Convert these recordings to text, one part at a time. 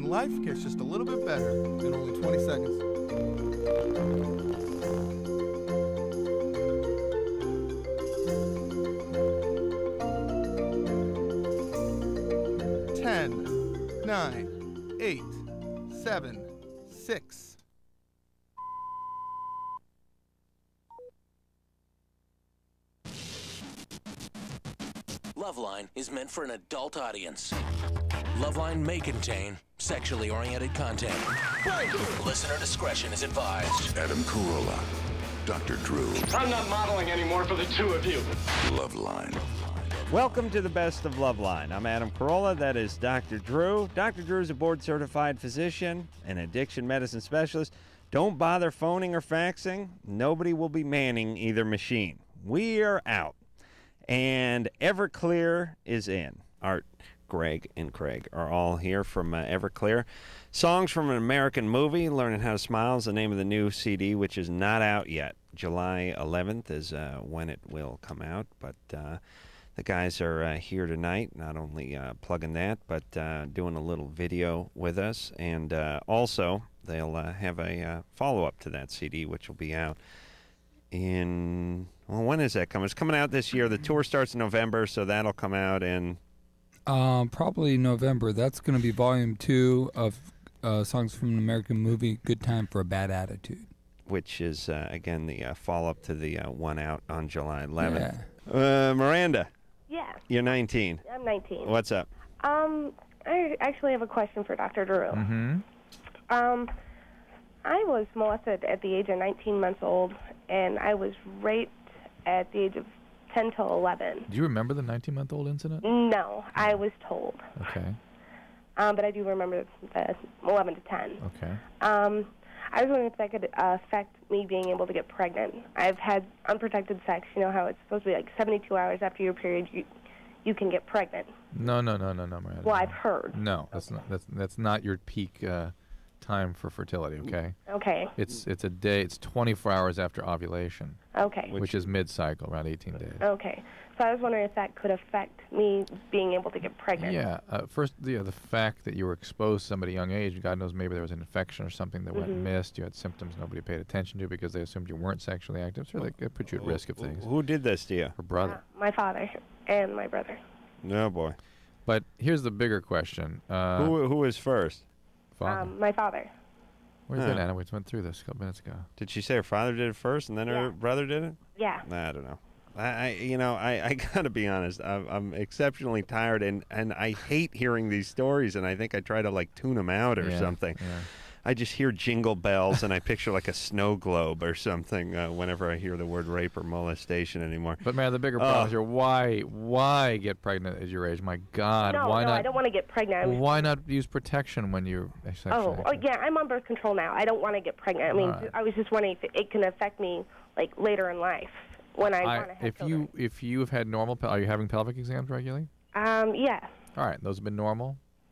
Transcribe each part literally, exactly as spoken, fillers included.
life gets just a little bit better in only twenty seconds. ten, nine, eight, seven, six. Loveline is meant for an adult audience. Loveline may contain sexually oriented content. Listener discretion is advised. Adam Carolla, Doctor Drew. I'm not modeling anymore for the two of you. Loveline. Welcome to the Best of Loveline. I'm Adam Carolla. That is Doctor Drew. Doctor Drew is a board-certified physician and addiction medicine specialist. Don't bother phoning or faxing. Nobody will be manning either machine. We are out. And Everclear is in. Art, Greg, and Craig are all here from uh, Everclear. Songs from an American Movie, Learning How to Smile is the name of the new C D, which is not out yet. July eleventh is uh, when it will come out, but uh, the guys are uh, here tonight, not only uh, plugging that, but uh, doing a little video with us, and uh, also they'll uh, have a uh, follow-up to that C D, which will be out in, well, when is that coming? It's coming out this year. The tour starts in November, so that'll come out in... Um, probably November. That's going to be volume two of uh, Songs from an American Movie, Good Time for a Bad Attitude. Which is, uh, again, the uh, follow-up to the uh, one out on July eleventh. Yeah. Uh, Miranda. Yeah. You're nineteen. I'm nineteen. What's up? Um, I actually have a question for Doctor Drew. Mm-hmm. Um, I was molested at the age of nineteen months old, and I was raped at the age of ten to eleven. Do you remember the nineteen-month-old incident? No, I was told. Okay. Um, but I do remember the eleven to ten. Okay. Um, I was wondering if that could uh, affect me being able to get pregnant. I've had unprotected sex. You know how it's supposed to be like seventy-two hours after your period, you you can get pregnant. No, no, no, no, no, Miranda. Well, no. I've heard. No, that's not that's that's not your peak uh, time for fertility. Okay. Okay. It's it's a day. It's twenty-four hours after ovulation. Okay. Which is mid-cycle, around eighteen days. Okay. So I was wondering if that could affect me being able to get pregnant. Yeah. Uh, first, the, uh, the fact that you were exposed to somebody at a young age, God knows maybe there was an infection or something that went Mhm. missed. You had symptoms nobody paid attention to because they assumed you weren't sexually active. So they put you at risk of things. Who did this to you? Her brother. Uh, my father and my brother. No, boy. But here's the bigger question. Uh, who who was first? Father. Um, my father. Where's Huh. that, Anna? We just went through this a couple minutes ago. Did she say her father did it first and then her Yeah. brother did it? Yeah. Nah, I don't know. I, I you know, I, I gotta be honest. I'm, I'm exceptionally tired, and, and I hate hearing these stories, and I think I try to like tune them out or Yeah, something. yeah. I just hear jingle bells, and I picture like a snow globe or something uh, whenever I hear the word rape or molestation anymore. But man, the bigger Oh. problem is here. Why, why get pregnant at your age? My God, no, why no, not? I don't want to get pregnant. I'm Why not use protection when you're sexually Oh, oh, active? yeah, I'm on birth control now. I don't want to get pregnant. I mean, All right. I was just wondering if it, it can affect me like later in life when I, want to have if children. you if you have had normal, pel- are you having pelvic exams regularly? Um, yeah. All right, those have been normal.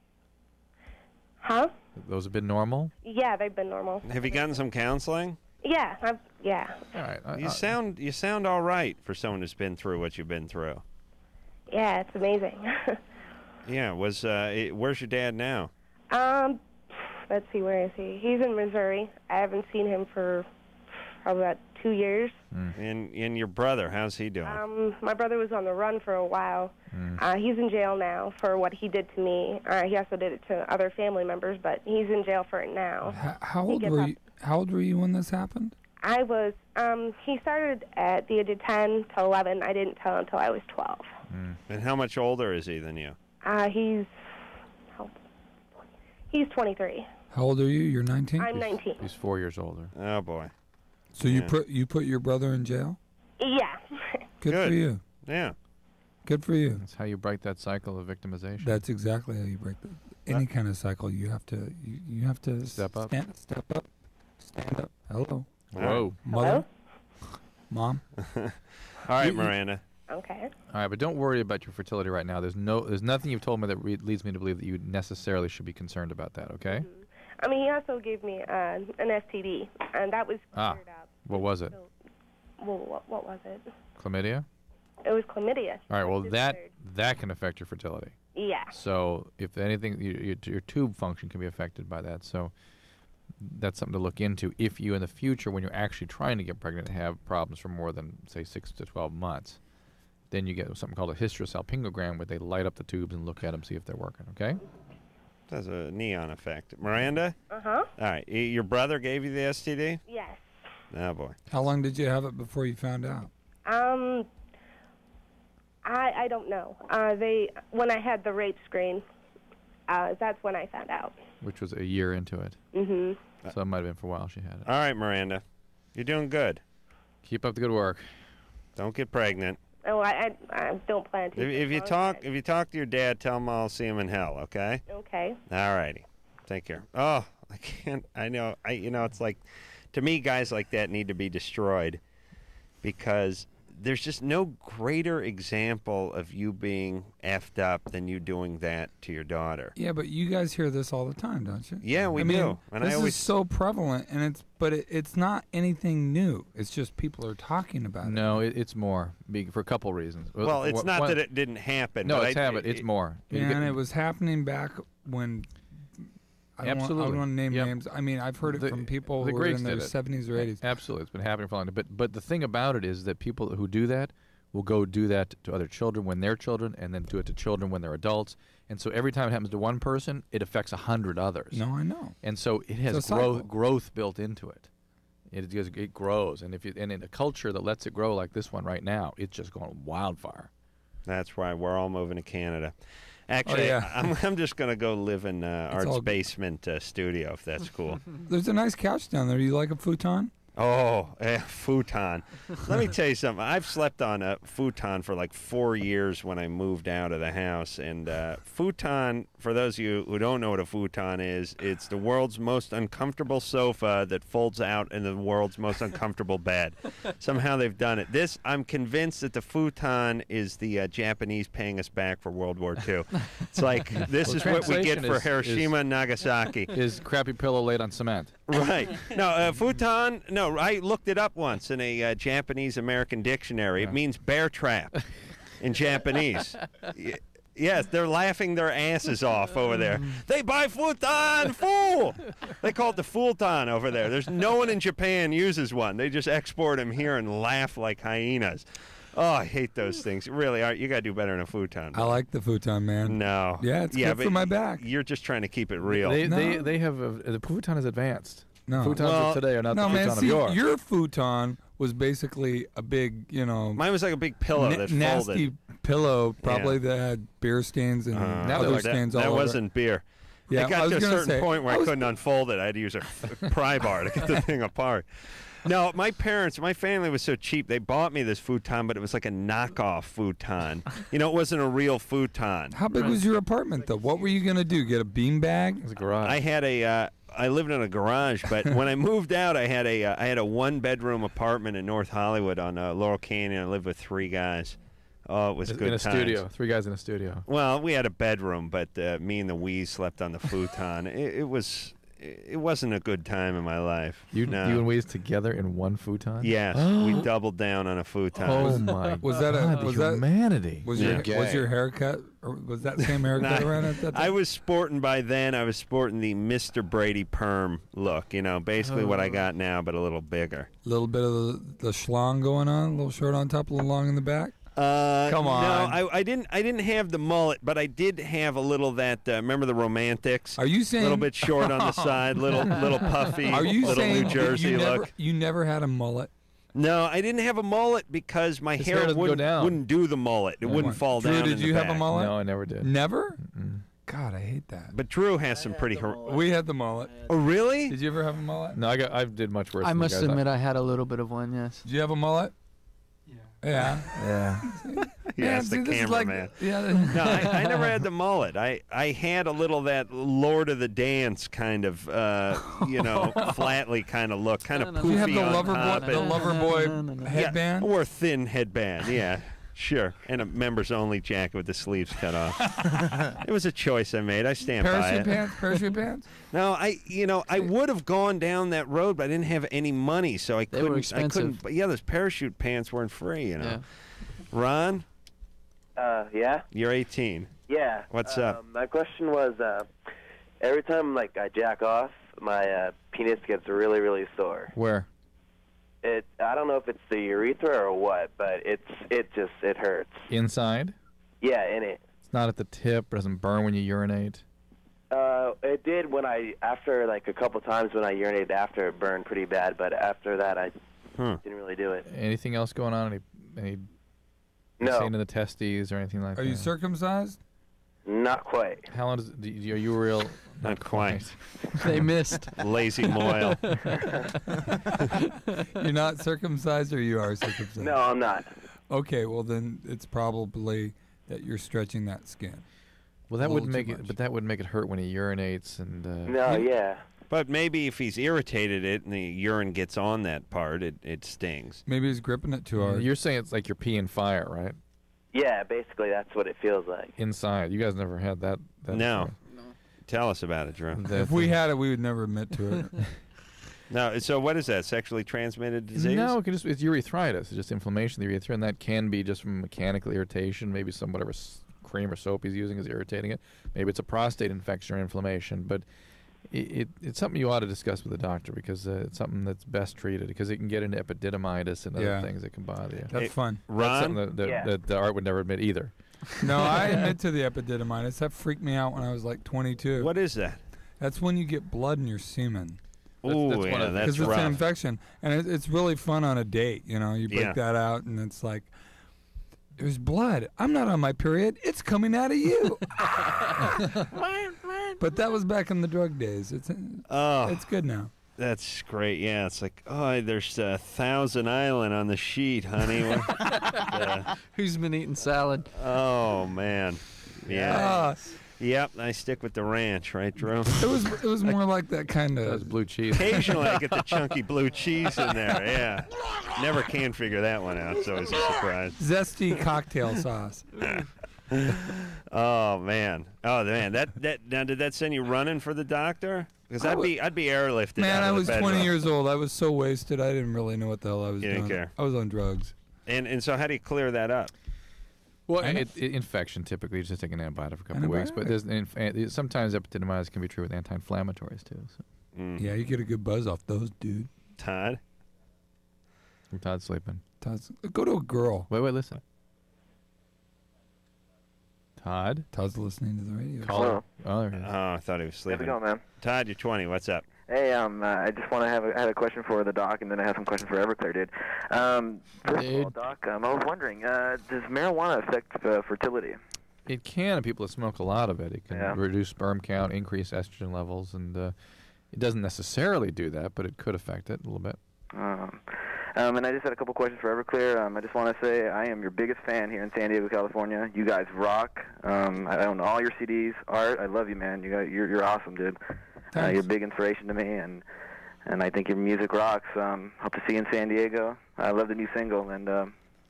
Huh? Those have been normal. Yeah, they've been normal. Have you gotten some counseling? Yeah, I've, yeah. All right. I, You I- sound you sound all right for someone who's been through what you've been through. Yeah, it's amazing. Yeah. Was uh, it, where's your dad now? um, let's see, where is he? He's in Missouri. I haven't seen him for probably about two years. And and your brother, how's he doing? Um, my brother was on the run for a while. Mm. Uh, he's in jail now for what he did to me. Uh, he also did it to other family members, but he's in jail for it now. H- how He old gets were up- you? How old were you when this happened? I was, um, he started at the age of ten to eleven. I didn't tell until I was twelve. And how much older is he than you? Uh, he's, how, he's twenty-three. How old are you? You're nineteen. I'm nineteen. He's four years older. Oh boy. So you Yeah. put you put your brother in jail? Yeah. Good, Good. for you. Yeah. Good for you. That's how you break that cycle of victimization. That's exactly how you break the, any kind of cycle. You have to you, you have to Step up. Stand, step up. Stand up. Hello. Whoa. Mother. Mom. All right, You- you- Miranda. Okay. All right, but don't worry about your fertility right now. There's no, there's nothing you've told me that re- leads me to believe that you necessarily should be concerned about that. Okay? I mean, he also gave me uh, an S T D, and that was Ah. cleared up. What was it? Well, what, what was it? Chlamydia? It was chlamydia. All right. Well, It that disappeared. that can affect your fertility. Yeah. So if anything, your, your, your tube function can be affected by that. So that's something to look into if you in the future, when you're actually trying to get pregnant, have problems for more than, say, six to twelve months. Then you get something called a hysterosalpingogram, where they light up the tubes and look at them, see if they're working, okay? That's a neon effect. Miranda? Uh-huh. All right. y- Your brother gave you the S T D? Yes. Oh, boy. How long did you have it before you found out? Um, I I don't know. Uh, they when I had the rape screen, uh, that's when I found out. Which was a year into it. Mm-hmm. So it might have been for a while she had it. All right, Miranda. You're doing good. Keep up the good work. Don't get pregnant. Oh, I, I, I don't plan to. If, if you talk, if you talk to your dad, tell him I'll see him in hell. Okay. Okay. All righty. Take care. Oh, I can't. I know. I. You know, it's like, to me, guys like that need to be destroyed, because there's just no greater example of you being effed up than you doing that to your daughter. Yeah, but you guys hear this all the time, don't you? Yeah, we I mean, do. And this I always is so prevalent, and it's but it, it's not anything new. It's just people are talking about it. No, it, it's more be- for a couple reasons. Well, it's Wh- not one- that it didn't happen. No, but it's I, happened. It's more. You Yeah, get- and it was happening back when. I don't, want, I Absolutely. don't want to name Yep. names. I mean, I've heard it The- from people the who were Greeks in their did it. seventies or eighties. Absolutely, it's been happening for a long time. But but the thing about it is that people who do that will go do that to other children when they're children, and then do it to children when they're adults. And so every time it happens to one person, it affects a hundred others. No, I know. And so it has It's a cycle. growth growth built into it. It just, it grows, and if you and in a culture that lets it grow like this one right now, it's just going wildfire. That's why we're all moving to Canada. Actually, Oh, yeah. I'm, I'm just going to go live in uh, Art's all- basement uh, studio, if that's cool. There's a nice couch down there. Do you like a futon? Oh, eh, futon. Let me tell you something. I've slept on a futon for like four years when I moved out of the house. And uh, futon, for those of you who don't know what a futon is, it's the world's most uncomfortable sofa that folds out in the world's most uncomfortable bed. Somehow they've done it. This, I'm convinced that the futon is the uh, Japanese paying us back for World War Two. It's like, this Well, is what we get translation for is- Hiroshima is- and Nagasaki. Is crappy pillow laid on cement? Right. No, uh, futon, no, I looked it up once in a uh, Japanese-American dictionary. It means bear trap in Japanese. Y- yes, they're laughing their asses off over there. They buy futon, fool! They call it the futon over there. There's no one in Japan uses one. They just export them here and laugh like hyenas. Oh, I hate those things. Really, Art, you got to do better than a futon. I like the futon, man. No. Yeah, it's yeah, good for but my back. You're just trying to keep it real. They No. they they have a, the futon is advanced. No. Futons Well, of today are not No, the man. futon See, of yore. your futon was basically a big, you know, Mine was like a big pillow na- that nasty folded. pillow, probably that had beer stains and Uh, Now other they're like that, stains all that over. wasn't beer. Yeah, it got I was to a gonna certain say, point where I, I was- couldn't unfold it. I had to use a, a pry bar to get the thing apart. No, my parents, my family was so cheap. They bought me this futon, but it was like a knockoff futon. You know, it wasn't a real futon. How big was your apartment, though? What were you gonna do? Get a beanbag? It's a garage. I had a, uh, I lived in a garage, but when I moved out, I had a, uh, I had a one-bedroom apartment in North Hollywood on uh, Laurel Canyon. I lived with three guys. Oh, it was in good a times. studio. Three guys in a studio. Well, we had a bedroom, but uh, me and the Wheeze slept on the futon. it, it was, it wasn't a good time in my life. You no. you and Weez together in one futon? Yes, we doubled down on a futon. Oh my Was that a- God, was the that- humanity? Was Yeah. your was your haircut? Or was that same haircut Nah, around at that time? I was sporting by then. I was sporting the Mister Brady perm look. You know, basically what I got now, but a little bigger. A little bit of the, the schlong going on, a little short on top, a little long in the back. Uh, Come on. No, I, I didn't. I didn't have the mullet, but I did have a little that. Uh, remember the Romantics? Are you A saying? little bit short on the side, little little puffy, Are you little saying New that Jersey you never, look. you never had a mullet? No, I didn't have a mullet because my His hair, hair doesn't go wouldn't, down. wouldn't do the mullet. It wouldn't fall Drew, down. did in you the have a back. mullet? No, I never did. Never? God, I hate that. But Drew has some pretty. Hor- We had the mullet. oh, really? Did you ever have a mullet? No, I got. I did much worse. I than you must guys. admit, I had a little bit of one. Yes. Did you have a mullet? Yeah. Yeah. Yes, see, the this is like- cameraman. yeah. No, I, I never had the mullet. I, I had a little that Lord of the Dance kind of, uh, you know, flatly kind of look, kind of No, no, poofy Do you have the on lover top. boy, the and- lover boy No, no, no. yeah, headband? or a thin headband, yeah. Sure, and a members-only jacket with the sleeves cut off. It was a choice I made. I stand by Parachute it. pants? Parachute pants? No, I, you know, I would have gone down that road, but I didn't have any money, so I They couldn't. were I expensive. couldn't. But yeah, those parachute pants weren't free, you know. Yeah. Ron, Uh, yeah. you're eighteen. Yeah. What's um, up? My question was, uh, every time like I jack off, my uh, penis gets really, really sore. Where? It. I don't know if it's the urethra or what, but it's it just it hurts. Inside? Yeah, in it. It's not at the tip. It doesn't burn when you urinate. Uh, it did when I after like a couple times when I urinated after it burned pretty bad, but after that I Hmm. didn't really do it. Anything else going on? Any any No. pain in the testes or anything like Are that? you circumcised? Not quite. How long does do you, are you real? Not quite. They missed. Lazy moil. You're not circumcised, or you are circumcised? No, I'm not. Okay, well then it's probably that you're stretching that skin. Well, that A would little make too it, much. but that would make it hurt when he urinates and. Uh, No, yeah. But maybe if he's irritated it and the urine gets on that part, it, it stings. Maybe he's gripping it too hard. You're saying it's like you're peeing fire, right? Yeah, basically that's what it feels like. Inside. You guys never had that. that No. Tell us about it, Drew. that If we had it, we would never admit to it. No, so what is that? Sexually transmitted disease? No, it can just, it's urethritis. It's just inflammation of the urethra, and that can be just from mechanical irritation. Maybe some whatever s- cream or soap he's using is irritating it. Maybe it's a prostate infection or inflammation. But it, it it's something you ought to discuss with the doctor because uh, it's something that's best treated because it can get into epididymitis and other Yeah. things that can bother you. That's Hey, fun. That's Ron? something that, that, Yeah. that the art would never admit either. No, I admit to the epididymitis. That freaked me out when I was like twenty-two. What is that? That's when you get blood in your semen. That's- Ooh, that's one yeah, of the- that's Because it's rough. an infection. And it, it's really fun on a date. You know, you break Yeah. that out, and it's like, there's blood. I'm not on my period. It's coming out of you. But that was back in the drug days. It's Oh, it's good now. that's great. Yeah, it's like, oh, there's a Thousand Island on the sheet, honey. What- uh, Who's been eating salad? oh, man. Yeah. Ah, Yep, I stick with the ranch, right, Drew? it was it was more like that kind That was of. blue cheese. Occasionally I get the chunky blue cheese in there, yeah. Never can figure that one out, so it's a surprise. Zesty cocktail sauce. Oh, man. Oh, man. That, that, now, did that send you running for the doctor? Because I I'd wa- be, I'd be airlifted Man, out I of the was twenty bedroom. years old. I was so wasted. I didn't really know what the hell I was You didn't doing. care. I was on drugs. And, and so how do you clear that up? Well, I know. it, it, infection typically you just take an antibiotic for a couple of weeks, but there's an inf- uh, sometimes epididymitis can be true with anti-inflammatories too. So. Mm. Yeah, you get a good buzz off those, dude. Todd? Todd's sleeping. Todd's, go to a girl. Wait, wait, listen. Todd? Todd's listening to the radio. Call Hello. Oh, there he is. Oh, I thought he was How's it sleeping. going, man? Todd, you're twenty. What's up? Hey, um, uh, I just want to have a, I had a question for the doc, and then I have some questions for Everclear, dude. Um, first of all, Dude. doc, um, I was wondering, uh, does marijuana affect uh, fertility? It can, and people that smoke a lot of it. It can Yeah. reduce sperm count, increase estrogen levels, and uh, it doesn't necessarily do that, but it could affect it a little bit. Um, um, and I just had a couple questions for Everclear. Um, I just want to say I am your biggest fan here in San Diego, California. You guys rock. Um, I own all your C Ds. Art, I love you, man. You got, you're, you're awesome, dude. Uh, Thanks. you're a big inspiration to me, and and I think your music rocks. Um, hope to see you in San Diego. I love the new single, and um,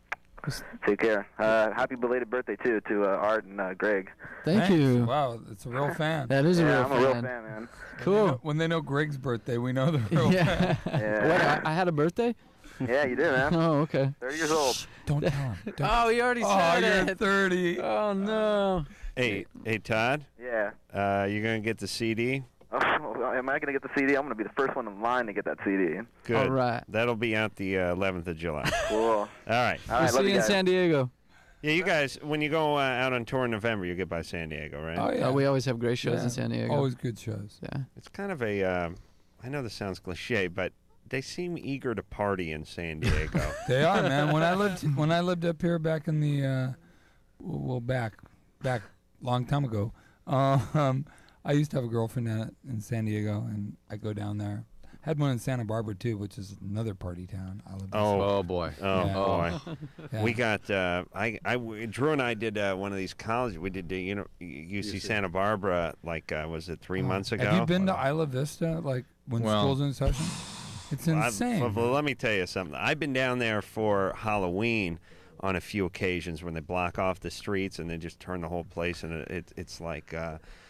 take care. Uh, happy belated birthday, too, to uh, Art and uh, Greg. Thank Thanks. you. Wow, it's a real fan. That is a yeah, real I'm fan. a real fan, man. Cool. When they know Greg's birthday, we know the real Yeah. fan. Yeah. What? I, I had a birthday? Yeah, you do, man. Oh, okay. thirty years old. Don't tell him. Don't. Oh, you already Oh, said you're it. thirty. Oh no. Hey, hey, Todd. Yeah. Uh, you gonna get the C D? Oh, am I going to get the C D? I'm going to be the first one in line to get that C D. Good. All right. That'll be out the uh, eleventh of July. Cool. All right. All right, We'll love see you in guys. San Diego. Yeah, you guys, when you go uh, out on tour in November, you get by San Diego, right? Oh yeah. Uh, we always have great shows Yeah. in San Diego. Always good shows. Yeah. It's kind of a, uh, I know this sounds cliche, but they seem eager to party in San Diego. They are, man. When I lived when I lived up here back in the uh, well back back long time ago, uh, um, I used to have a girlfriend in, in San Diego, and I go down there. Had one in Santa Barbara too, which is another party town. I lived in. Oh. Oh, boy. Oh Yeah. boy, Yeah. we got uh, I, I Drew and I did uh, one of these colleges. We did the you know U C Santa Barbara like uh, was it three Oh. months ago? Have you been to Isla Vista, like when Well- school's in session? It's I've- insane. Well, well, let me tell you something. I've been down there for Halloween on a few occasions when they block off the streets and they just turn the whole place, and it, it, it's like uh,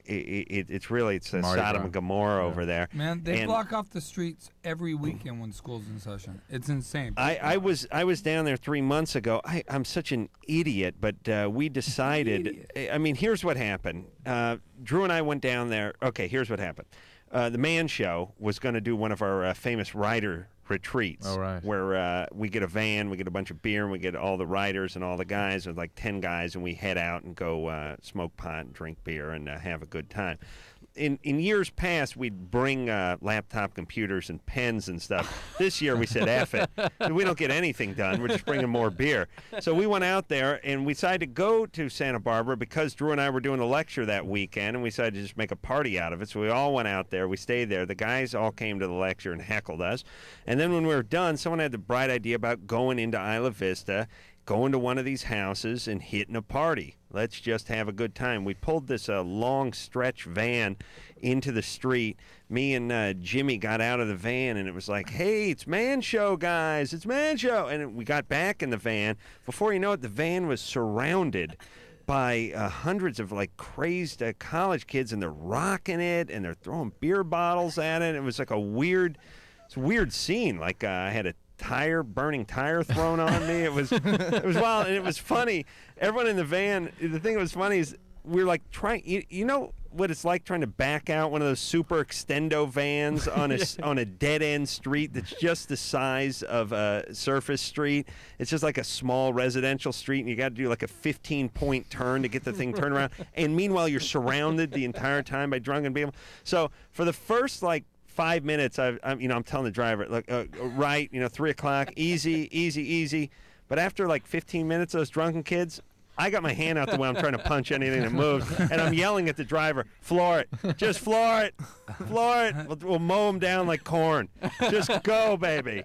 it, it, it's really it's uh, Mardi Sodom Gras. and Gomorrah Yeah. over there. Man, they And block off the streets every weekend when school's in session. It's insane. I, I was I was down there three months ago. I, I'm such an idiot, but uh, we decided. I mean, here's what happened. Uh, Drew and I went down there. Okay, here's what happened. Uh, the Man Show was going to do one of our uh, famous writer retreats, Oh, right. where uh, we get a van, we get a bunch of beer, and we get all the writers and all the guys, with like ten guys, and we head out and go uh, smoke pot and drink beer and uh, have a good time. In in years past, we'd bring uh, laptop computers and pens and stuff. This year, we said, F it. We don't get anything done. We're just bringing more beer. So we went out there, and we decided to go to Santa Barbara because Drew and I were doing a lecture that weekend, and we decided to just make a party out of it. So we all went out there. We stayed there. The guys all came to the lecture and heckled us. And then when we were done, someone had the bright idea about going into Isla Vista, going to one of these houses and hitting a party. Let's just have a good time. We pulled this uh, long stretch van into the street. Me and uh, Jimmy got out of the van, and it was like, hey, it's Man Show, guys. It's Man Show. And we got back in the van. Before you know it, the van was surrounded by uh, hundreds of like crazed uh, college kids, and they're rocking it, and they're throwing beer bottles at it. It was like a weird, it's a weird scene. Like uh, I had a tire, burning tire thrown on me. It was, it was wild, and it was funny. Everyone in the van. The thing that was funny is we were like trying. You, you know what it's like trying to back out one of those super extendo vans on a on a dead end street that's just the size of a surface street. It's just like a small residential street, and you got to do like a fifteen point turn to get the thing turned around. And meanwhile, you're surrounded the entire time by drunken people. So for the first like five minutes, I've, I'm, you know, I'm telling the driver, look, uh, right, you know, three o'clock, easy, easy, easy. But after like fifteen minutes, those drunken kids, I got my hand out the way. I'm trying to punch anything that moves, and I'm yelling at the driver, floor it, just floor it, floor it. We'll, we'll mow them down like corn. Just go, baby.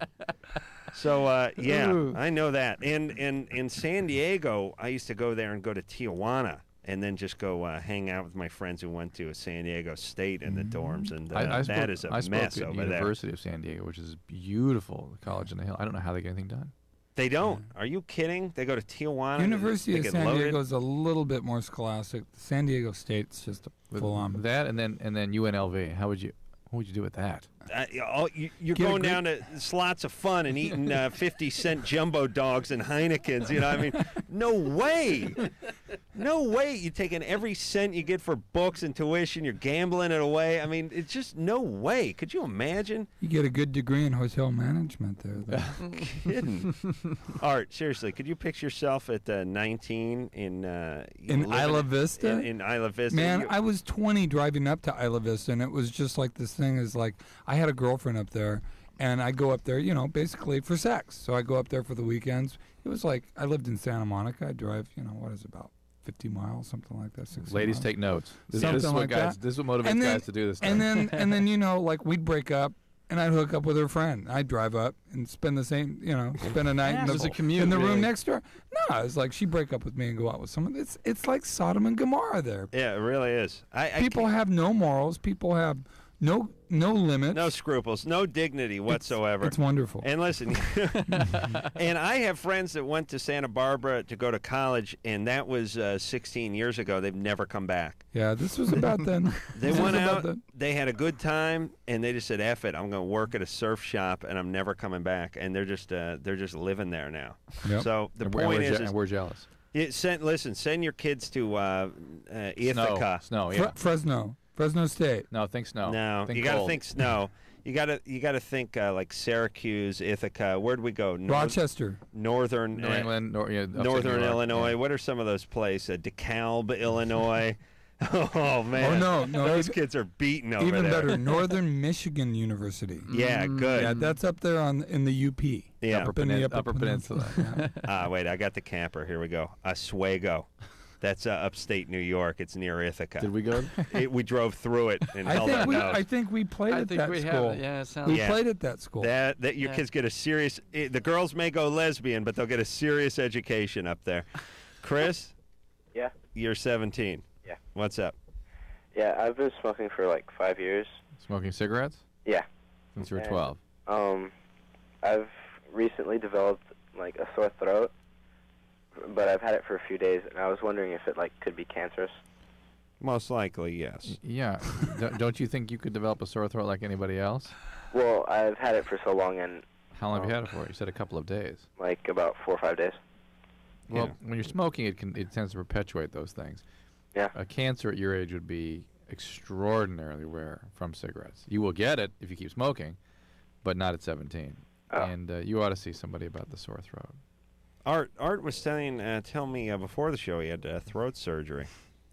So uh, yeah, Ooh. I know that. And in in San Diego, I used to go there and go to Tijuana, and then just go uh, hang out with my friends who went to San Diego State in the dorms, and uh, I, I that spoke, is a I spoke mess at over there. University of San Diego, which is beautiful, the college on the hill. I don't know how they get anything done. They don't. Are you kidding? They go to Tijuana. University they of get San loaded. Diego is a little bit more scholastic. San Diego State's just a With full on. that, and then and then U N L V. How would you what would you do with that? Uh, oh, you, you're Get a going great- down to slots of fun and eating uh, fifty cent jumbo dogs and Heinekens. You know, I mean, no way. No way. You're taking every cent you get for books and tuition. You're gambling it away. I mean, it's just no way. Could you imagine? You get a good degree in hotel management there. though. Kidding. Art, seriously, could you picture yourself at uh, nineteen in uh, In living Isla Vista? In, in Isla Vista. Man, You- I was twenty driving up to Isla Vista, and it was just like this thing is like, I had a girlfriend up there, and I go up there, you know, basically for sex. So I go up there for the weekends. It was like, I lived in Santa Monica. I drive, you know, what is it, about fifty miles, something like that, sixty Ladies, miles. take notes. This, Something this is what like guys. that. This is what motivates And then- guys to do this. And stuff. then, and then, you know, like we'd break up, and I'd hook up with her friend. I'd drive up and spend the same, you know, spend a night Yeah, in, it was the, a commute, in the room really. next door. No, it's like she'd break up with me and go out with someone. It's it's like Sodom and Gomorrah there. yeah, it really is. I, I People have no morals. People have no no limits. no scruples, no dignity whatsoever. It's wonderful. And listen, and I have friends that went to Santa Barbara to go to college, and that was uh, sixteen years ago. They've never come back. Yeah, this was about then. They This was went about out, then. they had a good time, and they just said, "F it, I'm going to work at a surf shop, and I'm never coming back." And they're just uh, they're just living there now. Yep. So the And we're- point and we're is, je- is and we're jealous. it, send, listen, send your kids to uh, uh, Ithaca. Snow, snow, Fre- yeah. Fresno, Fresno State. No, think snow. No, think you got to cold. think snow. You got to you got to think uh, like Syracuse, Ithaca. Where'd we go? North- Rochester. Northern New uh, England, nor, yeah, upstate Northern New York, Illinois. yeah. What are some of those places? Uh, DeKalb, Illinois. Oh man! Oh, no, no, those even- kids are beaten over Even there. better, Northern Michigan University. Yeah, good. Yeah, that's up there on in the U P. Yeah. Upper, Up in the Penin- Upper Upper Peninsula. Peninsula, yeah. Ah, wait, I got the camper. Here we go. Oswego. That's uh, upstate New York. It's near Ithaca. Did we go? It, we drove through it and I held think our we nose. I think we played I at think that we school. have. Yeah, it sounds. We Yeah. played at that school. That that your Yeah. kids get a serious. eh, The girls may go lesbian, but they'll get a serious education up there. Chris, Yeah. you're seventeen. Yeah. What's up? Yeah, I've been smoking for like five years. Smoking cigarettes Yeah. since you were And, twelve. Um, I've recently developed like a sore throat, but I've had it for a few days, and I was wondering if it like could be cancerous. Most likely, yes. Y- Yeah. D- don't you think you could develop a sore throat like anybody else? Well, I've had it for so long, and How long have you had it for? You said a couple of days. like about four or five days. Well, Yeah. when you're smoking, it can it tends to perpetuate those things. Yeah. A cancer at your age would be extraordinarily rare from cigarettes. You will get it if you keep smoking, but not at seventeen. Oh. And uh, you ought to see somebody about the sore throat. Art Art was telling, uh, tell me uh, before the show he had uh, throat surgery.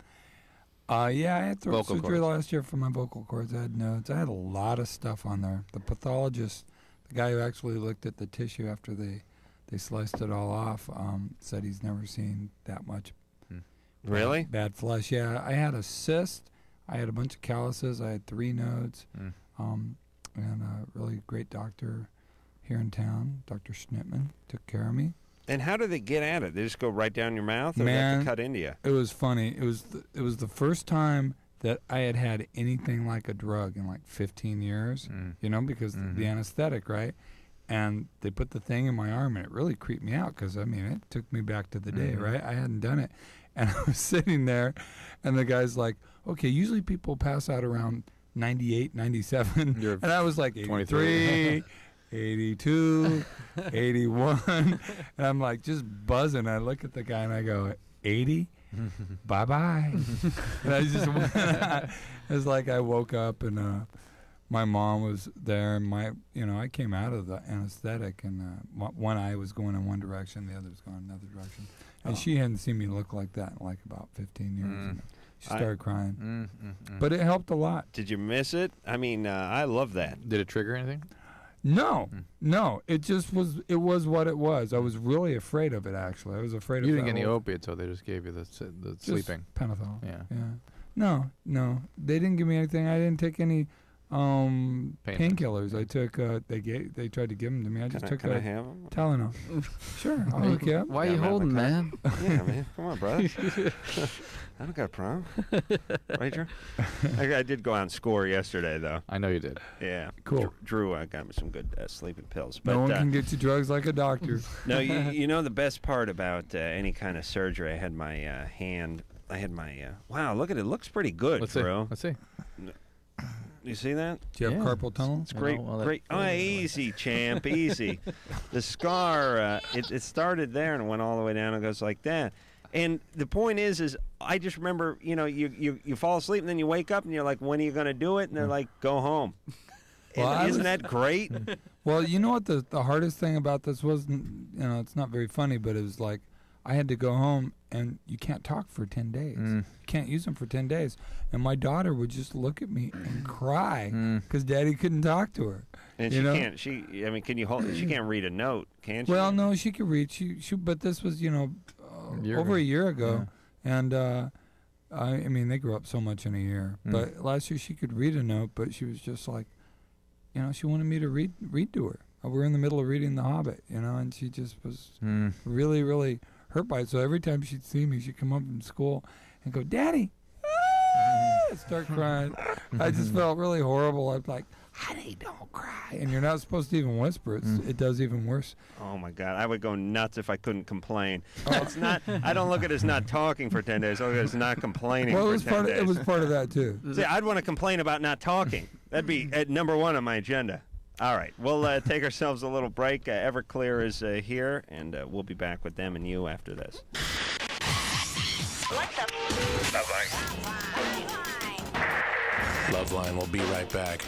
Uh, yeah, I had throat Vocal surgery cords. last year for my vocal cords. I had nodes. I had a lot of stuff on there. The pathologist, the guy who actually looked at the tissue after they, they sliced it all off, um, said he's never seen that much Really? bad, bad flesh. Yeah, I had a cyst. I had a bunch of calluses. I had three nodes. Mm. Um, and a really great doctor here in town, Doctor Schnittman, took care of me. And how do they get at it? They just go right down your mouth, or they have Man, to cut into you? It was funny. It was the, it was the first time that I had had anything like a drug in like fifteen years. Mm. You know, because Mhm. the, the anesthetic, right? And they put the thing in my arm, and it really creeped me out because I mean, it took me back to the day, Mhm. right? I hadn't done it, and I was sitting there, and the guy's like, "Okay, usually people pass out around ninety-eight, ninety-seven," You're and I was like twenty-three. eighty-three. eighty-two, eighty-one, and I'm like just buzzing. I look at the guy and I go, eighty? Bye bye. And I just went out. It was like I woke up and uh, my mom was there, and my, you know, I came out of the anesthetic, and uh, one- one eye was going in one direction, the other was going in another direction, and Oh. she hadn't seen me look like that in like about fifteen years. Mm. And she I- started crying, Mm, mm, mm. but it helped a lot. Did you miss it? I mean, uh, I love that. Did it trigger anything? No, Hmm. no. It just was. It was what it was. I was really afraid of it. Actually, I was afraid You of. didn't that get any whole- opiates, so they just gave you the s- the just sleeping. Pentothal. Yeah. Yeah. No, no. They didn't give me anything. I didn't take any um, Pain painkillers. I took. Uh, they gave. They tried to give them to me. I Can just I, took can I a have them? Tylenol. Sure, I'll hook you up. Why are Yeah, you man, holding, okay. man? Yeah, man. Come on, brother. I don't got a problem. Right, Drew? I, I did go out and score yesterday, though. I know you did. Yeah. Cool. Drew, Drew uh, got me some good uh, sleeping pills. But No one uh, can get you drugs like a doctor. no, you, you know the best part about uh, any kind of surgery, I had my uh, hand, I had my, uh, wow, look at it. It looks pretty good, Let's Drew. see. Let's see. You see that? Do you have Yeah. carpal tunnel? It's I great, know, well, that- great. Oh, easy, champ, easy. The scar, uh, it, it started there and went all the way down and goes like that. And the point is, is I just remember, you know, you, you, you fall asleep and then you wake up and you're like, when are you going to do it? And they're like, go home. Well, And I isn't was- that great? Well, you know what the the hardest thing about this was, you know, it's not very funny, but it was like I had to go home and you can't talk for ten days. Mm. You can't use them for ten days. And my daughter would just look at me and cry Mm. because Daddy couldn't talk to her. And You she know? can't, she, I mean, can you hold, she can't read a note, can she? Well, no, she could read. She, she but this was, you know, uh, A year over ago. a year ago. And, uh, I, I mean, they grew up so much in a year. Mm. But last year she could read a note, but she was just like, you know, she wanted me to read read to her. Uh, We were in the middle of reading The Hobbit, you know, and she just was Mm. really, really hurt by it. So every time she'd see me, she'd come up from school and go, Daddy, ah! start crying. I just felt really horrible. I was like, honey, don't cry. And you're not supposed to even whisper. It's, Mm. It does even worse. Oh my God, I would go nuts if I couldn't complain. It's not. I don't look at it as not talking for ten days. I look at it as not complaining Well, it for was ten part of, days. it was part of that too. See, I'd want to complain about not talking. That'd be at number one on my agenda. All right, we'll uh, take ourselves a little break. Uh, Everclear is uh, here, and uh, we'll be back with them and you after this. Loveline will be right back.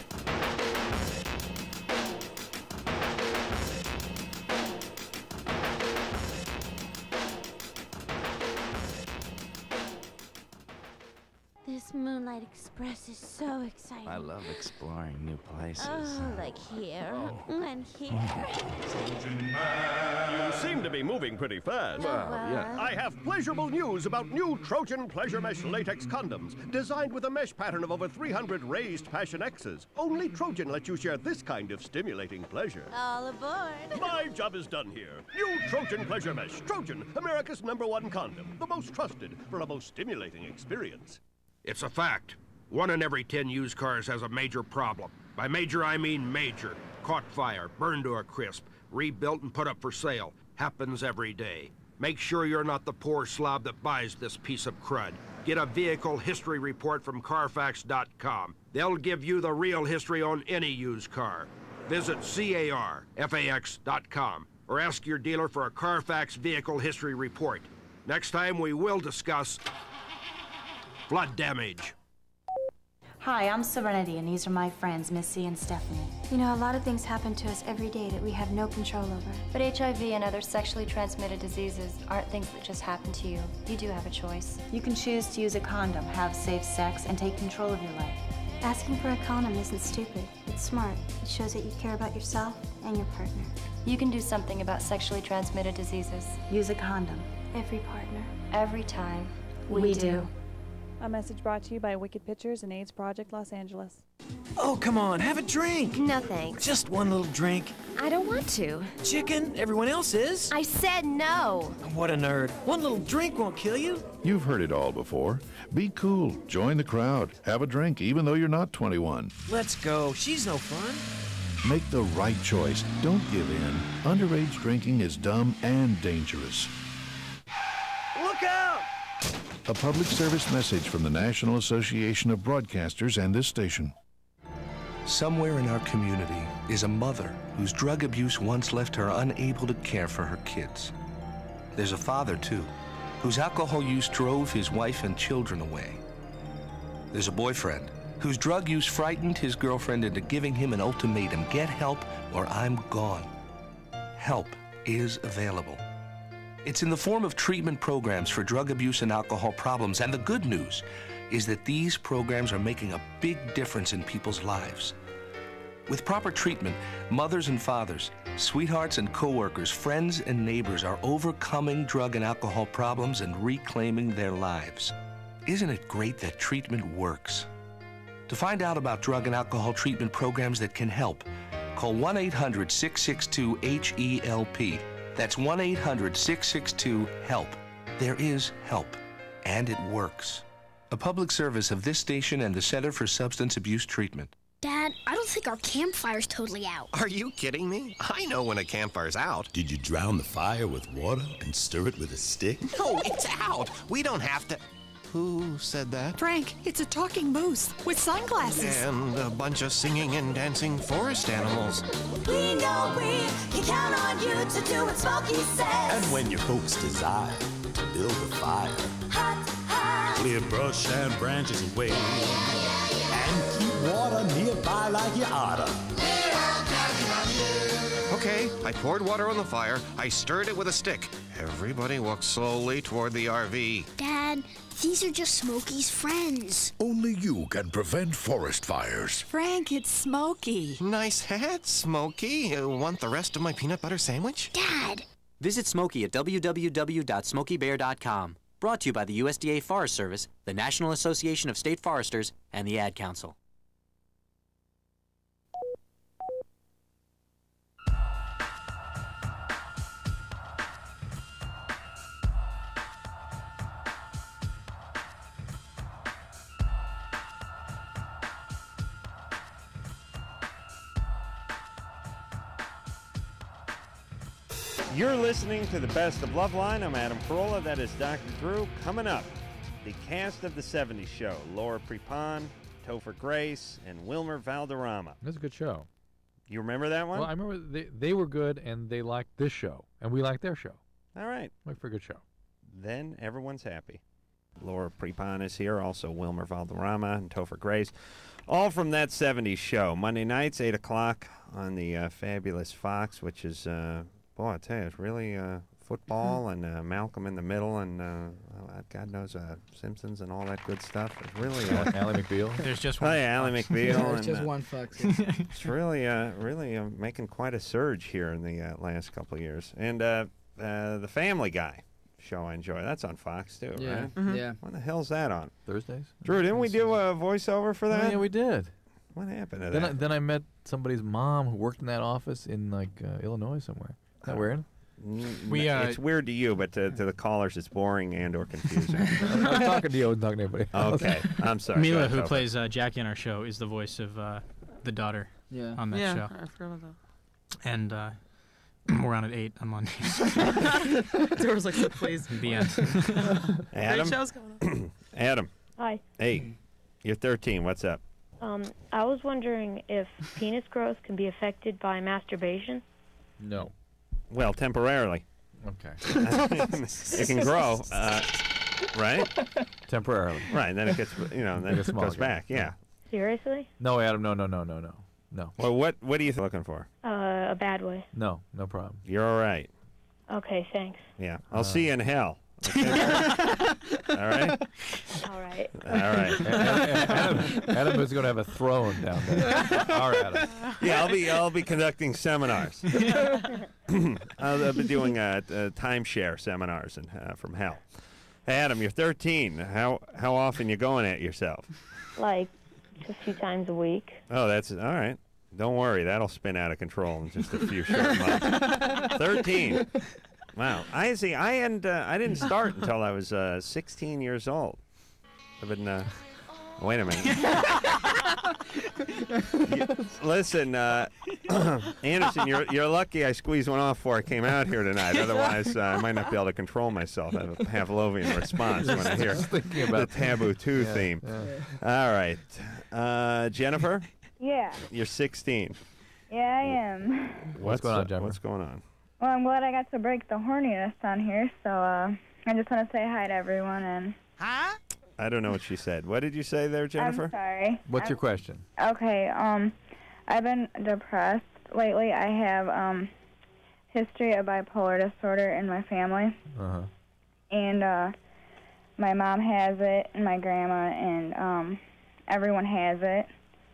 This Moonlight Express is so exciting. I love exploring new places. Oh, like here and here. You seem to be moving pretty fast. Well, yeah. I have pleasurable news about new Trojan Pleasure Mesh latex condoms, designed with a mesh pattern of over three hundred raised Passion X's. Only Trojan lets you share this kind of stimulating pleasure. All aboard. My job is done here. New Trojan Pleasure Mesh. Trojan, America's number one condom. The most trusted for a most stimulating experience. It's a fact. One in every ten used cars has a major problem. By major, I mean major. Caught fire, burned to a crisp, rebuilt and put up for sale. Happens every day. Make sure you're not the poor slob that buys this piece of crud. Get a vehicle history report from Carfax dot com. They'll give you the real history on any used car. Visit Carfax dot com or ask your dealer for a Carfax vehicle history report. Next time we will discuss flood damage. Hi, I'm Serenity, and these are my friends, Missy and Stephanie. You know, a lot of things happen to us every day that we have no control over. But H I V and other sexually transmitted diseases aren't things that just happen to you. You do have a choice. You can choose to use a condom, have safe sex, and take control of your life. Asking for a condom isn't stupid. It's smart. It shows that you care about yourself and your partner. You can do something about sexually transmitted diseases. Use a condom. Every partner. Every time. We, we do. do. A message brought to you by Wicked Pictures and AIDS Project Los Angeles. Oh, come on, have a drink. No thanks. Just one little drink. I don't want to. Chicken, everyone else is. I said no. What a nerd. One little drink won't kill you. You've heard it all before. Be cool, join the crowd, have a drink even though you're not twenty-one. Let's go, she's no fun. Make the right choice. Don't give in. Underage drinking is dumb and dangerous. Look out! A public service message from the National Association of Broadcasters and this station. Somewhere in our community is a mother whose drug abuse once left her unable to care for her kids. There's a father, too, whose alcohol use drove his wife and children away. There's a boyfriend whose drug use frightened his girlfriend into giving him an ultimatum: get help or I'm gone. Help is available. It's in the form of treatment programs for drug abuse and alcohol problems, and the good news is that these programs are making a big difference in people's lives. With proper treatment, mothers and fathers, sweethearts and coworkers, friends and neighbors are overcoming drug and alcohol problems and reclaiming their lives. Isn't it great that treatment works? To find out about drug and alcohol treatment programs that can help, call one eight hundred, six six two, H E L P. That's one eight hundred, six six two, HELP. There is help, and it works. A public service of this station and the Center for Substance Abuse Treatment. Dad, I don't think our campfire's totally out. Are you kidding me? I know when a campfire's out. Did you drown the fire with water and stir it with a stick? No, it's out. We don't have to... Who said that? Frank, it's a talking moose with sunglasses. And a bunch of singing and dancing forest animals. We know we can count on you to do what Smokey says. And when your folks desire to build a fire, hot, hot. clear brush and branches away, and keep water nearby like you oughta. Okay, I poured water on the fire. I stirred it with a stick. Everybody walked slowly toward the R V. Dad, these are just Smokey's friends. Only you can prevent forest fires. Frank, it's Smokey. Nice hat, Smokey. Uh, want the rest of my peanut butter sandwich? Dad! Visit Smokey at w w w dot smokey bear dot com. Brought to you by the U S D A Forest Service, the National Association of State Foresters, and the Ad Council. You're listening to the Best of Loveline. I'm Adam Carolla. That is Doctor Drew. Coming up, the cast of the seventies show. Laura Prepon, Topher Grace, and Wilmer Valderrama. That's a good show. You remember that one? Well, I remember they, they were good, and they liked this show, and we liked their show. All right. Like for a good show. Then everyone's happy. Laura Prepon is here, also Wilmer Valderrama and Topher Grace. All from that seventies show. Monday nights, eight o'clock on the uh, fabulous Fox, which is... Uh, Boy, I tell you, it's really uh, football and uh, Malcolm in the Middle and uh, God knows uh, Simpsons and all that good stuff. It's really uh, Ally McBeal. There's just one. Oh yeah, Ally McBeal. There's and, just uh, one Fox. It's really, uh, really uh, making quite a surge here in the uh, last couple of years. And uh, uh, the Family Guy show I enjoy. That's on Fox too, Yeah, right? mhm. yeah. When the hell's that on? Thursdays. Drew, didn't we do a voiceover for that? Oh, yeah, we did. What happened to Then that? I, then I met somebody's mom who worked in that office in like uh, Illinois somewhere. Is that weird? We, uh, it's weird to you, but to, to the callers, it's boring and or confusing. I'm not talking to you. I'm talking to anybody else. Okay, I'm sorry. Mila, Go who ahead, plays uh, Jackie on our show, is the voice of uh, the daughter Yeah. on that yeah, show. I forgot about that. And uh, We're on at eight on Monday. Doors like, please. The end. Adam. Great show's going on. Adam. Hi. Hey, you're thirteen. What's up? Um, I was wondering if penis growth can be affected by masturbation. No. Well, temporarily. Okay. It can grow, uh, right? Temporarily. Right, and then it gets, you know, then It it gets small goes again. back. Yeah. Seriously? No, Adam. No, no, no, no, no, no. Well, what what are you looking for? Uh, a bad way. No, no problem. You're all right. Okay, thanks. Yeah. I'll Uh. see you in hell. Okay? All right. All right. All right. Adam, Adam is going to have a throne down there. All right, Adam. Yeah, I'll be I'll be conducting seminars. I'll, I'll be doing uh, uh, timeshare seminars in, uh, from hell. Hey, Adam, you're thirteen. How how often you going at yourself? Like, just a few times a week. Oh, that's all right. Don't worry, that'll spin out of control in just a few short months. Thirteen. Wow. I see. I and uh, I didn't start until I was uh, sixteen years old. I've been. Uh, wait a minute. You- listen, uh, Anderson, you're you're lucky I squeezed one off before I came out here tonight. Otherwise, uh, I might not be able to control myself. I have a Pavlovian response when I hear Just thinking the about Taboo two Yeah, theme. yeah. All right, uh, Jennifer, Yeah. you're sixteen. Yeah, I am. What's going on, uh, Jennifer? What's going on? Well, I'm glad I got to break the horniness on here, so uh, I just want to say hi to everyone, and... Huh? I don't know what she said. What did you say there, Jennifer? I'm sorry. What's your question? Okay, um, I've been depressed lately. I have, um, history of bipolar disorder in my family, Uh-huh. and, uh, my mom has it, and my grandma, and, um, everyone has it,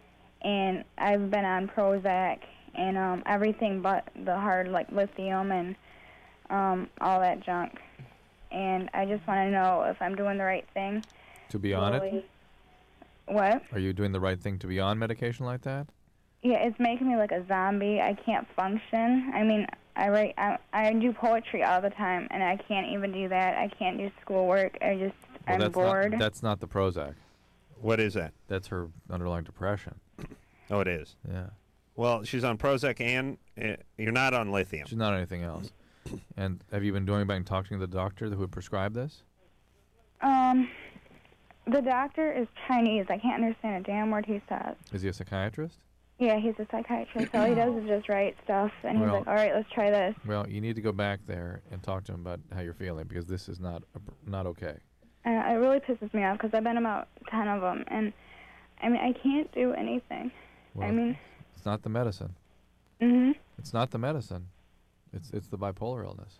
and I've been on Prozac, and, um, everything but the hard, like, lithium and, um, all that junk, and I just want to know if I'm doing the right thing. To be on it? Slowly. What? Are you doing the right thing to be on medication like that? Yeah, it's making me like a zombie. I can't function. I mean, I write, I, I do poetry all the time, and I can't even do that. I can't do schoolwork. I just, Well, I'm that's bored. Not, that's not the Prozac. What is that? That's her underlying depression. Oh, it is? Yeah. Well, she's on Prozac and uh, you're not on lithium. She's not on anything else. And have you been doing back and talking to the doctor who would prescribe this? Um, the doctor is Chinese. I can't understand a damn word he says. Is he a psychiatrist? Yeah, he's a psychiatrist. All he does is just write stuff, and he's Well- like, all right, let's try this. Well, you need to go back there and talk to him about how you're feeling because this is not not okay. And it really pisses me off because I've been about ten of them, and I mean, I can't do anything. Well, I mean, it's not the medicine. mhm. It's not the medicine. It's it's the bipolar illness.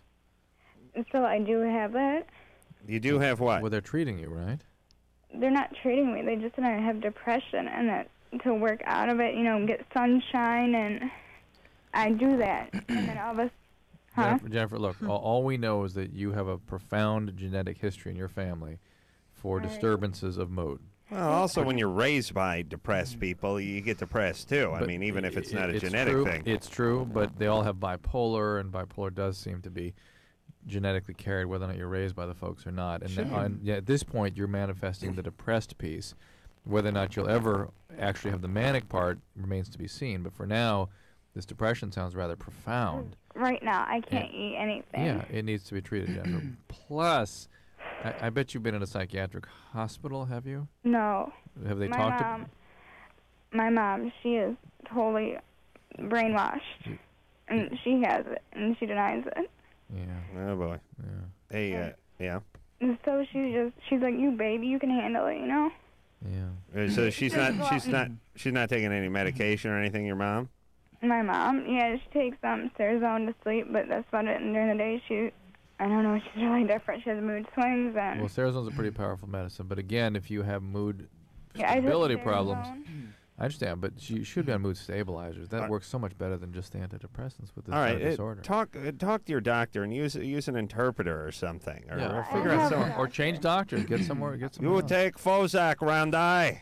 So I do have that. You do have what? Well, they're treating you, right? They're not treating me. They just said I have depression, and that to work out of it, you know, get sunshine, and I do that. And then all of a huh? Jennifer, Jennifer, look, all, all we know is that you have a profound genetic history in your family for Right. disturbances of mood. Well, also, when you're raised by depressed people, you get depressed too. I But mean, even if it's not a it's genetic true, thing. It's true, but they all have bipolar, and bipolar does seem to be genetically carried, whether or not you're raised by the folks or not. And, Sure. uh, and yeah, at this point, you're manifesting the depressed piece. Whether or not you'll ever actually have the manic part remains to be seen. But for now, this depression sounds rather profound. Right now, I can't eat anything. Yeah, it needs to be treated, Jennifer. Plus, I, I bet you've been in a psychiatric hospital, have you? No. Have they my talked to mom, my mom, she is totally brainwashed, and she has it, and she denies it. Yeah. Oh boy. Yeah. Hey, uh, yeah. And so she's just, she's like, you baby, you can handle it, you know? Yeah. Uh, So she's not, she's not, she's not taking any medication or anything. Your mom? My mom, yeah, she takes um Serotonin to sleep, but that's about it. And during the day, she, I don't know, she's really different. She has mood swings, and Well, Serotonin's a pretty powerful medicine, but again, if you have mood Yeah, I took stability problems, Serotonin. I understand, but you should be on mood stabilizers. That works so much better than just the antidepressants with this All right. kind of uh, disorder. talk, uh, talk to your doctor and use use an interpreter or something, or, Yeah. or figure out Or, some. or change doctors. Get somewhere. Get somewhere You else. take Prozac, round eye.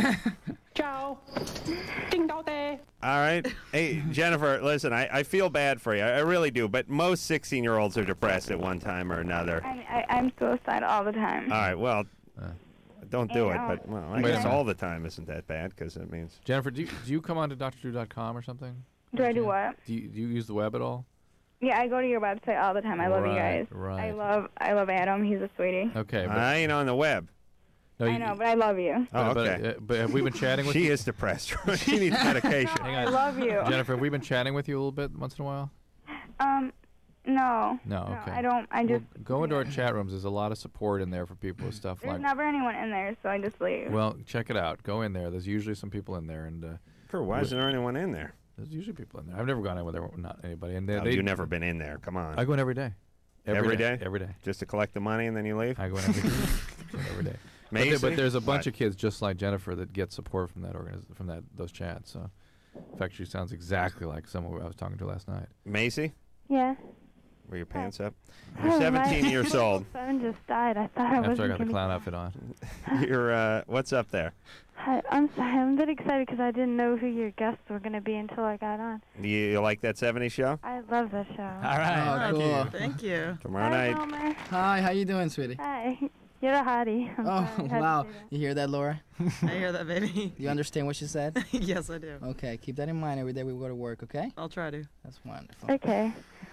Ciao. Ding dong day. All right. Hey, Jennifer, listen, I, I feel bad for you. I, I really do. But most sixteen-year-olds are depressed at one time or another. I, I, I'm suicidal all the time. All right, well, don't do And, it. uh, But, well, I Wait a guess minute. all the time isn't that bad because it means... Jennifer, do you, do you come on to D R drew dot com or something? Do I do what? Do you, do you use the web at all? Yeah, I go to your website all the time. I love you Right, guys. right. I love I love Adam. He's a sweetie. Okay. But, I ain't on the web. no, I you- know, but I love you. Oh, but, okay. uh, but have we been chatting with She you? is depressed. She needs medication. Hang I on. love you. Jennifer, have we been chatting with you a little bit once in a while? Um, no. No, okay. I don't. I Well, just. go into our chat rooms. There's a lot of support in there for people with stuff There's like. never anyone in there, so I just leave. Well, check it out. Go in there. There's usually some people in there, and uh, Sure, why isn't there anyone in there? there's usually people in there. I've never gone in with there, not anybody. And they, Oh, they, you've never been in there. Come on. I go in every day. Every day? Every day. Just to collect the money and then you leave? I go in every day. every day. But, there, Macy? but there's a bunch What? of kids just like Jennifer that get support from that organiz- from that those chats. So, in fact, she sounds exactly like someone I was talking to last night. Macy? Yeah. Were your pants up? Oh, You're my seventeen years old. phone just died. I thought I After wasn't I got the gonna- clown outfit on. You're, uh, what's up there? Hi, I'm sorry. I'm a bit excited because I didn't know who your guests were going to be until I got on. You, you like that seventies show? I love the show. All right. Oh, cool. Thank you. Tomorrow Hi, night. Homer. Hi, how you doing, sweetie? Hi. You're a hottie. I'm Oh, sorry, I had to wow. say that. You hear that, Laura? I hear that, baby. You understand what she said? Yes, I do. Okay, keep that in mind every day we go to work, okay? I'll try to. That's wonderful. Okay.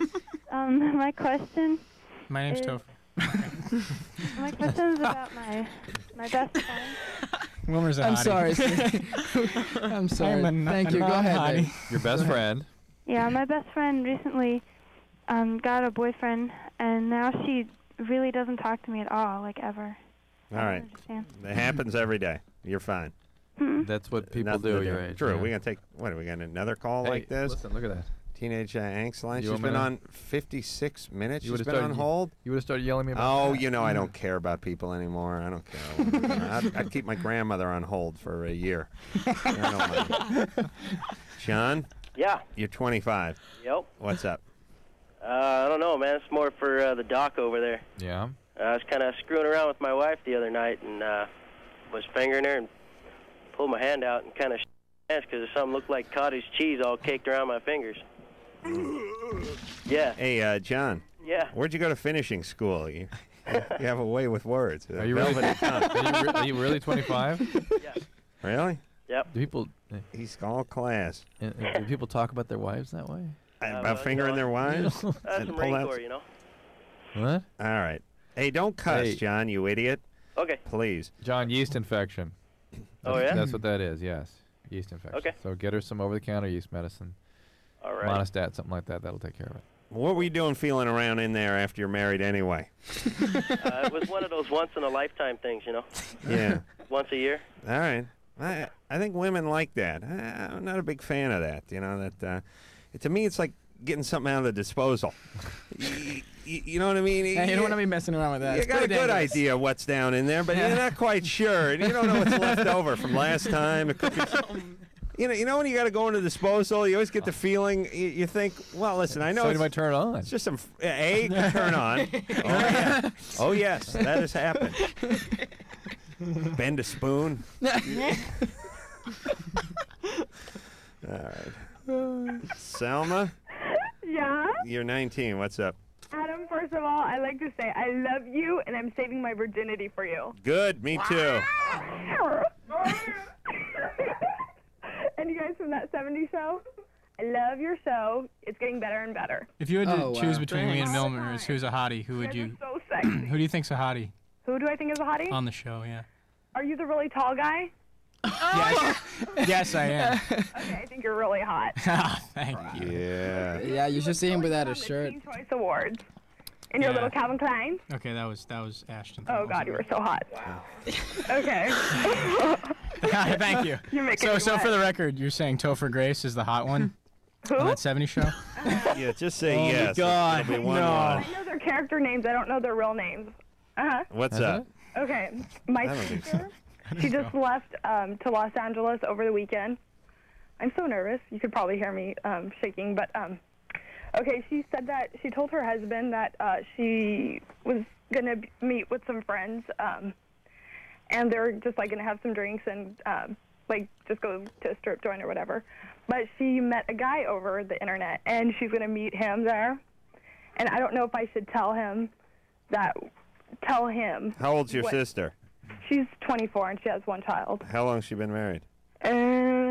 um, my question. My name's is- Topher. My question is about my my best friend. Wilmer's a I'm hottie. sorry. sweetie. I'm sorry. I'm a n- Thank a you. Go ahead, non-hottie. babe. Your best friend. Yeah, my best friend recently um got a boyfriend, and now she really doesn't talk to me at all, like ever. All right. Understand? It happens every day. You're fine. That's what people Nothing do to your age. True. yeah. We're going to take, what, are we got another call Hey, like this? Listen, look at that. Teenage uh, angst line. You She's want me been to- on fifty-six minutes. You She's would've been started on ye- hold. You would have started yelling at me about Oh, that. you know I don't care about people anymore. I don't care. I'd, I'd keep my grandmother on hold for a year. I don't mind. John, Yeah. you're twenty-five. Yep. What's up? Uh, I don't know, man. It's more for uh, the doc over there. Yeah. Uh, I was kind of screwing around with my wife the other night and uh, was fingering her and pulled my hand out and kind of because something looked like cottage cheese all caked around my fingers. Yeah. Hey, uh, John. Yeah. Where'd you go to finishing school? You, you have a way with words. Are you really? Velvety tongue. Are you, re- are you really twenty-five? Yeah. Really? Yep. Do people? uh, He's all class. uh, uh, do people talk about their wives that way? Uh, About well, fingering you know, their wives? That's And the pull Marine out- Corps, you know. What? All right. Hey, don't cuss, Hey. John, you idiot. Okay. Please. John, yeast infection. Oh, That's- yeah? That's what that is. Yes, yeast infection. Okay. So get her some over-the-counter yeast medicine. All right. Monostat, something like that. That'll take care of it. What were you doing feeling around in there after you're married anyway? uh, it was one of those once-in-a-lifetime things, you know. Yeah. Once a year. All right. I I think women like that. I, I'm not a big fan of that. You know that. Uh, it, to me, it's like getting something out of the disposal. you, you, you know what I mean? Hey, you don't want to be messing around with that. You It's got a pretty good dangerous. idea what's down in there, but you're not quite sure. And you don't know what's left over from last time. It could be, you know, you know when you got to go into disposal, you always get the feeling. You, you think, well, listen, I know So it's, you might turn it on. it's just some f- a can turn on. Oh yeah. Oh yes, that has happened. Bend a spoon. All right. Selma, Yeah? you're nineteen. What's up? Adam, first of all, I like to say I love you, and I'm saving my virginity for you. Good. Me too. And you guys from that seventies show, I love your show. It's getting better and better. If you had to Oh, wow. choose between me and Thanks. Milmer's, who's a hottie? Who would You you? guys are so sexy. Who do you think's a hottie Who do I think is a hottie? on the show? Yeah. Are you the really tall guy? Yes. Yes, I am. Okay, I think you're really hot. Thank you. Yeah. Yeah, you should see him without a On the shirt. Teen Choice Awards. And your Yeah. little Calvin Klein. Okay, that was that was Ashton. Oh God, you were so hot. Okay. Thank you. You're making So, me so wet. for the record, you're saying Topher Grace is the hot one Who? on that seventies show? Yeah. Just say Oh my yes. God, It'll be one no. one. I know their character names. I don't know their real names. Uh huh. What's That's up? Okay. My I don't think sister, she just left um, to Los Angeles over the weekend. I'm so nervous. You could probably hear me um, shaking, but um, okay. She said that she told her husband that uh, she was gonna b- meet with some friends, um, and they're just like gonna have some drinks and um, like just go to a strip joint or whatever. But she met a guy over the internet, and she's gonna meet him there. And I don't know if I should tell him that. Tell him. How old's your what- sister? She's twenty-four and she has one child. How long's she been married? Uh,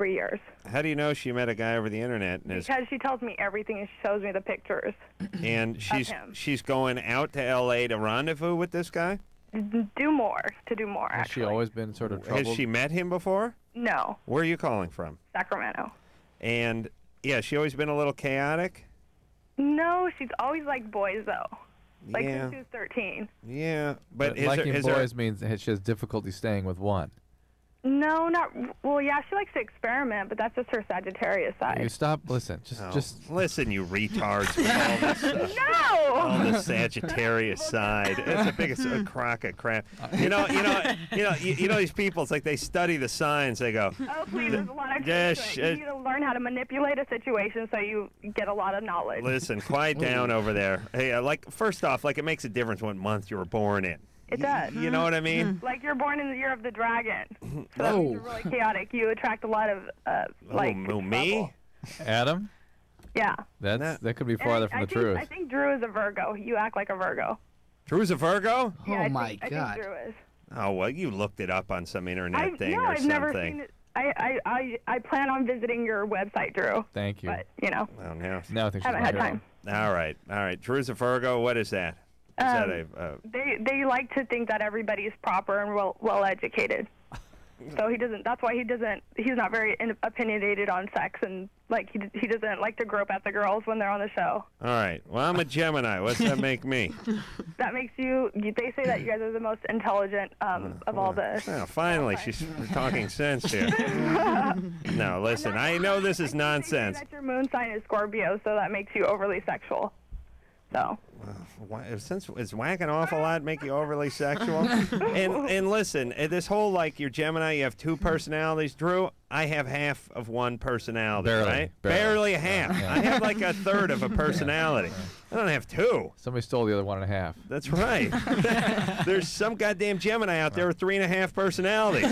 three years. How do you know she met a guy over the internet and is Because she tells me everything and she shows me the pictures. and she's him. she's going out to L A to rendezvous with this guy? Do more. To do more, Has actually. she always been sort of troubled? Has she met him before? No, Where are you calling from? Sacramento. And yeah, she always been a little chaotic. No, she's always liked boys, though. Like Yeah. since she was thirteen. Yeah, but, But is liking there, is boys there, means that she has difficulty staying with one. No, not... Well, yeah, she likes to experiment, but that's just her Sagittarius You side. stop. Listen. Just, Oh, just. listen, you retards with all this uh, No! all the Sagittarius side. It's the biggest uh, crock of crap. You know, you know, you know, you, you know these people. It's like they study the signs. They go, Oh, please, there's a lot of Yeah, tricks sh- to it. You need to learn how to manipulate a situation so you get a lot of knowledge. listen, quiet down over there. Hey, uh, like first off, like it makes a difference what month you were born in. It does. You know what I mean? Like you're born in the year of the dragon. So that means you're really chaotic. You attract a lot of, uh, like, oh, oh, me? Adam. yeah. That's that could be And farther I, from I the think, truth. I think Drew is a Virgo. You act like a Virgo. Drew's a Virgo? Yeah, I Oh, my think, I God. think Drew is. Oh well, you looked it up on some internet I, thing no, or I've something. never seen it. I, I, I, I plan on visiting your website, Drew. Thank you. But, you know. Oh, now, now I think she's Haven't my had hero. time. All right, all right. Drew's a Virgo. What is that? Is Um, that a? Uh, They they like to think that everybody is proper and well well educated. So he doesn't. That's why he doesn't. He's not very in, opinionated on sex, and like he he doesn't like to grope at the girls when they're on the show. all right. Well, I'm a Gemini. What's that make me? That makes you. you- They say that you guys are the most intelligent um, of all the. Oh, finally, she's talking sense here. No, listen. I know this is nonsense. That your moon sign is Scorpio, so that makes you overly sexual. So. Why, since is whacking off a lot make you overly sexual? and and listen, uh, this whole like you're Gemini, you have two personalities. Drew, I have half of one personality, Barely, right? barely. a half. I have like a third of a personality. I don't have two. Somebody stole the other one and a half. That's right. There's some goddamn Gemini out there with three and a half personalities.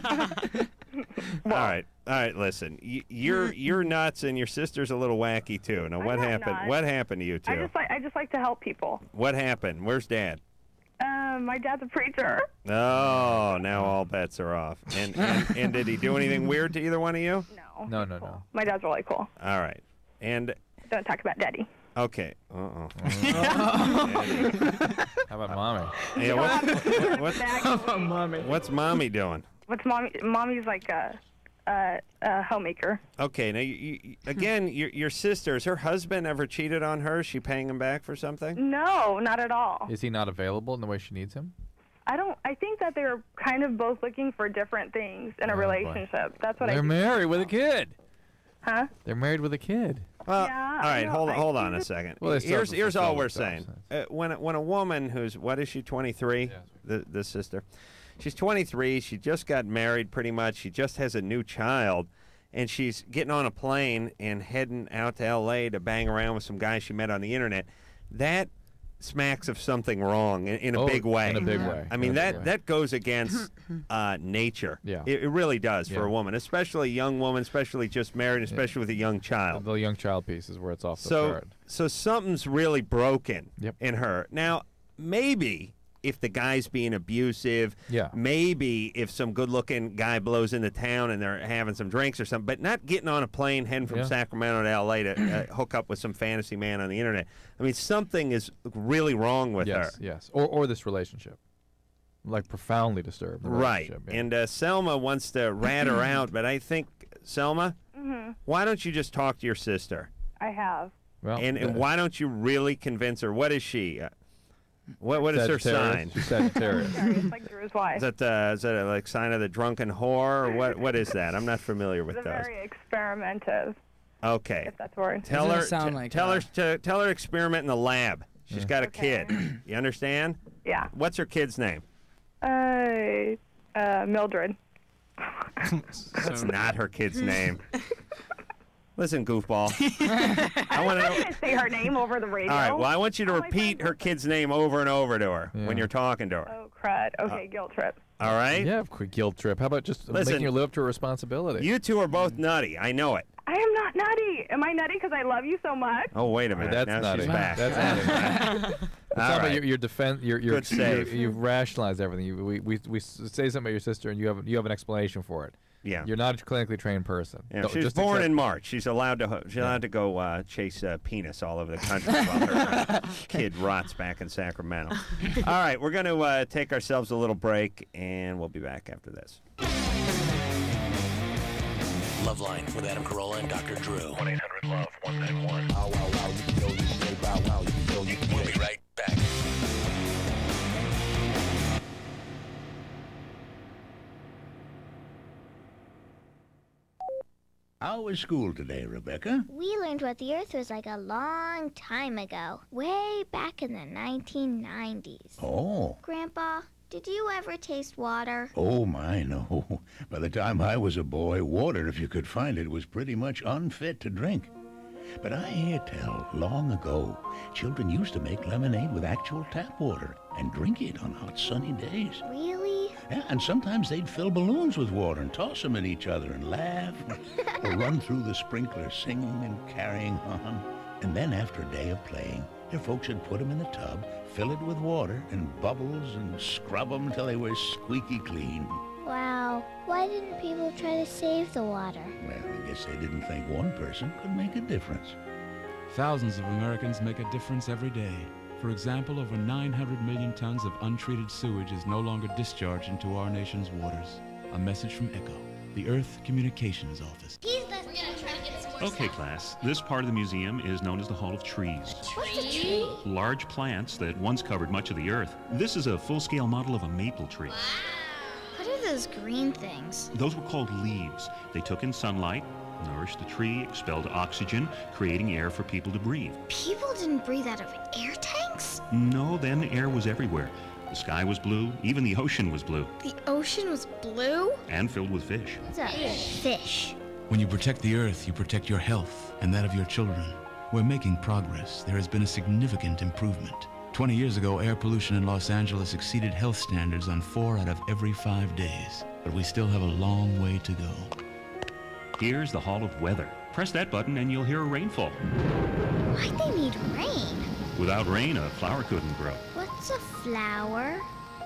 all right, all right. Listen, y- you're you're nuts, and your sister's a little wacky too. Now, what not happened? nuts. What happened to you two? I just like I just like to help people. What happened? Where's Dad? Um, my dad's a preacher. Oh, now all bets are off. And, and and did he do anything weird to either one of you? No. No, no, no. My dad's really cool. All right. And Don't talk about daddy. okay. Uh oh. How about mommy? Yeah. What, what's mommy? what's mommy doing? What's mommy? Mommy's like a, a, a homemaker. Okay. Now, you, you, again, your your sister, has her husband ever cheated on her? Is she paying him back for something? No, not at all. Is he not available in the way she needs him? I don't. I think that they're kind of both looking for different things in a Oh, boy. relationship. That's what I. They're think. married with a kid. Huh? They're married with a kid. Well, Yeah, all right, no, hold on, I- hold on a second. Well, they still here's have to here's all fulfill we're themselves, saying. Uh, when a- when a woman who's what is she twenty-three? The the sister, she's twenty-three. She just got married, pretty much. She just has a new child, and she's getting on a plane and heading out to L A to bang around with some guy she met on the internet. That smacks of something wrong in, in a Oh, big way. in a big way. I mean In a big that way. that goes against uh, nature. Yeah. It, it really does for Yeah. a woman, especially a young woman, especially just married, especially with a young child. The young child piece is where it's off the So, chart. so something's really broken Yep. in her. Now, maybe if the guy's being abusive, Yeah. maybe if some good-looking guy blows into town and they're having some drinks or something, but not getting on a plane heading from Yeah. Sacramento to L A to uh, hook up with some fantasy man on the internet. I mean, something is really wrong with Yes, her. yes. Or or this relationship. Like profoundly disturbed. the Right. relationship, yeah. And uh, Selma wants to rat her out, but I think, Selma, hmm why don't you just talk to your sister? I have. Well, and, and uh, why don't you really convince her? What is she? Uh, what what is her Sagittarius. sign? She's Sagittarius. It's like Drew's wife. Is that uh, is that a, like sign of the drunken whore or what? What is that? I'm not familiar with It's those. very experimentative, Okay. if that's a word. Tell Doesn't her. sound t- like, tell uh, her to tell her to experiment in the lab. She's got a kid. You understand? Yeah. What's her kid's name? Uh, uh, Mildred. That's not her kid's name. Listen, goofball. I want to I know. didn't say her name over the radio. All right. Well, I want you to All my repeat friends her kid's name over and over to her Yeah. when you're talking to her. Oh, crud. Okay, guilt trip. All right. Yeah, quick guilt trip. How about just Listen, making her live up to her responsibility? You two are both nutty. I know it. I am not nutty. Am I nutty because I love you so much? Oh, wait a minute. That's now nutty. she's back. That's nutty. It's All not about right. your, your defense. Your, your, Good save. your- you've rationalized everything. You, we, we, we s- say something about your sister, and you have you have an explanation for it. Yeah. You're not a clinically trained person. Yeah, Don't- she was just born accept- in March. She's allowed to. ho- She's allowed to go uh, chase uh, penis all over the country while her uh, kid rots back in Sacramento. All right, we're going to uh, take ourselves a little break, and we'll be back after this. Loveline with Adam Carolla and Doctor Drew. one eight hundred love one nine one. We'll be right back. How was school today, Rebecca? We learned what the Earth was like a long time ago, way back in the nineteen nineties. Oh. Grandpa, did you ever taste water? Oh, my, no. By the time I was a boy, water, if you could find it, was pretty much unfit to drink. But I hear tell, long ago, children used to make lemonade with actual tap water and drink it on hot sunny days. Really? Yeah, and sometimes they'd fill balloons with water and toss them at each other and laugh, or run through the sprinkler singing and carrying on. And then after a day of playing, their folks would put them in the tub, fill it with water and bubbles, and scrub them until they were squeaky clean. Wow. Why didn't people try to save the water? Well, I guess they didn't think one person could make a difference. Thousands of Americans make a difference every day. For example, over nine hundred million tons of untreated sewage is no longer discharged into our nation's waters. A message from ECHO, the Earth Communications Office. Okay, class. This part of the museum is known as the Hall of Trees. What's a tree? Large plants that once covered much of the Earth. This is a full-scale model of a maple tree. What are those green things? Those were called leaves. They took in sunlight, nourished the tree, expelled oxygen, creating air for people to breathe. People didn't breathe out of air tanks? No, then air was everywhere. The sky was blue, even the ocean was blue, The ocean was blue? and filled with fish. What's a fish? When you protect the Earth, you protect your health and that of your children. We're making progress. There has been a significant improvement. twenty years ago, air pollution in Los Angeles exceeded health standards on four out of every five days. But we still have a long way to go. Here's the Hall of Weather. Press that button and you'll hear a rainfall. Why'd they need rain? Without rain, a flower couldn't grow. What's a flower?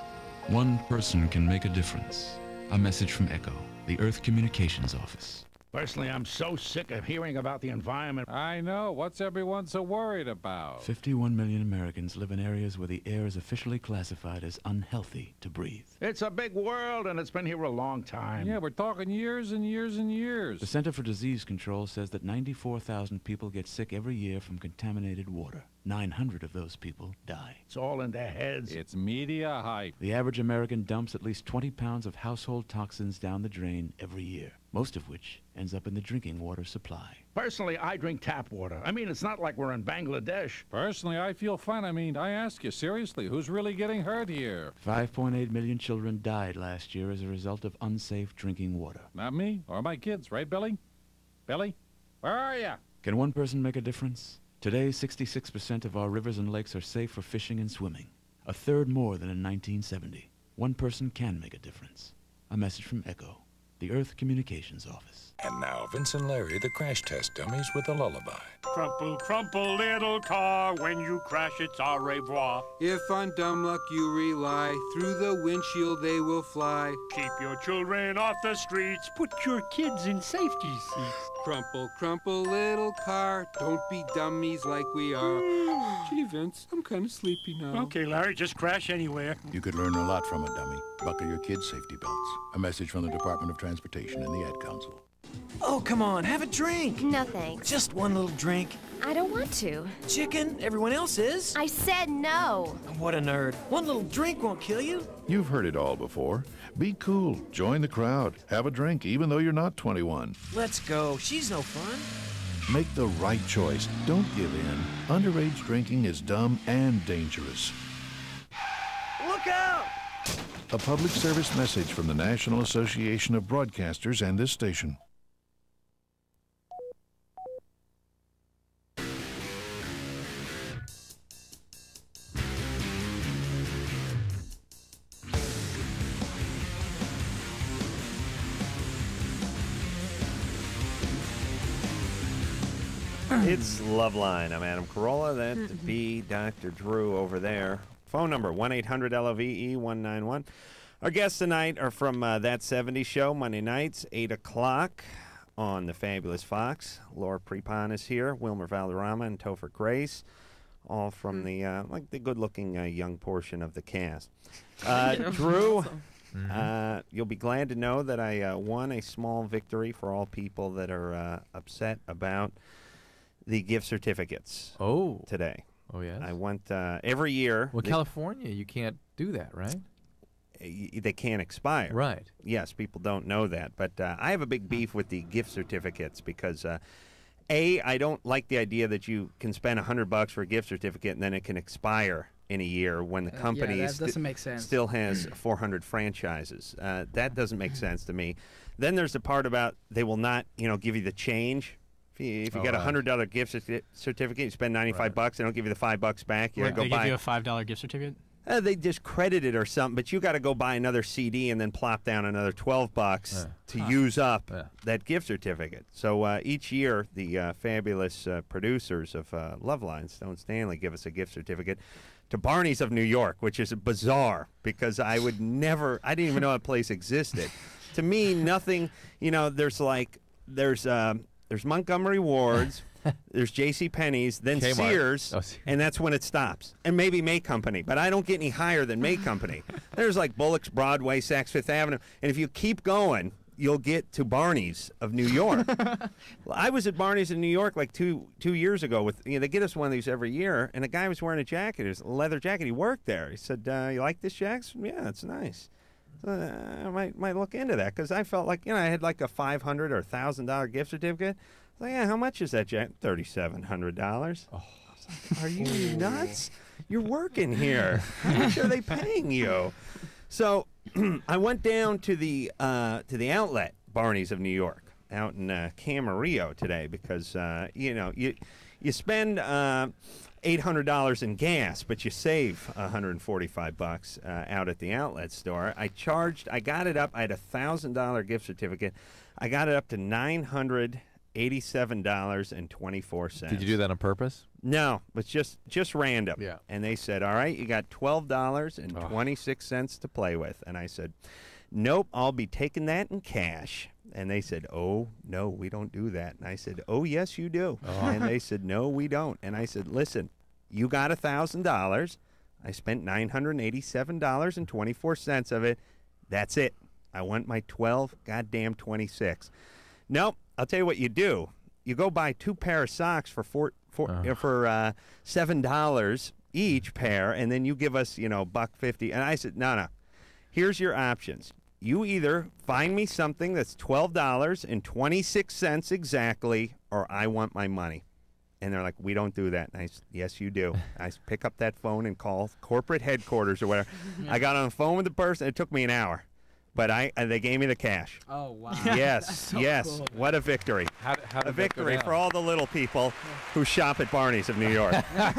One person can make a difference. A message from ECHO, the Earth Communications Office. Personally, I'm so sick of hearing about the environment. I know. What's everyone so worried about? fifty-one million Americans live in areas where the air is officially classified as unhealthy to breathe. It's a big world, and it's been here a long time. Yeah, we're talking years and years and years. The Center for Disease Control says that ninety-four thousand people get sick every year from contaminated water. nine hundred of those people die. It's all in their heads. It's media hype. The average American dumps at least twenty pounds of household toxins down the drain every year, most of which ends up in the drinking water supply. Personally, I drink tap water. I mean, it's not like we're in Bangladesh. Personally, I feel fine. I mean, I ask you, seriously, who's really getting hurt here? five point eight million children died last year as a result of unsafe drinking water. Not me or my kids, right, Billy? Billy? Where are you? Can one person make a difference? Today, sixty-six percent of our rivers and lakes are safe for fishing and swimming, a third more than in nineteen seventy. One person can make a difference. A message from ECHO, the Earth Communications Office. And now, Vince and Larry, the crash test dummies, with a lullaby. Crumple, crumple, little car. When you crash, it's au revoir. If on dumb luck you rely, through the windshield they will fly. Keep your children off the streets. Put your kids in safety seats. Crumple, crumple, little car. Don't be dummies like we are. Gee, Vince, I'm kind of sleepy now. Okay, Larry, just crash anywhere. You could learn a lot from a dummy. Buckle your kids' safety belts. A message from the Department of Transportation and the Ad Council. Oh, come on, have a drink. No thanks. Just one little drink. I don't want to. Chicken, everyone else is. I said no. What a nerd. One little drink won't kill you. You've heard it all before. Be cool. Join the crowd. Have a drink, even though you're not twenty-one. Let's go. She's no fun. Make the right choice. Don't give in. Underage drinking is dumb and dangerous. Look out! A public service message from the National Association of Broadcasters and this station. It's Loveline. I'm Adam Carolla. That'd be Doctor Drew over there. Phone number, one eight hundred L O V E one nine one. Our guests tonight are from uh, That seventies Show, Monday nights, eight o'clock on the Fabulous Fox. Laura Prepon is here, Wilmer Valderrama, and Topher Grace, all from the uh, like the good-looking uh, young portion of the cast. Uh, Drew, uh, you'll be glad to know that I uh, won a small victory for all people that are uh, upset about the gift certificates. Oh. Today. Oh, yes? I went uh, every year. Well, the- California, you can't do that, right? y- they can't expire. Right. Yes, people don't know that. But uh, I have a big beef with the gift certificates because, uh, A, I don't like the idea that you can spend a hundred bucks for a gift certificate and then it can expire in a year when the Uh, yeah, company that is sti- doesn't make sense. still has four hundred franchises. Uh, that doesn't make sense to me. Then there's the part about they will not, you know, give you the change. If you, if you Oh, get a right. hundred dollar gift certi- certificate, you spend ninety-five bucks. They don't give you the five bucks back. You Wait, gotta go they buy. give you a five dollar gift certificate? Uh, they just credit it or something, but you got to go buy another C D and then plop down another twelve bucks to Huh. use up Yeah. that gift certificate. So uh, each year, the uh, fabulous uh, producers of uh, Loveline, Stone Stanley, give us a gift certificate to Barney's of New York, which is bizarre because I would never, I didn't even know that place existed. To me, nothing, you know, there's like, there's um, there's Montgomery Ward's, there's J C Penney's, then Kmart. Sears, Oh, Sears. and that's when it stops. And maybe May Company, but I don't get any higher than May Company. There's like Bullock's, Broadway, Saks Fifth Avenue, and if you keep going, you'll get to Barney's of New York. Well, I was at Barney's in New York like two two years ago. With you know, they get us one of these every year, and a guy was wearing a jacket, it was a leather jacket. He worked there. He said, uh, "You like this, Jack?" I said, yeah, it's nice. So, uh, I might might look into that because I felt like you know I had like a five hundred or thousand dollar gift certificate. So yeah, how much is that, Jack? Thirty-seven hundred dollars. Oh, are you nuts? You're working here. How much are they paying you? So I went down to the uh, to the outlet Barney's of New York out in uh, Camarillo today because uh, you know you you spend uh, eight hundred dollars in gas, but you save one hundred forty-five bucks uh, out at the outlet store. I charged. I got it up. I had a thousand dollar gift certificate. I got it up to nine hundred eighty-seven dollars and twenty-four cents. Did you do that on purpose? No, it's just just random. Yeah. And they said, "All right, you got twelve dollars and twenty-six cents to play with." And I said, "Nope, I'll be taking that in cash." And they said, "Oh, no, we don't do that." And I said, "Oh, yes, you do." Oh. And they said, "No, we don't." And I said, "Listen, you got a thousand dollars. I spent nine hundred eighty-seven dollars and twenty-four cents of it. That's it. I want my twelve, goddamn twenty-six." Nope. I'll tell you what you do. You go buy two pair of socks for four, four uh. for uh, seven dollars each pair, and then you give us, you know, buck fifty. And I said, no, no. Here's your options. You either find me something that's twelve dollars and twenty-six cents exactly, or I want my money. And they're like, we don't do that. And I said, yes, you do. I s- pick up that phone and call corporate headquarters or whatever. I got on the phone with the person. It took me an hour. But I, uh, they gave me the cash. Oh, wow. Yes, That's so yes. cool. What a victory. How, how a did that go victory down? for all the little people who shop at Barney's of New York.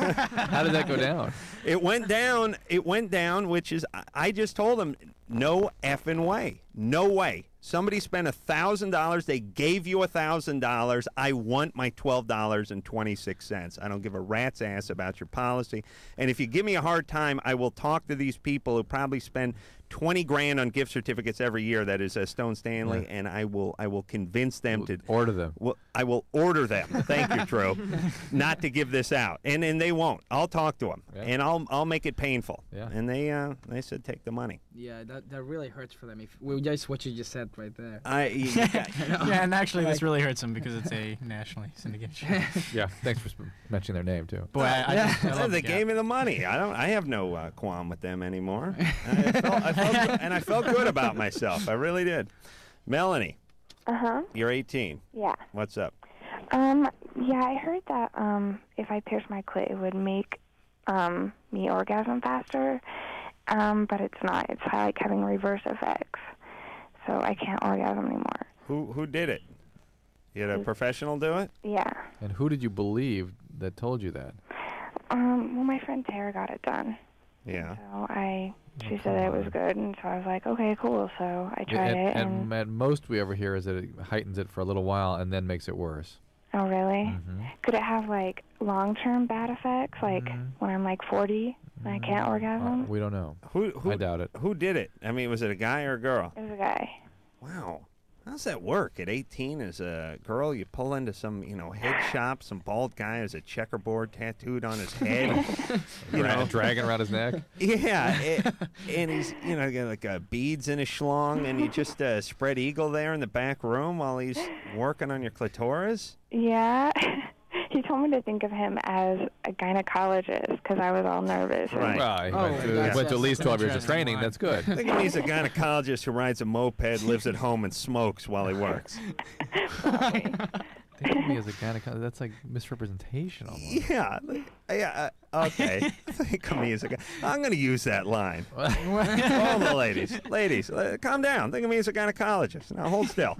How did that go down? It went down, it went down, which is, I- I just told them, no effing way. No way. Somebody spent one thousand dollars. They gave you one thousand dollars. I want my twelve dollars and twenty-six cents. I don't give a rat's ass about your policy. And if you give me a hard time, I will talk to these people who probably spend twenty grand on gift certificates every year. That is uh, Stone Stanley, Yeah. and I will I will convince them to order them. Well, I will order them. Thank you, Drew. Not to give this out, and and they won't. I'll talk to them, Yeah. and I'll I'll make it painful. Yeah. And they uh they said take the money. Yeah, that, that really hurts for them. If we just what you just said right there. I Yeah, and actually, this Like- really hurts them because it's a nationally syndicated show. Yeah, thanks for sp- mentioning their name too. Boy, I, I, just, I Yeah, love they the gave me the money. I don't. I have no uh, qualm with them anymore. I felt, I felt good, and I felt good about myself. I really did. Melanie, Uh huh. you're eighteen. Yeah. What's up? Um. Yeah, I heard that um, if I pierced my clit, it would make um, me orgasm faster. Um, but it's not. It's like having reverse effects. So I can't orgasm anymore. Who who did it? You had a professional do it? Yeah. And who did you believe that told you that? Um. Well, my friend Tara got it done. Yeah. So I. She said that it was good, and so I was like, okay, cool. So I tried and, it, and, and at most we ever hear is that it heightens it for a little while and then makes it worse. oh really? Mhm. Could it have like long-term bad effects, like when I'm like forty? I can't orgasm. Uh, we don't know. Who, who? I doubt it. Who did it? I mean, was it a guy or a girl? It was a guy. Wow. How's that work? At eighteen, as a girl, you pull into some, you know, head shop, some bald guy has a checkerboard tattooed on his head. you Dra- know, dragging around his neck. Yeah, it, and he's, you know, got like uh, beads in his schlong, and you just uh, spread eagle there in the back room while he's working on your clitoris? Yeah. He told me to think of him as a gynecologist because I was all nervous. Right. Well, he Oh, went, to, that's- went to at least that's twelve years of interesting. training. That's good. I think he's a gynecologist who rides a moped, lives at home, and smokes while he works. Think of me as a gynecologist. That's like misrepresentation almost. Yeah. Yeah. Uh, okay. Think of me as a guy. I'm going to use that line. All the ladies. Ladies, uh, calm down. Think of me as a gynecologist. Now hold still.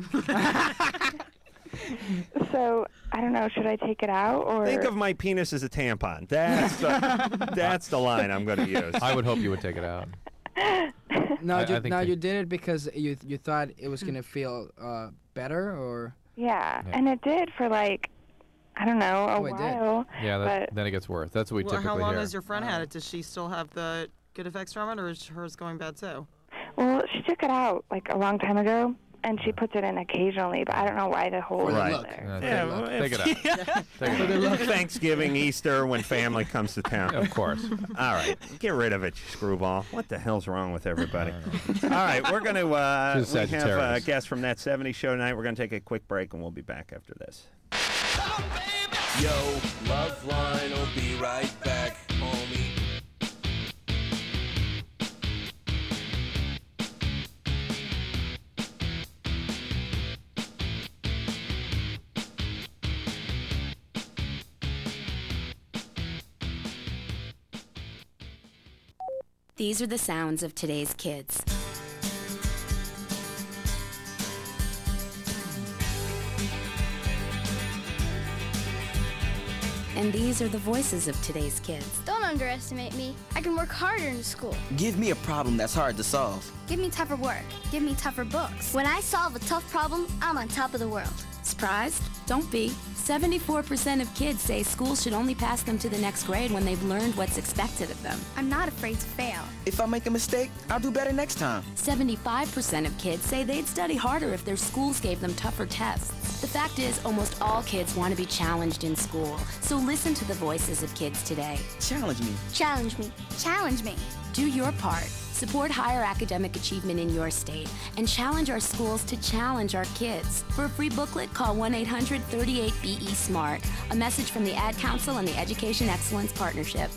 So, I don't know, should I take it out or... Think of my penis as a tampon. That's the, that's the line I'm going to use. I would hope you would take it out. No, I- you, I think no, they- you did it because you you thought it was gonna feel uh, better, or Yeah, Yeah. and it did for like, I don't know, a Oh, it did. while. Yeah, that, but then it gets worse. That's what we Well, typically how long hear. has your friend had it? Does she still have the good effects from it, or is hers going bad too? Well, she took it out like a long time ago, and she puts it in occasionally, but I don't know why the hole is Right. there. Yeah, Yeah, take, well, take if- it out. Take it out. Thanksgiving, Easter, when family comes to town. Of course. All right, get rid of it, you screwball. What the hell's wrong with everybody? All right, we're going to uh, She's we have a Sagittarius. guest from That seventies Show tonight. We're going to take a quick break, and we'll be back after this. Yo, Love Line will be right back, homie. These are the sounds of today's kids. And these are the voices of today's kids. Don't underestimate me. I can work harder in school. Give me a problem that's hard to solve. Give me tougher work. Give me tougher books. When I solve a tough problem, I'm on top of the world. Surprised? Don't be. seventy-four percent of kids say school should only pass them to the next grade when they've learned what's expected of them. I'm not afraid to fail. If I make a mistake, I'll do better next time. seventy-five percent of kids say they'd study harder if their schools gave them tougher tests. The fact is, almost all kids want to be challenged in school. So listen to the voices of kids today. Challenge me. Challenge me. Challenge me. Do your part. Support higher academic achievement in your state and challenge our schools to challenge our kids. For a free booklet, call one eight hundred, thirty-eight, B E, SMART. A message from the Ad Council and the Education Excellence Partnership.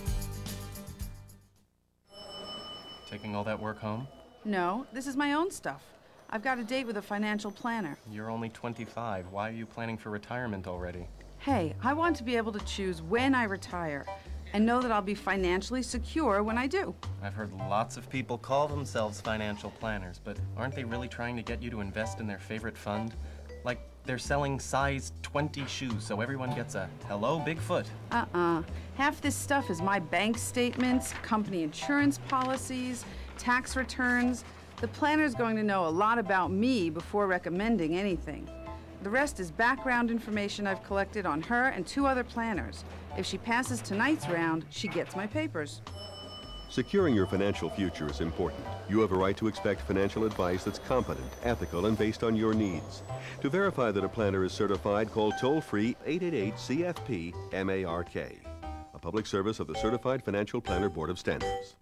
Taking all that work home? No, this is my own stuff. I've got a date with a financial planner. You're only twenty-five. Why are you planning for retirement already? Hey, I want to be able to choose when I retire and know that I'll be financially secure when I do. I've heard lots of people call themselves financial planners, but aren't they really trying to get you to invest in their favorite fund? Like they're selling size twenty shoes so everyone gets a hello Bigfoot. Uh-uh. Half this stuff is my bank statements, company insurance policies, tax returns. The planner's going to know a lot about me before recommending anything. The rest is background information I've collected on her and two other planners. If she passes tonight's round, she gets my papers. Securing your financial future is important. You have a right to expect financial advice that's competent, ethical, and based on your needs. To verify that a planner is certified, call toll-free eight eight eight C F P M A R K, a public service of the Certified Financial Planner Board of Standards.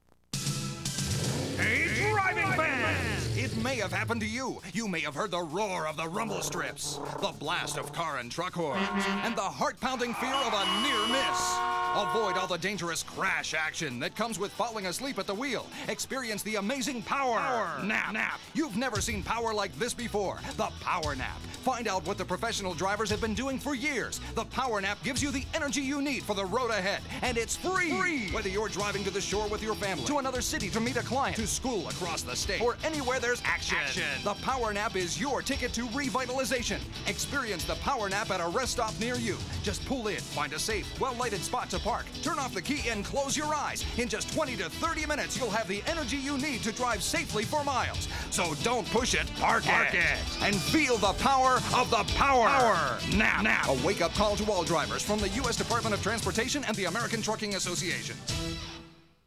Hey, driving fans! It may have happened to you. You may have heard the roar of the rumble strips, the blast of car and truck horns, and the heart-pounding fear of a near miss. Avoid all the dangerous crash action that comes with falling asleep at the wheel. Experience the amazing power, power. Nap. Nap. You've never seen power like this before. The Power Nap. Find out what the professional drivers have been doing for years. The Power Nap gives you the energy you need for the road ahead, and it's free. free. Whether you're driving to the shore with your family, to another city to meet a client, to school across the state, or anywhere there's action. action. The Power Nap is your ticket to revitalization. Experience the Power Nap at a rest stop near you. Just pull in, find a safe, well-lighted spot to park, turn off the key, and close your eyes. In just twenty to thirty minutes, you'll have the energy you need to drive safely for miles. So don't push it, park, park it. it, and feel the power of the Power, power. Nap. Nap. A wake-up call to all drivers from the U S Department of Transportation and the American Trucking Association.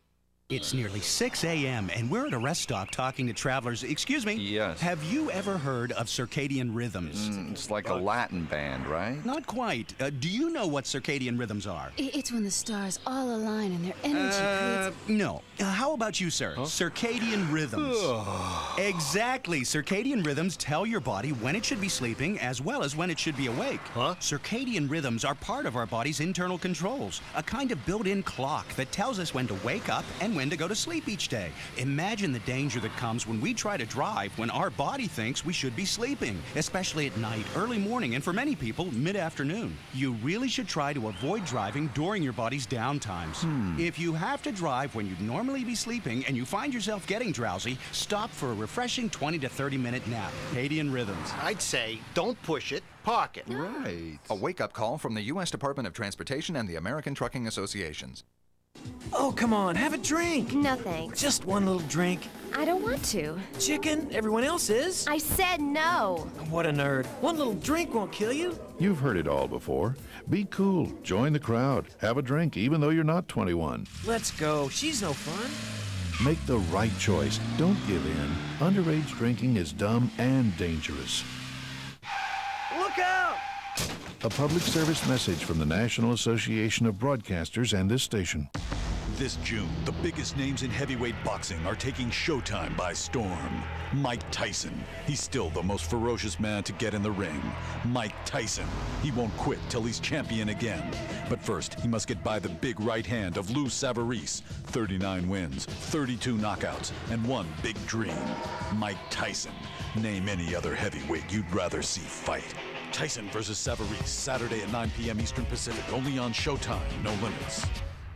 It's nearly six a m and we're at a rest stop talking to travelers. Excuse me? Yes. Have you ever heard of circadian rhythms? Mm, it's like a Latin band, right? Not quite. Uh, do you know what circadian rhythms are? It's when the stars all align and their energy Uh, creates... no. Uh, how about you, sir? Circadian rhythms. Exactly. Circadian rhythms tell your body when it should be sleeping as well as when it should be awake. Huh? Circadian rhythms are part of our body's internal controls, a kind of built-in clock that tells us when to wake up and when to go to sleep each day. Imagine the danger that comes when we try to drive when our body thinks we should be sleeping, especially at night, early morning, and for many people, mid-afternoon. You really should try to avoid driving during your body's downtimes. Hmm. If you have to drive when you'd normally be sleeping and you find yourself getting drowsy, stop for a refreshing twenty to thirty minute nap. Circadian rhythms. I'd say don't push it, park it. Right. A wake-up call from the U S Department of Transportation and the American Trucking Associations. Oh, come on, have a drink. No thanks. Just one little drink. I don't want to. Chicken, everyone else is. I said no. What a nerd. One little drink won't kill you. You've heard it all before. Be cool. Join the crowd. Have a drink, even though you're not twenty-one. Let's go. She's no fun. Make the right choice. Don't give in. Underage drinking is dumb and dangerous. Look out! A public service message from the National Association of Broadcasters and this station. This June, the biggest names in heavyweight boxing are taking Showtime by storm. Mike Tyson. He's still the most ferocious man to get in the ring. Mike Tyson. He won't quit till he's champion again. But first, he must get by the big right hand of Lou Savarese. thirty-nine wins, thirty-two knockouts, and one big dream. Mike Tyson. Name any other heavyweight you'd rather see fight. Tyson versus Savarese, Saturday at nine p m Eastern Pacific, only on Showtime, no limits.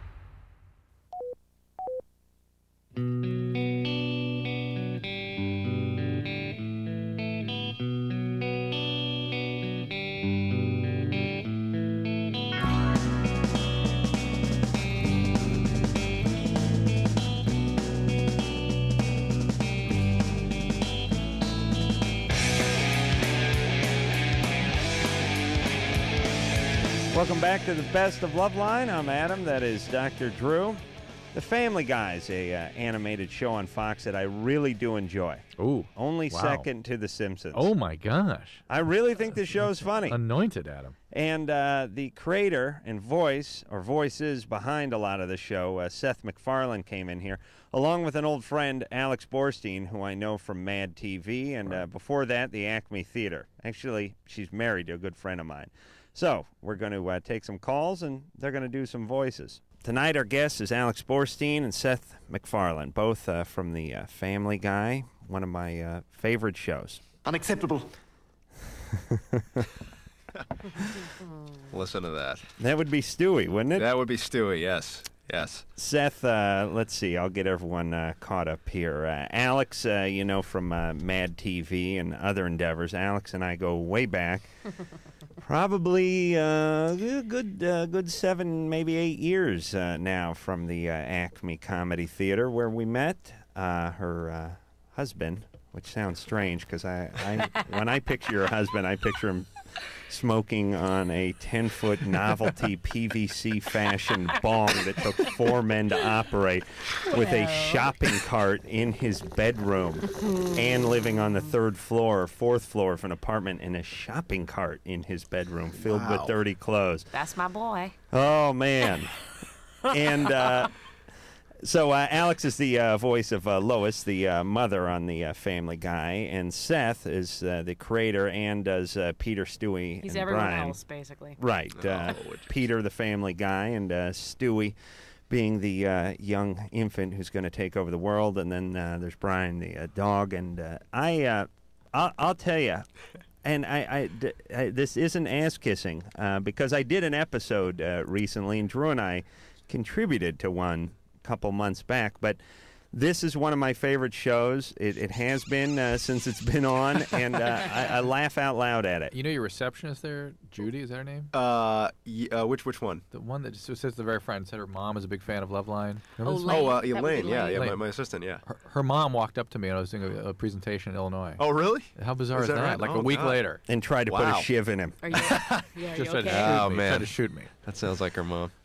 Welcome back to the Best of Loveline. I'm Adam. That is Doctor Drew. The Family Guy is a uh, animated show on Fox that I really do enjoy. Ooh, Only wow. second to The Simpsons. Oh, my gosh. I really think the show's funny. Anointed, Adam. And uh, the creator and voice, or voices behind a lot of the show, uh, Seth MacFarlane, came in here, along with an old friend, Alex Borstein, who I know from Mad T V, and uh, before that, the Acme Theater. Actually, she's married to a good friend of mine. So we're going to uh, take some calls, and they're going to do some voices. Tonight, our guest is Alex Borstein and Seth MacFarlane, both uh, from the uh, Family Guy, one of my uh, favorite shows. Unacceptable. Listen to that. That would be Stewie, wouldn't it? That would be Stewie, yes. Yes. Seth, uh, let's see. I'll get everyone uh, caught up here. Uh, Alex, uh, you know, from uh, Mad T V and other endeavors. Alex and I go way back. Probably uh, a good, uh, good seven, maybe eight years uh, now from the uh, Acme Comedy Theater where we met. Uh, her uh, husband, which sounds strange because I, I, when I picture your husband, I picture him smoking on a ten-foot novelty P V C fashion bong that took four men to operate with a shopping cart in his bedroom and living on the third floor or fourth floor of an apartment in a shopping cart in his bedroom filled Wow. with dirty clothes. That's my boy. Oh, man. and uh, so uh, Alex is the uh, voice of uh, Lois, the uh, mother on the uh, Family Guy, and Seth is uh, the creator and does uh, Peter, Stewie, He's and everyone Brian. else, basically. Right. Uh, Peter, the Family Guy, and uh, Stewie being the uh, young infant who's going to take over the world, and then uh, there's Brian, the uh, dog, and uh, I, uh, I'll, I'll tell you, and I, I, d- I- this isn't ass-kissing, uh, because I did an episode uh, recently, and Drew and I contributed to one couple months back, but this is one of my favorite shows. It, it has been uh, since it's been on, and uh, I, I laugh out loud at it. You know your receptionist there, Judy, is that her name? Uh, y- uh which which one? The one that just sits at the very front said her mom is a big fan of Loveline. Remember Oh, this Lane. one? Oh, uh, Elaine, yeah, yeah, my, my assistant, yeah. Her, her mom walked up to me and I was doing a, a presentation in Illinois. Oh, really? How bizarre is, Is that? that right? Like Oh, a week God. later. And tried to put Wow. a shiv in him. Are you, yeah, are Just you tried to okay? shoot Oh, me. man. Tried to shoot me. That sounds like her mom.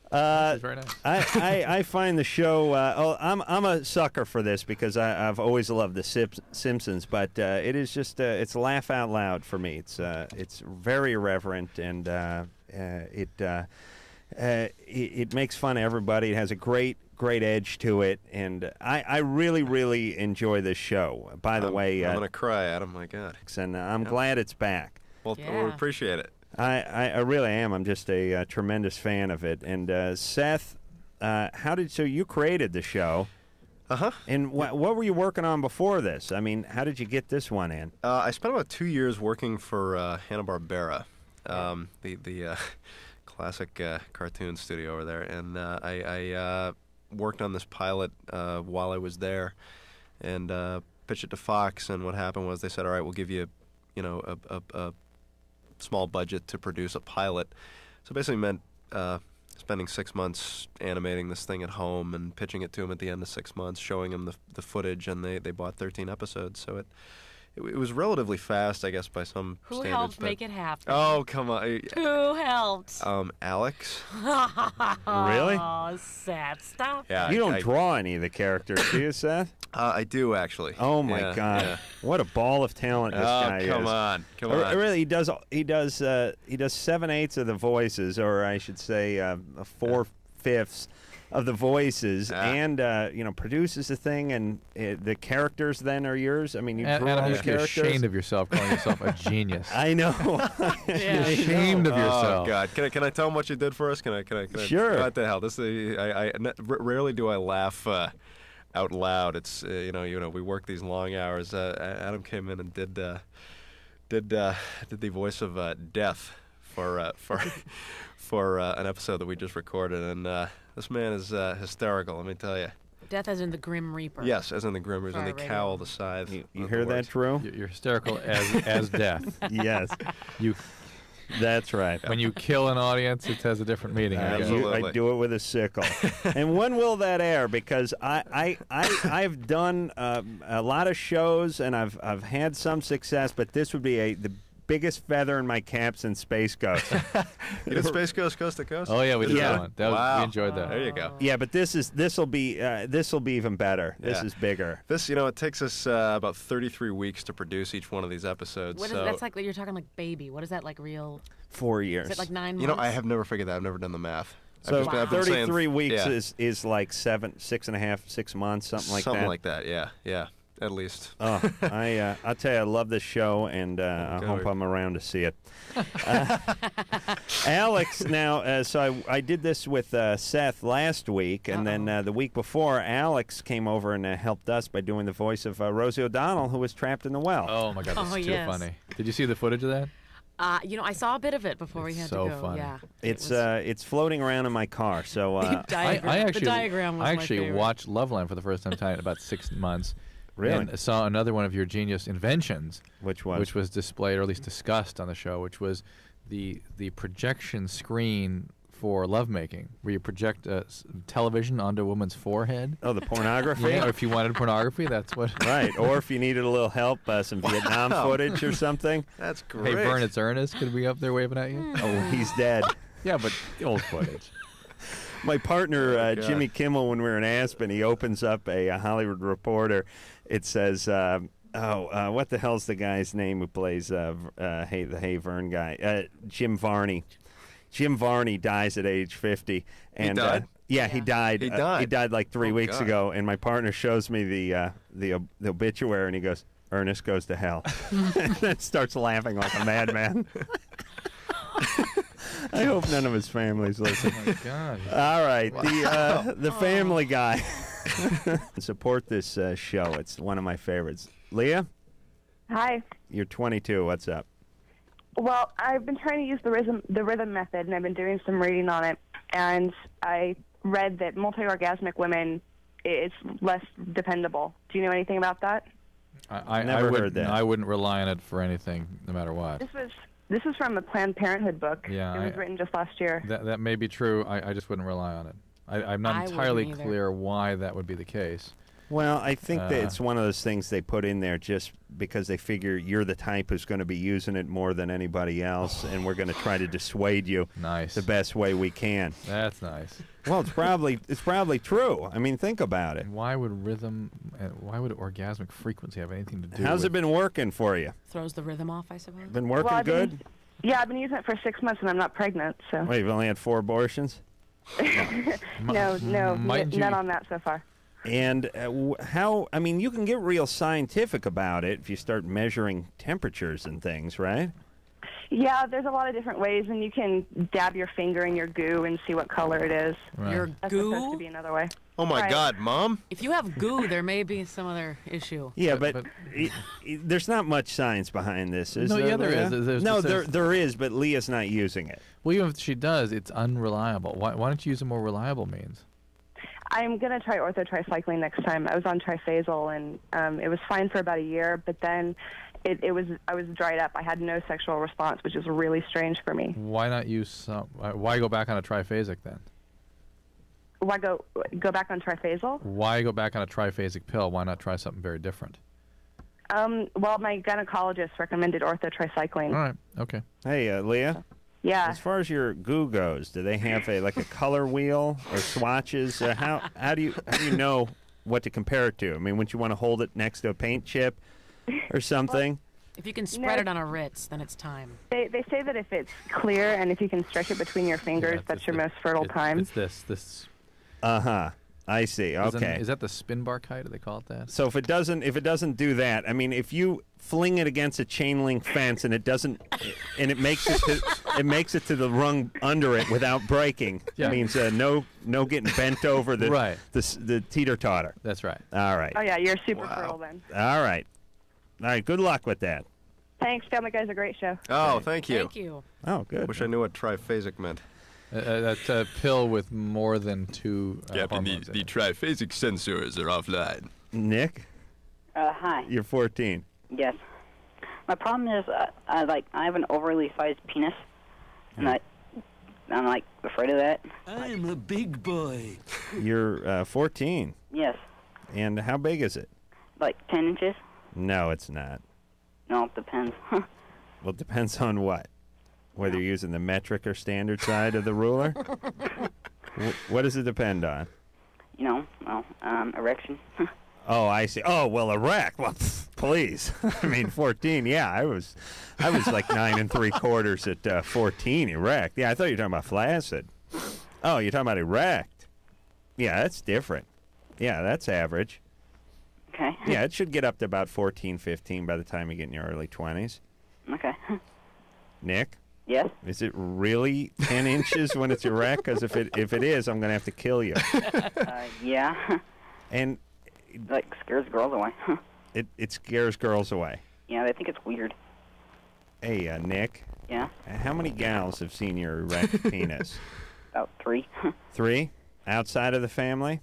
Uh, This is very nice. I, I, I find the show. Uh, oh, I'm I'm a sucker for this because I, I've always loved the Simp- Simpsons, but uh, it is just uh, it's laugh out loud for me. It's uh, it's very irreverent and uh, uh, it, uh, uh, it it makes fun of everybody. It has a great great edge to it, and I, I really really enjoy this show. By the I'm, way, I'm uh, gonna cry, Adam. My God. and uh, I'm Yeah. glad it's back. Well, we appreciate it. I, I, I really am. I'm just a, uh tremendous fan of it. And uh, Seth, uh, how did so you created the show? Uh huh. And wh- what were you working on before this? I mean, how did you get this one in? Uh, I spent about two years working for uh, Hanna-Barbera, um, the the uh, classic uh, cartoon studio over there, and uh, I, I uh, worked on this pilot uh, while I was there, and uh, pitched it to Fox. And what happened was they said, "All right, we'll give you, you know, a, a, a small budget to produce a pilot." So basically meant uh, spending six months animating this thing at home and pitching it to them at the end of six months, showing them the the footage, and they, they bought thirteen episodes. So it, it it was relatively fast, I guess, by some Who standards. helped but- make it happen? Oh, come on. Who helped? Um, Alex. Really? Oh, sad. Stop. Yeah, you don't I- draw any of the characters, do you, Seth? Uh, I do actually. Oh my Yeah, God! yeah. What a ball of talent this Oh, guy come is! on, come Uh, on. Really, he does. He does. Uh, he does seven eighths of the voices, or I should say, uh, four fifths of the voices, and uh, you know, produces the thing, and uh, the characters then are yours. I mean, you Ad- drew Adam, all you the should be characters. ashamed of yourself, calling yourself a genius. I know. You're ashamed of yourself. Oh God! Can I can I tell them what you did for us? Can I can I? Can Sure. I, what the hell? This is, I, I n- r- rarely do I laugh uh, out loud. It's uh, you know you know we work these long hours. Uh, Adam came in and did uh, did uh, did the voice of uh, Death for uh, for for uh, an episode that we just recorded, and uh, this man is uh, hysterical. Let me tell you. Death as in the Grim Reaper. Yes, as in the Grimmers and the Alright. cowl, the scythe. You, you of hear the that, words. Drew? You're you're hysterical as as death. Yes, You. that's right. When you kill an audience, it has a different meaning. I guess. You- I do it with a sickle. And when will that air? Because I, I, I, I've done uh, a lot of shows and I've, I've had some success, but this would be a the biggest feather in my cap since Space Ghost. You did Space Ghost Coast to Coast? Oh yeah, we did Yeah. that one. That was, Wow. We enjoyed that. There you go. Yeah, but this is this will be uh, this will be even better. This Yeah. is bigger. This, you know, it takes us uh, about thirty-three weeks to produce each one of these episodes. What is so, that's like? You're talking like baby. What is that like? Real? Four years. Is it like nine you know, months? I have never figured that. I've never done the math. I've So just been- I've been saying- thirty-three weeks yeah, is, is like seven, six and a half, six months, something like something that. like that. Yeah, yeah, at least. Oh, I uh, I'll tell you, I love this show, and uh, I Good. hope I'm around to see it. Uh, Alex, now, uh, so I, I did this with uh, Seth last week, and then uh, the week before, Alex came over and uh, helped us by doing the voice of uh, Rosie O'Donnell, who was trapped in the well. Oh my God, that's Oh, too yes. funny. Did you see the footage of that? Uh, you know, I saw a bit of it before we It's had so to go. funny. Yeah. It's uh, it's floating around in my car, so uh, The diagram, I, I actually, the diagram was I my actually favorite. watched Loveline for the first time tonight in about six months. Really? And saw another one of your genius inventions. Which was? Which was displayed, or at least discussed on the show, which was the the projection screen for lovemaking, where you project uh, s- television onto a woman's forehead. Oh, the pornography? Yeah, or if you wanted pornography, that's what... Right, or if you needed a little help, uh, some Vietnam Wow. footage or something. That's Hey, Vern, it's Ernest. Could be up there waving at you? Oh, he's dead. Yeah, but old footage. My partner, uh, God. Jimmy Kimmel, when we were in Aspen, he opens up a, a Hollywood Reporter. It says, uh, oh, uh, what the hell's the guy's name who plays uh, V- uh, hey, the Hey Vern guy? Uh, Jim Varney. Jim Varney dies at age fifty. And, died? Uh, yeah, he died. He Uh, died? he died like three Oh, weeks God. ago. And my partner shows me the, uh, the, ob- the obituary, and he goes, Ernest goes to hell. And then starts laughing like a madman. I hope none of his family's listening. Oh, my God. All right, the uh, Wow. the Family Guy. Support this uh, show. It's one of my favorites. Leah, Hi. you're twenty-two. What's up? Well, I've been trying to use the rhythm the rhythm method, and I've been doing some reading on it. And I read that multi-orgasmic women, it's less dependable. Do you know anything about that? I, I, Never I would, heard that. I wouldn't rely on it for anything, no matter what. This was this was from the Planned Parenthood book. Yeah, it was I- written just last year. That that may be true. I, I just wouldn't rely on it. I, I'm not I wouldn't entirely either. clear why that would be the case. Well, I think that Uh, it's one of those things they put in there just because they figure you're the type who's going to be using it more than anybody else, and we're going to try to dissuade you nice. the best way we can. That's nice. Well, it's probably it's probably true. I mean, think about it. Why would rhythm? Uh, why would orgasmic frequency have anything to do? How's with it been working for you? Throws the rhythm off, I suppose. Been working Well, I've been- good? Yeah, I've been using it for six months and I'm not pregnant, so. Wait, you've only had four abortions? no, no, Might n- you- none on that so far. And uh, w- how, I mean, you can get real scientific about it if you start measuring temperatures and things, right? Yeah, there's a lot of different ways, and you can dab your finger in your goo and see what color it is. Your That's goo? supposed to be another way. Oh my Right. God, Mom! If you have goo, there may be some other issue. Yeah, but, i i there's not much science behind this, is No, there? yeah, there Leah? is. There's- no, there's- there there is, but Leah's not using it. Well, even if she does, it's unreliable. Why, why don't you use a more reliable means? I'm going to try orthotricycline next time. I was on Triphasal, and um, it was fine for about a year, but then it, it was I was dried up. I had no sexual response, which is really strange for me. Why not use some? Why why go back on a triphasic then? Why go go back on Triphasal? Why go back on a triphasic pill? Why not try something very different? Um, well, my gynecologist recommended orthotricycline. All right. Okay. Hey, uh, Leah. Yeah. As far as your goo goes, do they have a like a color wheel or swatches? Uh, how how do you how do you know what to compare it to? I mean, wouldn't you want to hold it next to a paint chip or something? If you can spread No. it on a Ritz, then it's time. They they say that if it's clear and if you can stretch it between your fingers, that's your most fertile time. It's this. This. Uh huh. I see. Isn't- Okay. Is that the spin bar kite? Do they call it that? So if it doesn't if it doesn't do that, I mean, if you fling it against a chain link fence and it doesn't, and it makes it to, it makes it to the rung under it without breaking, Yeah. it means uh, no no getting bent over the Right. the s- the teeter totter. That's right. All right. Oh yeah, you're super fertile then. All right. All right. Good luck with that. Thanks, Family Guy's a great show. Oh, thank you. Thank you. Oh, good. Wish I knew what triphasic meant. Uh, uh, that's a pill with more than two uh, Captain, the, hormones in the it. triphasic sensors are offline. Nick, Uh, hi. you're fourteen. Yes. My problem is, uh, I like I have an overly sized penis, and I, I'm like afraid of that. I'm a big boy. You're uh, fourteen. Yes. And how big is it? Like ten inches. No, it's not. No, it depends. Well, it depends on what. Whether you're using the metric or standard side of the ruler. Wh- what does it depend on? you know, well, um, erection. Oh, I see. Oh, well, erect. Well, pff, please. I mean, fourteen. Yeah, I was, I was like nine and three quarters at uh, fourteen. Erect. Yeah, I thought you were talking about flaccid. Oh, you're talking about erect. Yeah, that's different. Yeah, that's average. Okay. Yeah, it should get up to about fourteen, fifteen by the time you get in your early twenties. Okay. Nick? Yes? Is it really ten inches when it's erect? Because if it if it is, I'm going to have to kill you. uh, yeah. And like scares girls away. it it scares girls away. Yeah, they think it's weird. Hey, uh, Nick. Yeah. How many gals have seen your erect penis? About three. Three? Outside of the family?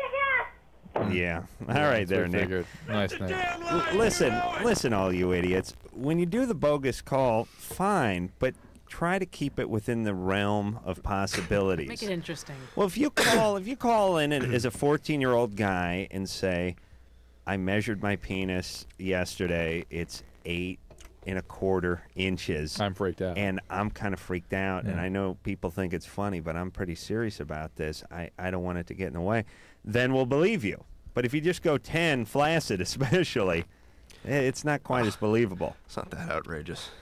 Yeah. All Yeah, right that's what there, I Nick. figured. Nice, Nick. L- listen, listen, all you idiots. When you do the bogus call, fine, but try to keep it within the realm of possibilities. Make it interesting. Well, if you call, if you call in as a fourteen-year-old guy and say, "I measured my penis yesterday. It's eight and a quarter inches." I'm freaked out, and I'm kind of freaked out. And Yeah. I know people think it's funny, but I'm pretty serious about this. I I don't want it to get in the way. Then we'll believe you. But if you just go ten, flaccid especially, eh, it's not quite as believable. It's not that outrageous.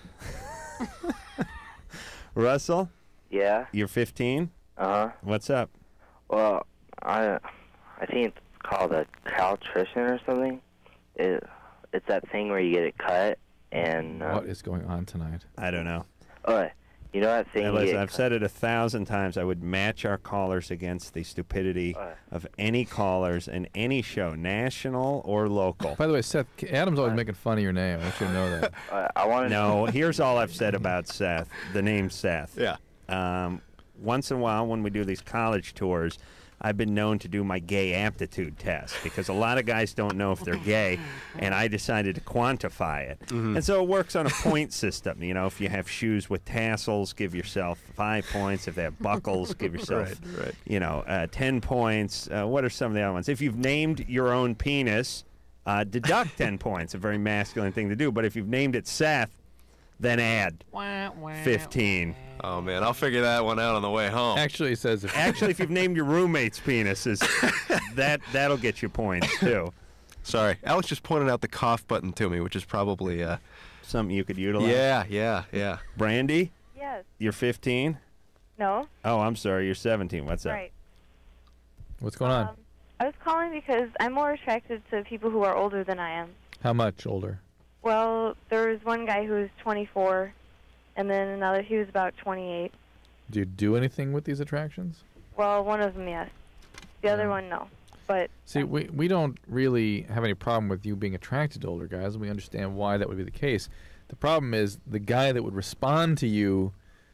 Russell, Yeah. you're fifteen. Uh huh. What's up? Well, I I think it's called a caltrition or something. It it's that thing where you get it cut and. Um, What is going on tonight? I don't know. Oh, you know that thing. Hey, you listen, get I've said it a thousand times. I would match our callers against the stupidity of any callers in any show, national or local. By the way, Seth, Adam's always making fun of your name. I want you to know that. Uh, I want to. No, here's all I've said about Seth. The name Seth. Yeah. Um, once in a while, when we do these college tours, I've been known to do my gay aptitude test because a lot of guys don't know if they're gay, and I decided to quantify it. Mm-hmm. And so it works on a point system. You know, if you have shoes with tassels, give yourself five points. If they have buckles, give yourself, Right, right. you know, uh, ten points. Uh, what are some of the other ones? If you've named your own penis, uh, deduct ten points. A very masculine thing to do. But if you've named it Seth, then add Wah, wah, fifteen. Oh man, I'll figure that one out on the way home. Actually, it says if Actually, if you've named your roommate's penises, that that'll get you points too. Sorry, Alex just pointed out the cough button to me, which is probably uh, something you could utilize. Yeah, yeah, yeah. Brandy, Yes. you're fifteen. No. Oh, I'm sorry, you're seventeen. What's up? Right. What's going on? Um, I was calling because I'm more attracted to people who are older than I am. How much older? Well, there was one guy who was twenty-four, and then another, he was about twenty-eight. Do you do anything with these attractions? Well, one of them, yes. The other one, no. But See, we, we don't really have any problem with you being attracted to older guys, and we understand why that would be the case. The problem is the guy that would respond to you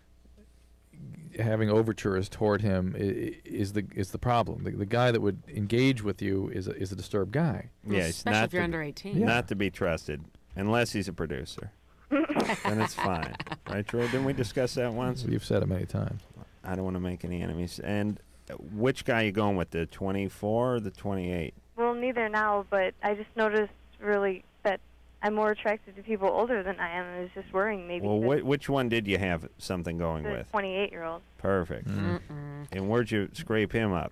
having overtures toward him is, is the is the problem. The, the guy that would engage with you is a, is a disturbed guy. Yeah, it's Especially not if you're to, under eighteen. Yeah. Not to be trusted, unless he's a producer. Then it's fine, right, Troy? Didn't we discuss that once? You've said it many times. I don't want to make any enemies. And uh, which guy you going with, the twenty-four or the twenty-eight? well, neither now, but I just noticed really that I'm more attracted to people older than I am, and it's just worrying maybe Well, that wh- which one did you have something going the with? twenty-eight-year-old. Perfect. Mm-mm. And where'd you scrape him up?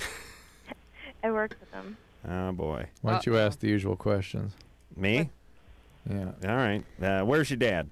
I worked with him. Oh, boy. Why don't you ask the usual questions? Me? Yeah. All right. Uh, where's your dad?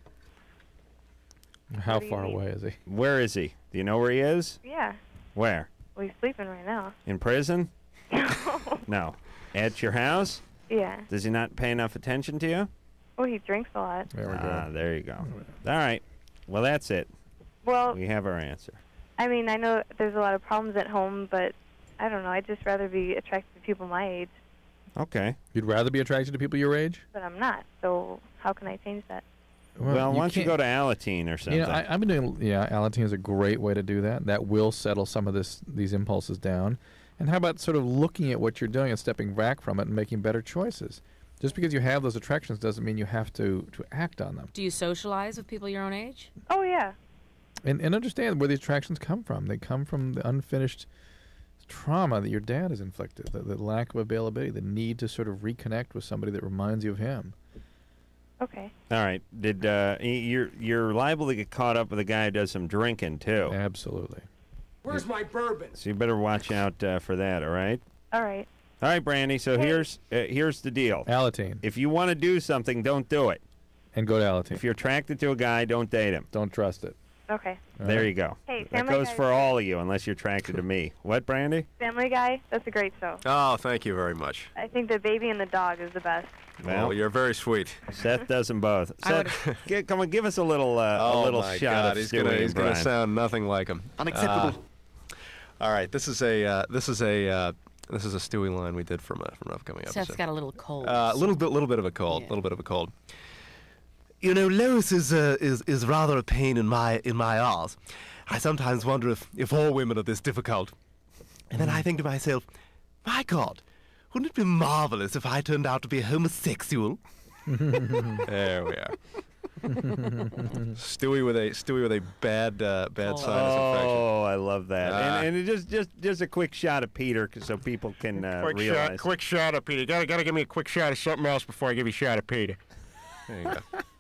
How What do you far mean? away is he? Where is he? Do you know where he is? Yeah. Where? Well, he's sleeping right now. In prison? No. At your house? Yeah. Does he not pay enough attention to you? Well, he drinks a lot. There we Ah, go. there you go. All right. Well, that's it. Well, We have our answer. I mean, I know there's a lot of problems at home, but I don't know. I'd just rather be attracted to people my age, Okay. You'd rather be attracted to people your age? but I'm not. So how can I change that? Well, why don't you can't- go to Alateen or something? You know, I, I've been doing. Yeah, Alateen is a great way to do that. That will settle some of this these impulses down. And how about sort of looking at what you're doing and stepping back from it and making better choices? Just because you have those attractions doesn't mean you have to to act on them. Do you socialize with people your own age? Oh, yeah. And and understand where the attractions come from. They come from the unfinished trauma that your dad has inflicted, the, the lack of availability, the need to sort of reconnect with somebody that reminds you of him. Okay. All right. Did uh, y- you're you're liable to get caught up with a guy who does some drinking too? Absolutely. Where's my bourbon? So you better watch out uh, for that. All right. All right. All right, Brandy. So here's uh, here's the deal. Alateen. If you want to do something, don't do it. And go to Alateen. If you're attracted to a guy, don't date him. Don't trust it. Okay. There you go. Hey, that Family goes Guy- for all of you, unless you're attracted to me. What, Brandy? Family Guy, that's a great show. Oh, thank you very much. I think the baby and the dog is the best. Well, you're very sweet. Seth does them both. I Seth, gi- come on, give us a little uh, Oh a little my shot God, of he's Stewie gonna and he's gonna Brian. sound nothing like him. Unacceptable. Uh, all right, this is a uh, this is a uh, this is a Stewie line we did from a from an upcoming episode. Seth's got a little cold. Uh, a little bit, little bit of a cold, a little bit of a cold. You know, Lois is uh, is is rather a pain in my in my arse. I sometimes wonder if if all women are this difficult. And then I think to myself, my God, wouldn't it be marvelous if I turned out to be a homosexual? There we are. Stewie with a Stewie with a bad uh, bad sinus infection. Oh, I love that. Ah. And, and it just just just a quick shot of Peter, 'cause so people can uh, Quick realize. shot, quick shot of Peter. Gotta, gotta give me a quick shot of something else before I give you a shot of Peter. There you go.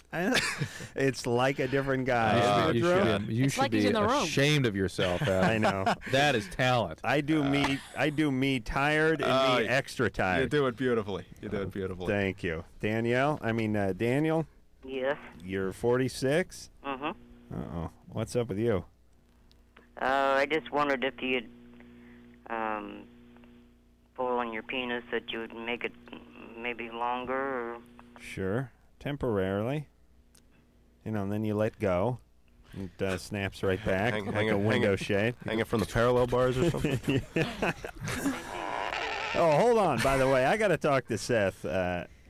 It's like a different guy. Ah, isn't it, you Drew? should be, you should be ashamed of yourself, Adam. I know. That is talent. I do me. I do me tired and Oh, me extra You tired. do it beautifully. You do it beautifully. Thank you, Danielle. I mean uh, Daniel. Yes. You're forty-six. Mm-hmm. Uh oh. What's up with you? Uh, I just wondered if you'd um, pull on your penis that you would make it maybe longer or... Sure. Temporarily. You know, and then you let go. It uh, snaps right back Hang- like hang a it- hang window it- shade. hang it from the parallel bars or something? Oh, hold on. By the way, I got to talk to Seth. Uh,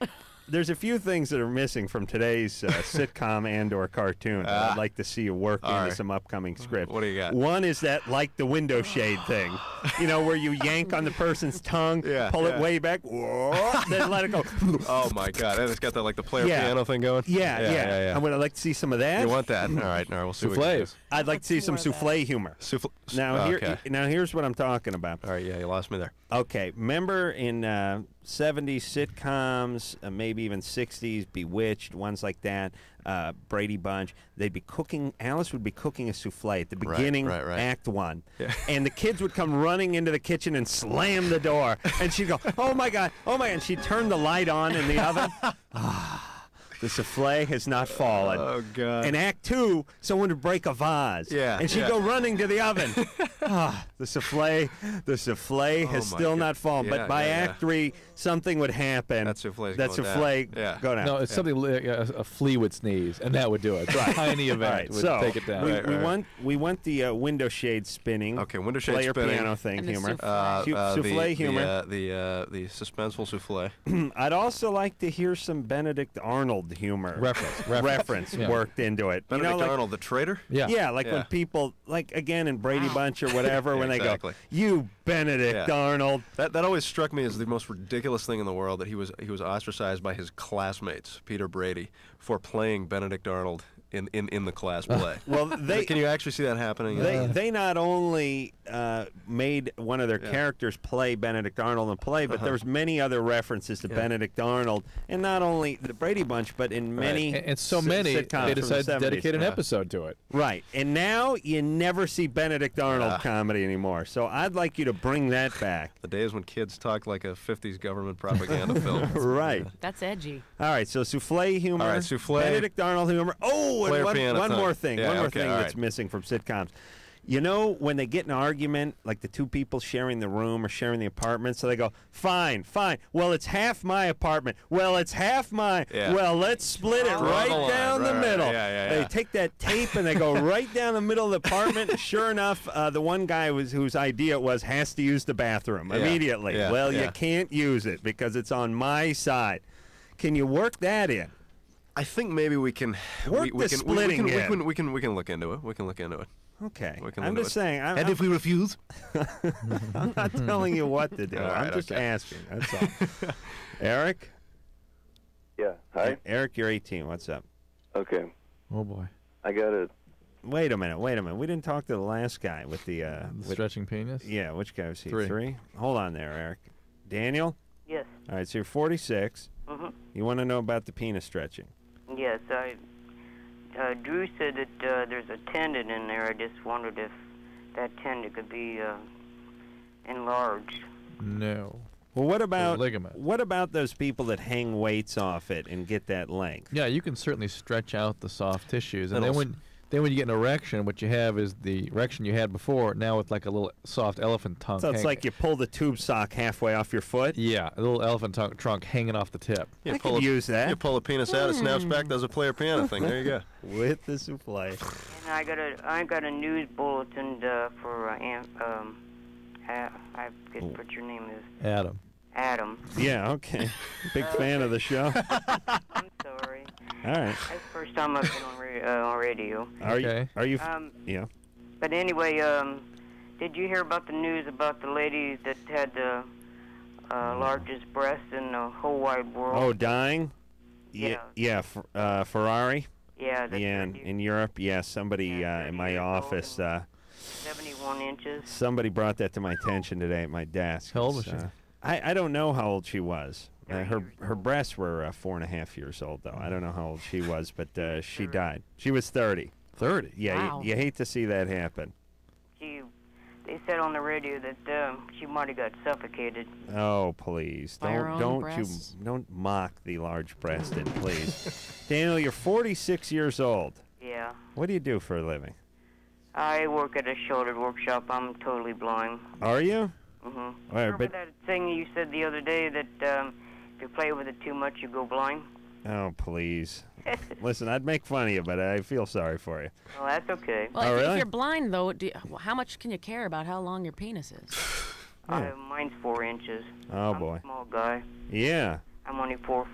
there's a few things that are missing from today's uh, sitcom and/or cartoon. that I'd like to see you work into all right. some upcoming script. What do you got? One is that like the window shade thing, you know, where you yank on the person's tongue, Yeah, pull yeah. it way back, whoa, then let it go. Oh my God! And it's got the like the player Yeah. piano thing going. Yeah, yeah, yeah, yeah. I would like to see some of that. You want that? All right, all right. We'll see. what we can do. Souffles. I'd like to see some souffle humor. Souffle. Now, oh, here, okay. now here's what I'm talking about. All right, yeah, you lost me there. Okay, remember in uh, seventies sitcoms, uh, maybe even sixties, Bewitched, ones like that, uh, Brady Bunch, they'd be cooking, Alice would be cooking a souffle at the Right, beginning, right, right. act one. Yeah. And the kids would come running into the kitchen and slam the door. And she'd go, oh my God, oh my God. And she'd turn the light on in the oven. Ah. The souffle has not fallen. Oh, God. In Act Two, someone would break a vase. Yeah, And she'd yeah. go running to the oven. ah, the souffle, the souffle has Oh, my still God. not fallen. Yeah, but by yeah, Act yeah. Three, something would happen. That souffle's That going souffle down. Yeah. go down. No, it's Yeah. something like a, a flea would sneeze, and that would do it. Right. Tiny event All right, would so take it down. We, Right, we right. want we want the uh, window shade spinning. Okay, window shade player spinning. piano thing And the humor. souffle. Uh, Su- uh, souffle the, humor. The, uh, the, uh, the suspenseful souffle. I'd also like to hear some Benedict Arnold humor. Reference. Reference Yeah. worked into it. You know, Benedict like- Arnold, the traitor? Yeah. Yeah, like when Yeah. people, like again in Brady Bunch or whatever, Yeah, when they exactly. go, "You Benedict Yeah. Arnold." That that always struck me as the most ridiculous thing in the world that he was he was ostracized by his classmates, Peter Brady, for playing Benedict Arnold in, in, in the class play. Well, they Can you actually see that happening? they they not only uh, made one of their Yeah. characters play Benedict Arnold in play, but Uh-huh. there was many other references to Yeah. Benedict Arnold, and not only the Brady Bunch, but in many And, and so si- many, sitcoms they from the decided to seventies. dedicate an Yeah. episode to it. Right, and now you never see Benedict Arnold Yeah. comedy anymore. So I'd like you to bring that back. The days when kids talked like a fifties government propaganda film. Right. That's edgy. All right, so souffle humor. All right, souffle. Benedict Arnold humor. Oh, and Player one, piano one time. more thing. Yeah, one more okay, thing all that's right. missing from sitcoms. You know, when they get in an argument, like the two people sharing the room or sharing the apartment, so they go, fine, fine. Well, it's half my apartment. Well, it's half mine. Yeah. Well, let's split it Draw right the line. down Right, the right, middle. yeah, yeah, They yeah. take that tape and they go right down the middle of the apartment. And sure enough, uh, the one guy was whose idea it was has to use the bathroom Yeah, immediately. yeah, well, yeah. you can't use it because it's on my side. Can you work that in? I think maybe we can Work we, we the can, we- splitting we, can, we in. can we can we can look into it. We can look into it. Okay. We can I'm look into just it. saying. I'm, And I'm- if we refuse? I'm not telling you what to do. All I'm right, just okay. asking. That's all. Eric? Yeah. Hi. Eric, you're eighteen. What's up? Okay. Oh boy. I got it. Wait a minute. Wait a minute. We didn't talk to the last guy with the. Uh, The with, stretching penis? yeah. Which guy was he? Three. Hold on there, Eric. Daniel. Yes. All right. So you're forty-six. Mm-hmm. You want to know about the penis stretching? Yes, I. Uh, Drew said that uh, there's a tendon in there. I just wondered if that tendon could be uh, enlarged. No. Well, what about ligament. what about those people that hang weights off it and get that length? Yeah, you can certainly stretch out the soft tissues, and That'll then when then when you get an erection, what you have is the erection you had before, now with like a little soft elephant tongue. So it's hang- like you pull the tube sock halfway off your foot. yeah, a little elephant tongue, trunk hanging off the tip. You I pull could a, use that. You pull a penis out, it snaps back, does a player piano thing. There you go. With the souffle. And I got a I got a news bulletin uh, for uh, Am- um, uh, I forget what your name is. Adam. Adam. Yeah, okay. Big fan of the show. I'm sorry. All right. That's the first time I've been on, ra- uh, on radio. Are you? Okay. Are you? Um, yeah. But anyway, um, did you hear about the news about the lady that had the uh, largest breast in the whole wide world? Oh, dying. Yeah. Yeah. F- uh, Ferrari. Yeah, that's Yeah, in, in Europe. Yeah, somebody uh, in my office. Uh, seventy-one inches. somebody brought that to my attention today at my desk. How old was It's, she? uh, I, I don't know how old she was. Uh, her her breasts were uh, four and a half years old, though. I don't know how old she was, but uh, she died. She was thirty. Thirty. Yeah, Wow. you, you hate to see that happen. She, they said on the radio that um, she might have got suffocated. Oh, please By her don't own don't breasts? you don't mock the large-breasted, please. Daniel, you're forty-six years old. Yeah. What do you do for a living? I work at a shoulder workshop. I'm totally blind. Are you? Mm-hmm. All right, Remember but that thing you said the other day that um, if you play with it too much, you go blind? oh, please. Listen, I'd make fun of you, but I feel sorry for you. Well, that's okay. Well, Oh, if, if really? you're blind, though, do you, how much can you care about how long your penis is? Uh, mine's four inches. Oh I'm boy. a small guy. Yeah. I'm only four foot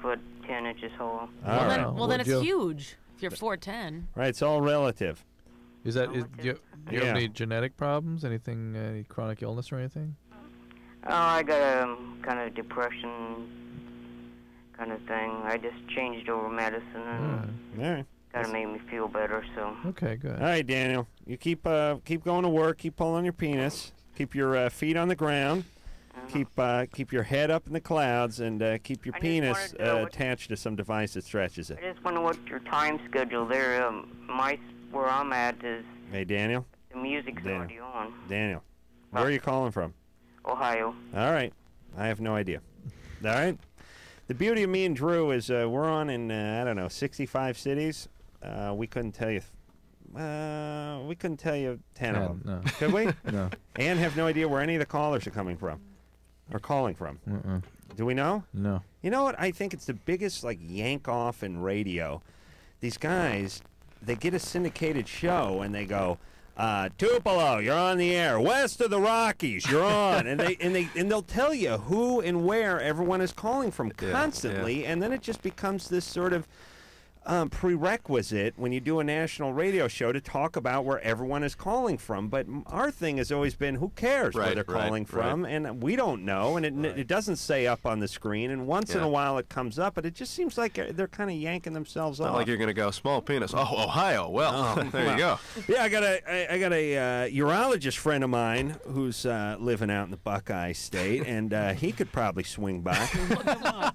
ten inches whole. All well, right. then, well, then it's you- huge. If you're four ten. Right, it's all relative. Is that is, do you, do you Yeah. have any genetic problems? Anything, uh, any chronic illness or anything? Oh, I got a um, kind of depression kind of thing. I just changed over medicine and All right. kind of made me feel better. So Okay, good. All right, Daniel. You keep uh, keep going to work. Keep pulling your penis. Keep your uh, feet on the ground. Keep uh, keep your head up in the clouds, and uh, keep your I just penis wanted to know uh, what- attached to some device that stretches it. I just wonder what your time schedule there. Um, my where I'm at is Hey, Daniel. the music's Daniel. already on. Daniel, where are you calling from? Ohio. All right. I have no idea. All right. The beauty of me and Drew is uh, we're on in, uh, I don't know, sixty-five cities. Uh, we couldn't tell you. Uh, we couldn't tell you ten of Ten, them. no. Could we? No. And have no idea where any of the callers are coming from or calling from. Uh-uh. Do we know? No. You know what? I think it's the biggest, like, yank off in radio. These guys, they get a syndicated show and they go, uh, Tupelo, you're on the air. West of the Rockies, you're on. and they and they and they'll tell you who and where everyone is calling from Yeah, constantly, and then it just becomes this sort of um, prerequisite when you do a national radio show to talk about where everyone is calling from. But m- our thing has always been, who cares where Right, they're right, calling from, right. and we don't know, and it, it doesn't say up on the screen. And once in Yeah. a while it comes up, but it just seems like uh, they're kind of yanking themselves Not off. like you're going to go small penis. Oh, Ohio. Well, Oh, there well. you go. Yeah, I got a I, I got a uh, urologist friend of mine who's uh, living out in the Buckeye State, and uh, he could probably swing by.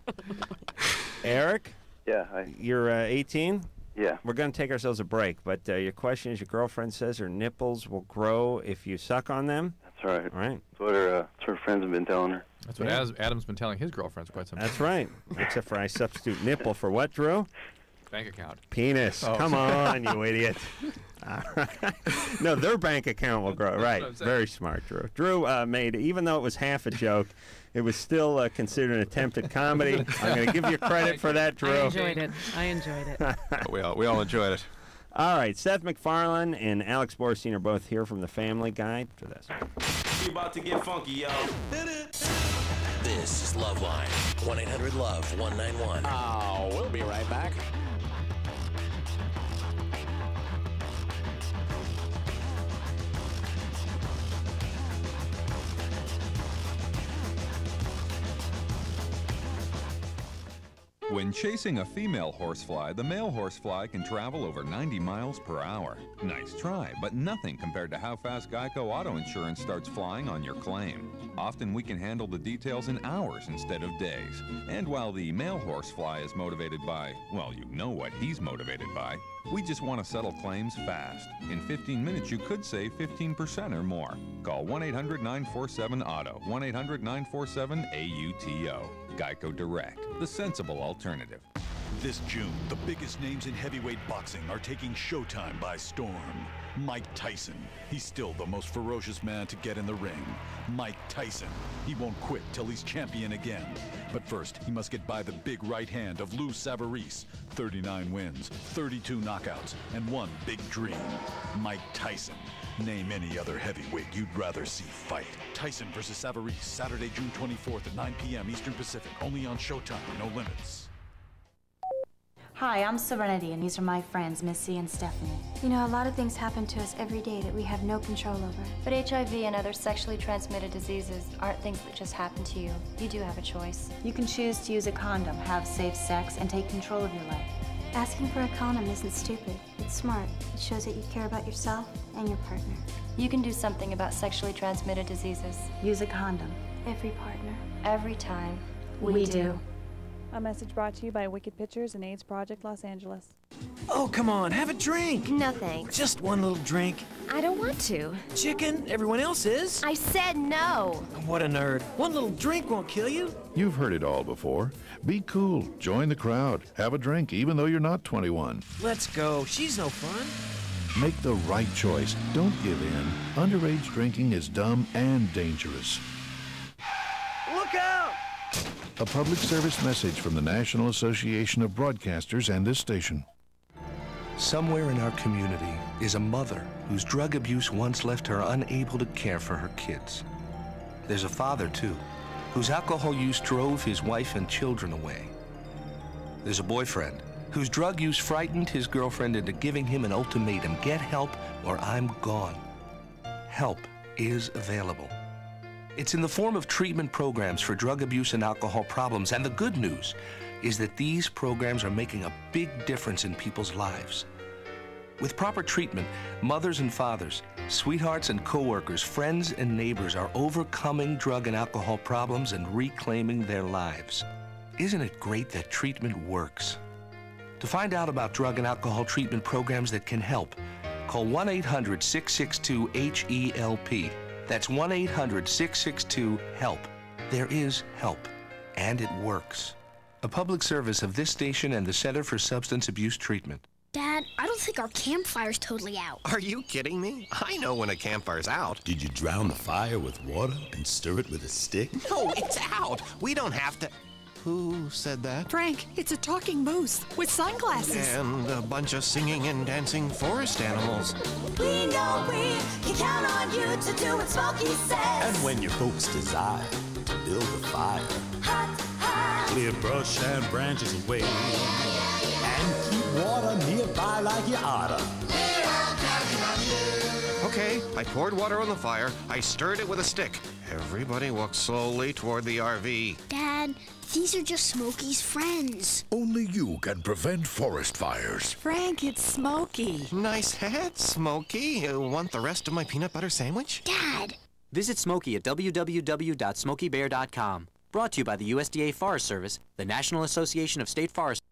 Eric, Yeah, I, you're uh, eighteen. yeah. We're going to take ourselves a break, but uh, your question is: your girlfriend says her nipples will grow if you suck on them. That's right. All right. That's what her, uh, that's what her friends have been telling her. That's what Yeah. Adam's, Adam's been telling his girlfriends quite some time. That's right. Except for I substitute nipple for what, Drew? Bank account. Penis. Oh. Come on, you idiot. All right. No, their bank account will grow. Right. what I'm saying. Very smart, Drew. Drew uh, made, even though it was half a joke, it was still uh, considered an attempt at comedy. I'm going to give you credit for that, Drew. I enjoyed it. I enjoyed it. we all we all enjoyed it. All right. Seth MacFarlane and Alex Borstein are both here from the Family Guide for this. We about to get funky, yo. This is Loveline. one eight hundred love one nine one. Oh, we'll be right back. When chasing a female horsefly, the male horsefly can travel over ninety miles per hour. Nice try, but nothing compared to how fast Geico Auto Insurance starts flying on your claim. Often we can handle the details in hours instead of days. And while the male horsefly is motivated by, well, you know what he's motivated by, we just want to settle claims fast. In fifteen minutes, you could save fifteen percent or more. Call one eight hundred nine four seven auto, one eight hundred nine four seven A U T O. Geico Direct, the sensible alternative. This June, the biggest names in heavyweight boxing are taking Showtime by storm. Mike Tyson. He's still the most ferocious man to get in the ring. Mike Tyson. He won't quit till he's champion again. But first, he must get by the big right hand of Lou Savarese. thirty-nine wins, thirty-two knockouts, and one big dream. Mike Tyson. Name any other heavyweight you'd rather see fight. Tyson versus Savarese, Saturday, June twenty-fourth at nine p m Eastern Pacific. Only on Showtime. No limits. Hi, I'm Serenity, and these are my friends, Missy and Stephanie. You know, a lot of things happen to us every day that we have no control over. But H I V and other sexually transmitted diseases aren't things that just happen to you. You do have a choice. You can choose to use a condom, have safe sex, and take control of your life. Asking for a condom isn't stupid. It's smart. It shows that you care about yourself and your partner. You can do something about sexually transmitted diseases. Use a condom. Every partner. Every time. We, we do. do. A message brought to you by Wicked Pictures and AIDS Project Los Angeles. Oh, come on, have a drink. No thanks. Just one little drink. I don't want to. Chicken, everyone else is. I said no. What a nerd. One little drink won't kill you. You've heard it all before. Be cool. Join the crowd. Have a drink even though you're not twenty-one. Let's go. She's no fun. Make the right choice. Don't give in. Underage drinking is dumb and dangerous. Look out! A public service message from the National Association of Broadcasters and this station. Somewhere in our community is a mother whose drug abuse once left her unable to care for her kids. There's a father, too, whose alcohol use drove his wife and children away. There's a boyfriend whose drug use frightened his girlfriend into giving him an ultimatum: get help or I'm gone. Help is available. It's in the form of treatment programs for drug abuse and alcohol problems, and the good news is that these programs are making a big difference in people's lives. With proper treatment, mothers and fathers, sweethearts and coworkers, friends and neighbors are overcoming drug and alcohol problems and reclaiming their lives. Isn't it great that treatment works? To find out about drug and alcohol treatment programs that can help, call one eight hundred, six six two, H E L P. That's one eight hundred, six six two, HELP. There is help, and it works. A public service of this station and the Center for Substance Abuse Treatment. Dad, I don't think our campfire's totally out. Are you kidding me? I know when a campfire's out. Did you drown the fire with water and stir it with a stick? No, it's out. We don't have to... Who said that? Frank, it's a talking moose with sunglasses. And a bunch of singing and dancing forest animals. We know we can count on you to do what Smokey says. And when your folks desire to build a fire, hot, hot. Clear brush and branches away. And keep water nearby like you oughta. Okay, I poured water on the fire. I stirred it with a stick. Everybody walked slowly toward the R V. Dad, these are just Smokey's friends. Only you can prevent forest fires. Frank, it's Smokey. Nice hat, Smokey. Uh, want the rest of my peanut butter sandwich? Dad! Visit Smokey at w w w dot smokey bear dot com. Brought to you by the U S D A Forest Service, the National Association of State Forests.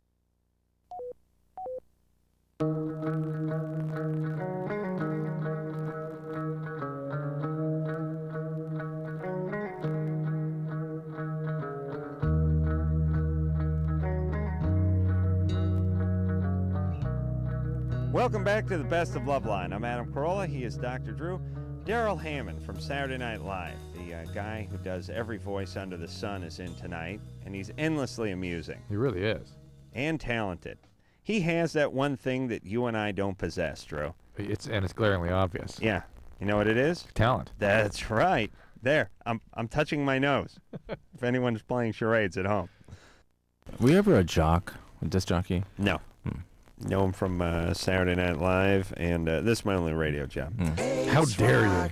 Welcome back to the Best of Loveline. I'm Adam Carolla. He is Doctor Drew. Daryl Hammond from Saturday Night Live, the uh, guy who does every voice under the sun, is in tonight, and he's endlessly amusing. He really is. And talented. He has that one thing that you and I don't possess, Drew. It's and it's glaringly obvious. Yeah. You know what it is? Talent. That's right. There. I'm I'm touching my nose. If anyone's playing charades at home. Were you ever a jock, a disc jockey? No. Hmm. Know him from uh, Saturday Night Live, and uh, this is my only radio job. Hmm. How dare you?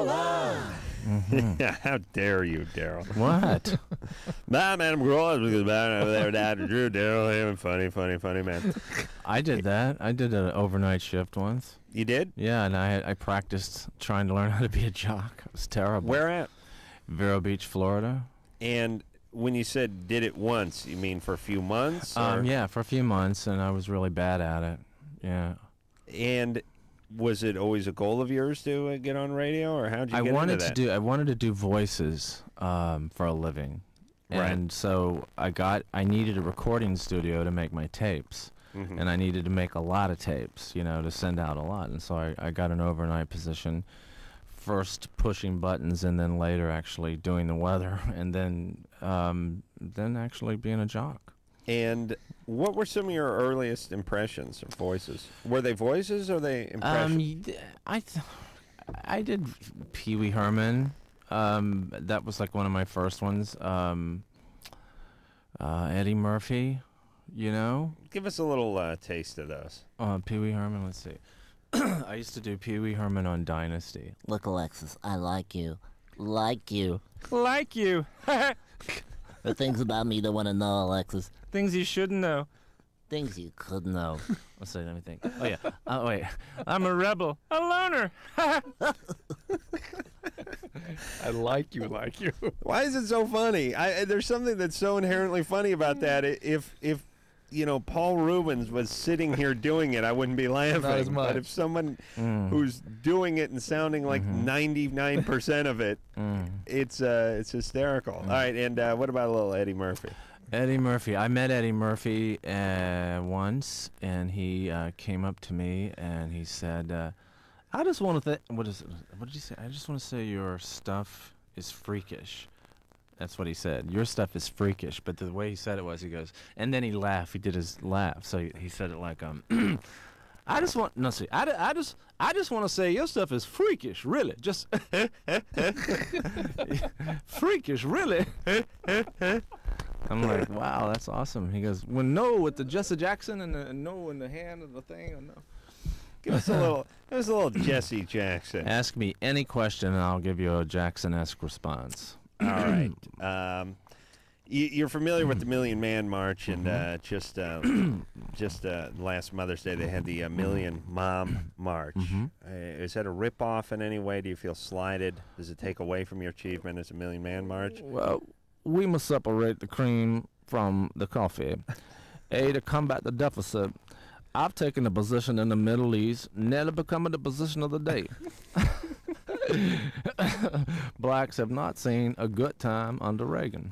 Mm-hmm. Yeah, how dare you, Daryl? What? I'm Adam Carolla because about over there, Doctor Drew, Daryl Hammond, funny, funny, funny man. I did that. I did an overnight shift once. You did? Yeah, and I I practiced trying to learn how to be a jock. It was terrible. Where at? Vero Beach, Florida. And when you said did it once, you mean for a few months? Um, or? yeah, for a few months, and I was really bad at it. Yeah. And was it always a goal of yours to uh, get on radio, or how'd you I get wanted into that? to do. I wanted to do voices um, for a living, Right. and so I got. I needed a recording studio to make my tapes, Mhm. and I needed to make a lot of tapes, you know, to send out a lot. And so I, I got an overnight position, first pushing buttons, and then later actually doing the weather, and then um, then actually being a jock. And what were some of your earliest impressions of voices? Were they voices or they impressions? Um, y- th- I, th- I did Pee Wee Herman. Um, that was like one of my first ones. Um, uh, Eddie Murphy, you know. Give us a little uh, taste of those. Uh, Pee Wee Herman. Let's see. I used to do Pee Wee Herman on Dynasty. Look, Alexis, I like you. Like you. Like you. The things about me you don't want to know, Alexis. Things you should know. Things you could know. Let's see. Let me think. Oh yeah. Oh wait. I'm a rebel. A loner. I like you, like you. Why is it so funny? I, there's something that's so inherently funny about that. I- If if you know Paul Rubens was sitting here doing it, I wouldn't be laughing. Not as But much. if someone Mm. who's doing it and sounding like ninety-nine percent of it, Mm. it's uh, it's hysterical. All right, and uh, what about a little Eddie Murphy? Eddie Murphy. I met Eddie Murphy uh, once, and he uh, came up to me and he said, uh, "I just want to. Th- what is? It? What did he say? I just want to say your stuff is freakish." That's what he said. Your stuff is freakish. But the way he said it was, he goes, and then he laughed. He did his laugh. So he, he said it like, um, I just want no see. I, I just I just want to say your stuff is freakish, really. Just freakish, really. I'm like, wow, that's awesome. He goes, well, no, with the Jesse Jackson and the no in the hand of the thing. Or no. Give us a little, give us a little Jesse Jackson. Ask me any question, and I'll give you a Jackson-esque response. All right. Um, you, you're familiar with the Million Man March, and uh, just uh, just uh, last Mother's Day they had the uh, Million Mom March. Mhm. Uh, is that a ripoff in any way? Do you feel slighted? Does it take away from your achievement as a Million Man March? Well, we must separate the cream from the coffee. A, to combat the deficit, I've taken a position in the Middle East, nearly becoming the position of the day. Blacks have not seen a good time under Reagan.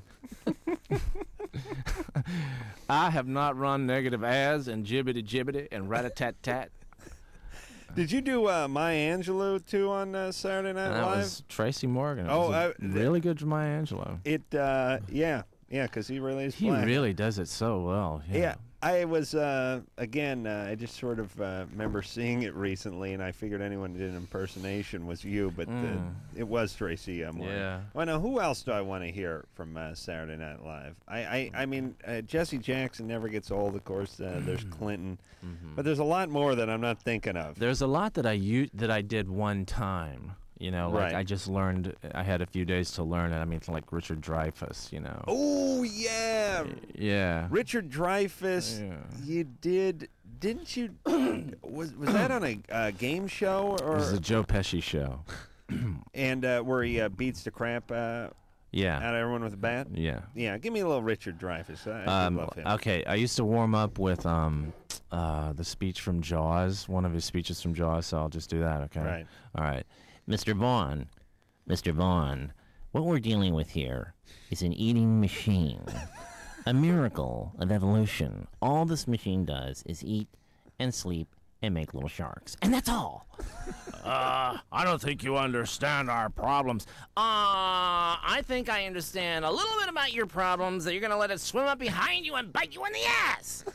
I have not run negative ads and jibbity jibbity and rat-a-tat-tat. Did you do uh, Maya Angelou too on uh, Saturday Night And that Live? was Tracy Morgan. It Oh, was a I- really good Maya Angelou. It, uh, yeah, yeah, because he really is He black. really does it so well. Yeah. Yeah, I was, uh, again, uh, I just sort of uh, remember seeing it recently, and I figured anyone who did an impersonation was you, but uh, Mm. it was Tracy uh, Morgan. Yeah. Well, now, who else do I want to hear from uh, Saturday Night Live? I, I, I mean, uh, Jesse Jackson never gets old, of course. Uh, there's Clinton. Mhm. But there's a lot more that I'm not thinking of. There's a lot that I u- that I did one time. You know, like Right. I just learned. I had a few days to learn it. I mean, like Richard Dreyfuss. You know. Oh, yeah. Yeah. Richard Dreyfuss, Yeah. you did, didn't you, was was that on a uh, game show? It or was the Joe Pesci show. And uh, where he uh, beats the crap uh, Yeah. out of everyone with a bat? Yeah. Yeah, give me a little Richard Dreyfuss. I, I Um, do love him. okay, I used to warm up with um, uh, the speech from Jaws, one of his speeches from Jaws, so I'll just do that, okay? Right. All right. Mister Vaughn, Mister Vaughn, what we're dealing with here is an eating machine. A miracle of evolution. All this machine does is eat and sleep and make little sharks. And that's all. Uh, I don't think you understand our problems. Uh, I think I understand a little bit about your problems, that you're going to let it swim up behind you and bite you in the ass.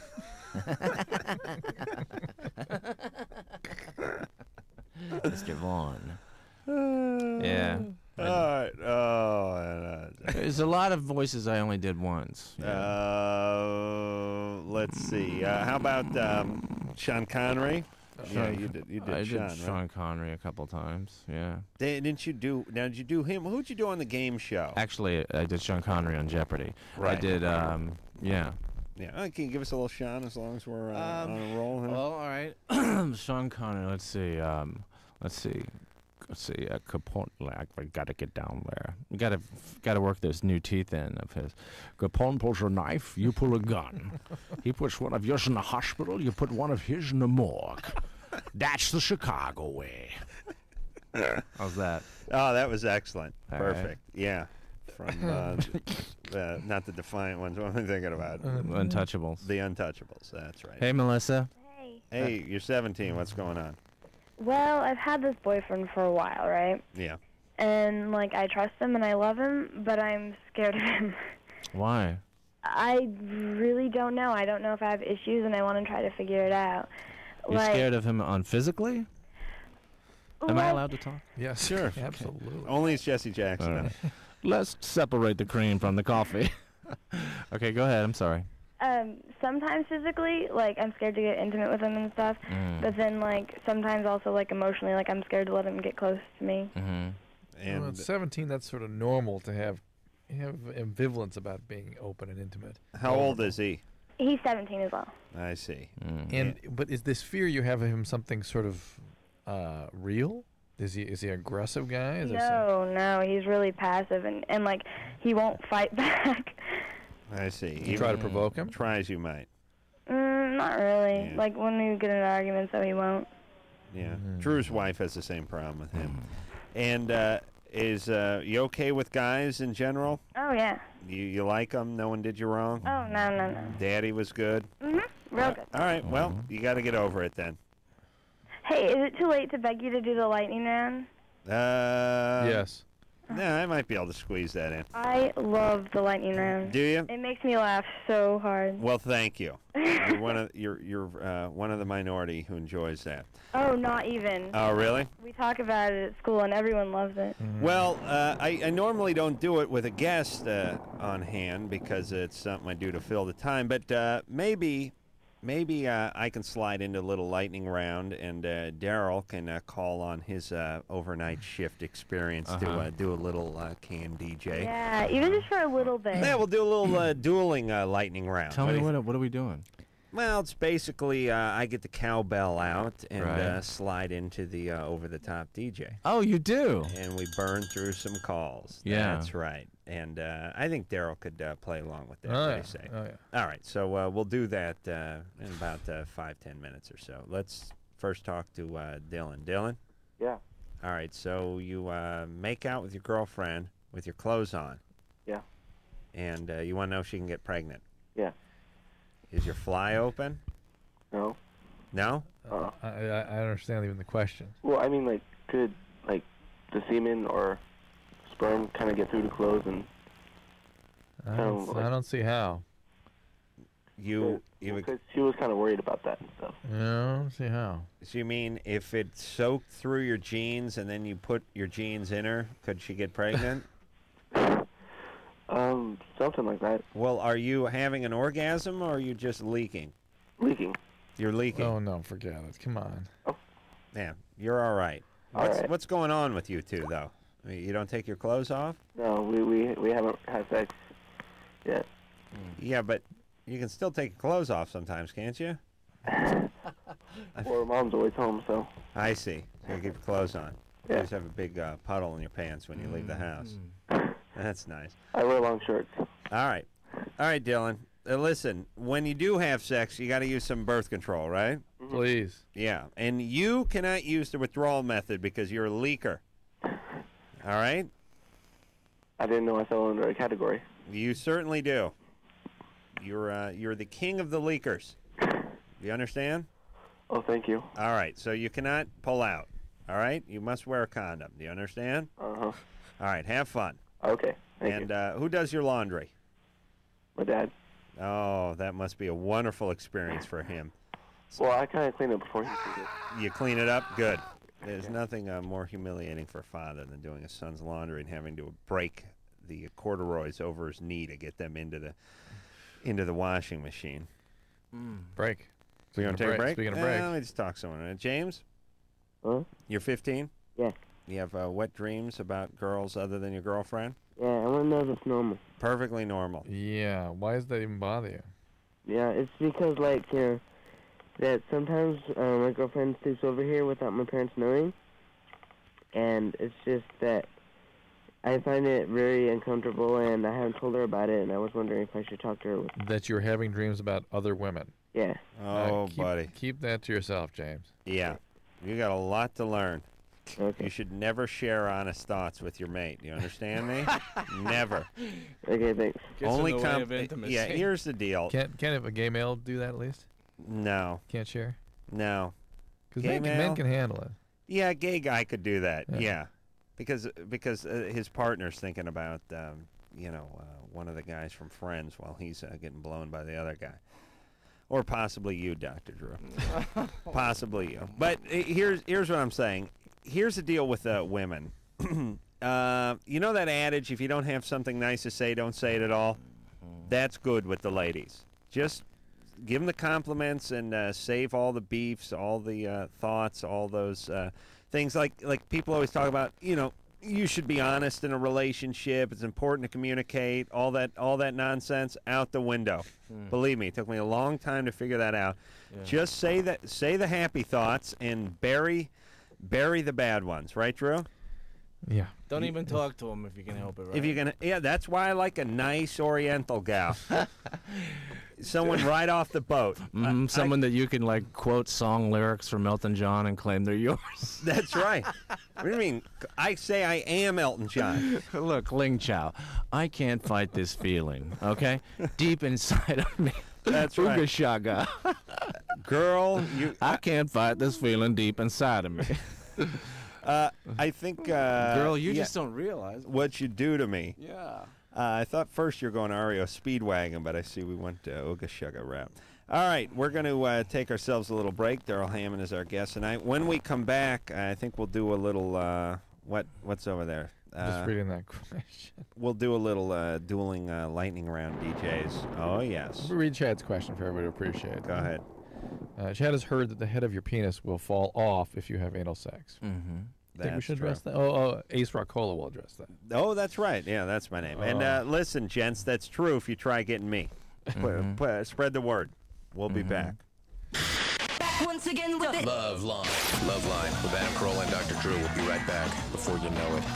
Mister Vaughn. Yeah. All right. Oh, uh, There's a lot of voices I only did once. uh, let's see. Uh, how about um, Sean Connery? yeah, Sean- you did. You did I Sean, did right? Sean Connery a couple times, yeah. Di- Didn't you do? Now, did you do him? Who'd you do on the game show? Actually, I did Sean Connery on Jeopardy. I Right. did, um, yeah. Yeah. Uh, can you give us a little Sean as long as we're uh, Um, on a roll? Here? Well, all right. Sean Connery, let's see. Um, let's see. Let's see. Uh, Capone, like, we got to get down there. We got to got to work those new teeth in of his. Capone pulls a knife, you pull a gun. He puts one of yours in the hospital, you put one of his in the morgue. That's the Chicago way. How's that? Oh, that was excellent. All right. Perfect. Yeah. From uh, uh, not the Defiant ones. What am I thinking about? Untouchables. The Untouchables. That's right. Hey, Melissa. Hey. Hey, you're seventeen. What's going on? Well, I've had this boyfriend for a while, right? Yeah. And, like, I trust him and I love him, but I'm scared of him. Why? I really don't know. I don't know if I have issues, and I want to try to figure it out. You're like, scared of him on physically? Am I Well- allowed to talk? Yes, Sure. absolutely. Only it's Jesse Jackson. All right. Let's separate the cream from the coffee. Okay, go ahead. I'm sorry. Um, sometimes physically, like, I'm scared to get intimate with him and stuff. Mm. But then, like, sometimes also, like, emotionally, like, I'm scared to let him get close to me. Mm-hmm. And well, at seventeen, that's sort of normal to have have ambivalence about being open and intimate. how old is he? He's seventeen as well. I see. Mm. And but is this fear you have of him something sort of uh, real? Is he is he an aggressive guy? Is there some- No, no, he's really passive, and, and, like, he won't fight back. I see. You try to provoke him? Try as you might. Mm, not really. Yeah. Like, when we get in an argument, so he won't. Yeah. Mm-hmm. Drew's wife has the same problem with him. And uh, is uh, you okay with guys in general? Oh, yeah. You you like them? No one did you wrong? Oh, no, no, no. Daddy was good? Mm-hmm. Real good. All right. Well, you got to get over it then. Hey, is it too late to beg you to do the lightning round? Uh, Yes. No, I might be able to squeeze that in. I love the lightning round. Do you? It makes me laugh so hard. Well, thank you. You're one of you're you're uh, one of the minority who enjoys that. Oh, not even. Oh, really? We talk about it at school, and everyone loves it. Well, uh, I, I normally don't do it with a guest uh, on hand because it's something I do to fill the time. But uh, maybe, maybe uh, I can slide into a little lightning round, and uh, Daryl can uh, call on his uh, overnight shift experience to Uh-huh. uh, do a little uh, cam D J. Yeah, even just for a little bit. Yeah, we'll do a little uh, dueling uh, lightning round. Tell What me do you what what are we doing? Well, it's basically uh, I get the cowbell out and Right. uh, slide into the uh, over-the-top D J. Oh, you do. And we burn through some calls. Yeah. That's right. And uh, I think Daryl could uh, play along with that. Oh, what do yeah. you say? Oh, yeah. All right. So uh, we'll do that uh, in about uh, five, ten minutes or so. Let's first talk to uh, Dylan. Dylan? Yeah. All right. So you uh, make out with your girlfriend with your clothes on. Yeah. And uh, you want to know if she can get pregnant. Yeah. Is your fly open? No. No? Uh, I, I I don't understand even the question. well, I mean, like, could, like, the semen or sperm kind of get through the clothes and... I Kind don't, of I like- don't see how. You, you Because she was kind of worried about that and stuff. Yeah, I don't see how. So you mean if it soaked through your jeans and then you put your jeans in her, could she get pregnant? Um, something like that. Well, are you having an orgasm or are you just leaking? Leaking. You're leaking. Oh no, forget it. Come on. Yeah, you're all right. All What's right. what's going on with you two though? I mean, you don't take your clothes off? No, we, we, we haven't had sex yet. Yeah, but you can still take your clothes off sometimes, can't you? Well, mom's always home, so... I see. So you keep your clothes on. You Yeah. just have a big uh, puddle in your pants when you leave the house. That's nice. I wear long shirts. All right. All right, Dylan. Uh, listen, when you do have sex, you got to use some birth control, right? Please. Yeah. And you cannot use the withdrawal method because you're a leaker. All right? I didn't know I fell under a category. You certainly do. You're uh, you're the king of the leakers. You understand? Oh, thank you. All right. So you cannot pull out. All right? You must wear a condom. Do you understand? Uh-huh. All right. Have fun. Okay. Thank and you. Uh, who does your laundry? My dad. Oh, that must be a wonderful experience for him. Well, I kind of clean it before he sees it. You clean it up? Good. There's nothing uh, more humiliating for a father than doing his son's laundry and having to break the corduroys over his knee to get them into the into the washing machine. Break. So you want to Speaking take of a break? Speaking of Eh, break. let me just talk to someone. Uh, James? Huh? You're fifteen? Yeah. You have uh, wet dreams about girls other than your girlfriend? Yeah, I want to know if it's normal. Perfectly normal. Yeah. Why does that even bother you? Yeah, it's because, like, you know, that sometimes uh, my girlfriend sleeps over here without my parents knowing. And it's just that I find it very uncomfortable, and I haven't told her about it, and I was wondering if I should talk to her. With That you're having dreams about other women. Yeah. Oh, Uh, keep, buddy. Keep that to yourself, James. Yeah. You got a lot to learn. Okay. You should never share honest thoughts with your mate. You understand me? Never. Okay, thanks. Gets in Only the way com- of intimacy. Yeah, here's the deal. Can't can't have a gay male do that at least? No. Can't share? No. Because Gay men, can- men male? can handle it. Yeah, a gay guy could do that. Yeah. Yeah. Because because uh, his partner's thinking about, um, you know, uh, one of the guys from Friends while he's uh, getting blown by the other guy. Or possibly you, Doctor Drew. Possibly you. But uh, here's here's what I'm saying. Here's the deal with uh, women. uh, you know that adage, if you don't have something nice to say, don't say it at all? That's good with the ladies. Just give them the compliments and uh, save all the beefs, all the uh, thoughts, all those uh, things. Like, like people always talk about, you know, you should be honest in a relationship. It's important to communicate. All that, all that nonsense out the window. Hmm. Believe me, it took me a long time to figure that out. Yeah. Just say that, say the happy thoughts and bury, bury the bad ones. Right, Drew? Yeah. Don't even talk to him if you can help it, right? If you can, yeah, that's why I like a nice Oriental gal. Someone right off the boat. Mm, I- someone that you can, like, quote song lyrics from Elton John and claim they're yours. That's right. What do you mean? I say I am Elton John. Look, Ling Chow, I can't fight this feeling, okay? Deep inside of me. That's right. Uga shaga. Girl, you. I can't fight this feeling deep inside of me. Uh, I think... Uh, Girl, you yeah, just don't realize what you do to me. Yeah. Uh, I thought first you were going to R E O Speedwagon, but I see we went to Ooga Shuga Rap. All right, we're going to uh, take ourselves a little break. Daryl Hammond is our guest tonight. When we come back, I think we'll do a little... Uh, what What's over there? Uh, Just reading that question. We'll do a little uh, dueling uh, lightning round, D Js. Oh, yes. Let me read Chad's question for everybody to appreciate. Go ahead. Uh, Chad has heard that the head of your penis will fall off if you have anal sex. Mm-hmm. I think we That's should address true. that. Oh, oh, Ace Rockola will address that. Oh, that's right. Yeah, that's my name. And uh, listen, gents, that's true if you try getting me. Mhm. P- p- spread the word. We'll be Mhm. back. Once again with it. Love Line. Love Line with Adam Carolla and Doctor Drew. We'll be right back before you know it.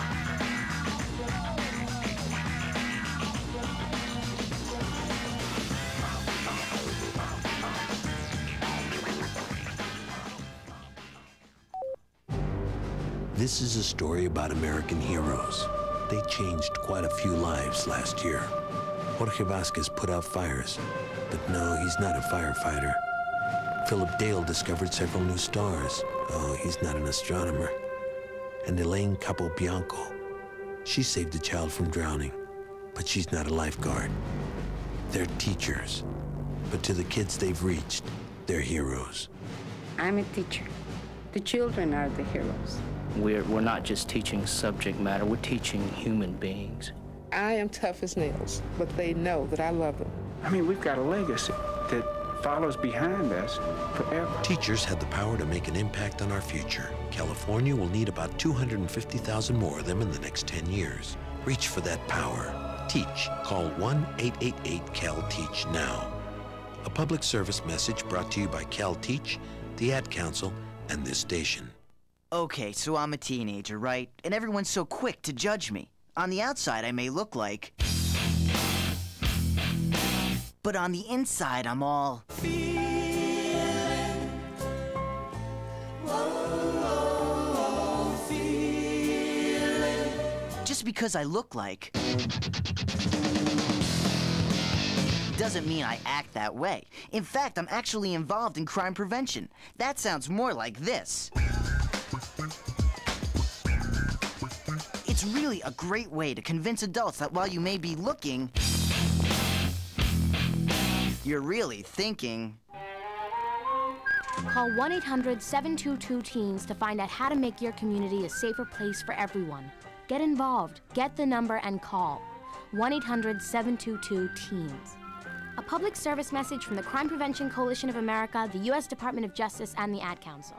This is a story about American heroes. They changed quite a few lives last year. Jorge Vasquez put out fires, but no, he's not a firefighter. Philip Dale discovered several new stars. Oh, he's not an astronomer. And Elaine Capobianco, she saved a child from drowning, but she's not a lifeguard. They're teachers, but to the kids they've reached, they're heroes. I'm a teacher. The children are the heroes. We're, we're not just teaching subject matter, we're teaching human beings. I am tough as nails, but they know that I love them. I mean, we've got a legacy that follows behind us forever. Teachers have the power to make an impact on our future. California will need about two hundred fifty thousand more of them in the next ten years. Reach for that power. Teach. Call one eight eight eight C A L TEACH now. A public service message brought to you by Cal Teach, the Ad Council, and this station. Okay, so I'm a teenager, right? And everyone's so quick to judge me. On the outside, I may look like... But on the inside, I'm all... Just because I look like... doesn't mean I act that way. In fact, I'm actually involved in crime prevention. That sounds more like this. It's really a great way to convince adults that while you may be looking, you're really thinking. Call one eight hundred seven two two teens to find out how to make your community a safer place for everyone. Get involved, get the number, and call. one eight hundred seven two two teens. A public service message from the Crime Prevention Coalition of America, the U S Department of Justice, and the Ad Council.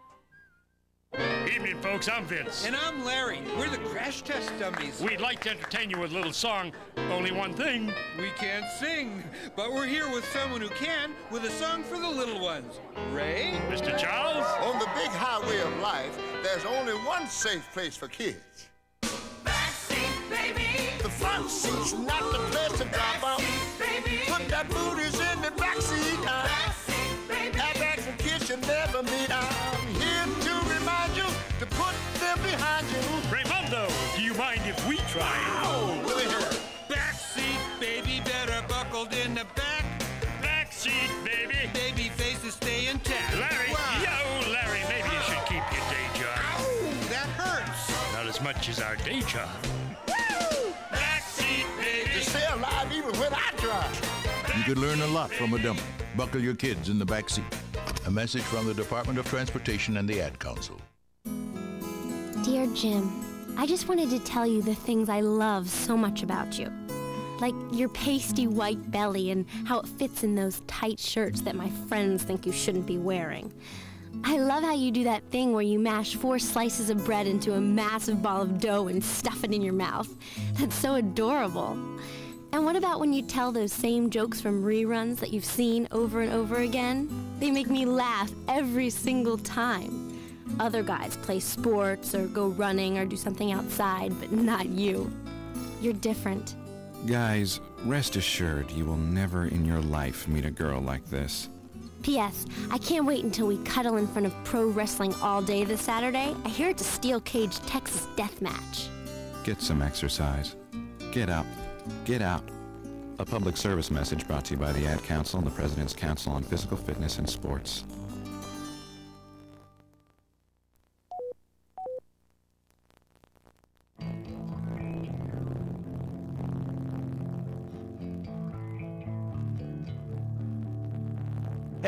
Evening, folks. I'm Vince. And I'm Larry. We're the Crash Test Dummies. We'd like to entertain you with a little song. Only one thing. We can't sing, but we're here with someone who can with a song for the little ones. Ray? Mister Charles? On the big highway of life, there's only one safe place for kids. Backseat, baby. The front seat's not the place to drop off. Baby. Put that booties in the backseat. Uh, Backseat, baby. Airbags and kids should never meet. I'm here to remind you to put them behind you. Raymundo, do you mind if we try? Oh, look at here. Backseat, baby, better buckled in the back. Backseat, baby. Baby faces stay intact. Larry, Wow. yo, Larry, maybe you should keep your day job. Ow, that hurts. Not as much as our day job. Woo! Backseat, baby. To stay alive even when I drive. You could learn a lot from a dummy. Buckle your kids in the back seat. A message from the Department of Transportation and the Ad Council. Dear Jim, I just wanted to tell you the things I love so much about you. Like your pasty white belly and how it fits in those tight shirts that my friends think you shouldn't be wearing. I love how you do that thing where you mash four slices of bread into a massive ball of dough and stuff it in your mouth. That's so adorable. And what about when you tell those same jokes from reruns that you've seen over and over again? They make me laugh every single time. Other guys play sports or go running or do something outside, but not you. You're different. Guys, rest assured you will never in your life meet a girl like this. P S. I can't wait until we cuddle in front of pro wrestling all day this Saturday. I hear it's a steel cage Texas death match. Get some exercise. Get up. Get out. A public service message brought to you by the Ad Council and the President's Council on Physical Fitness and Sports.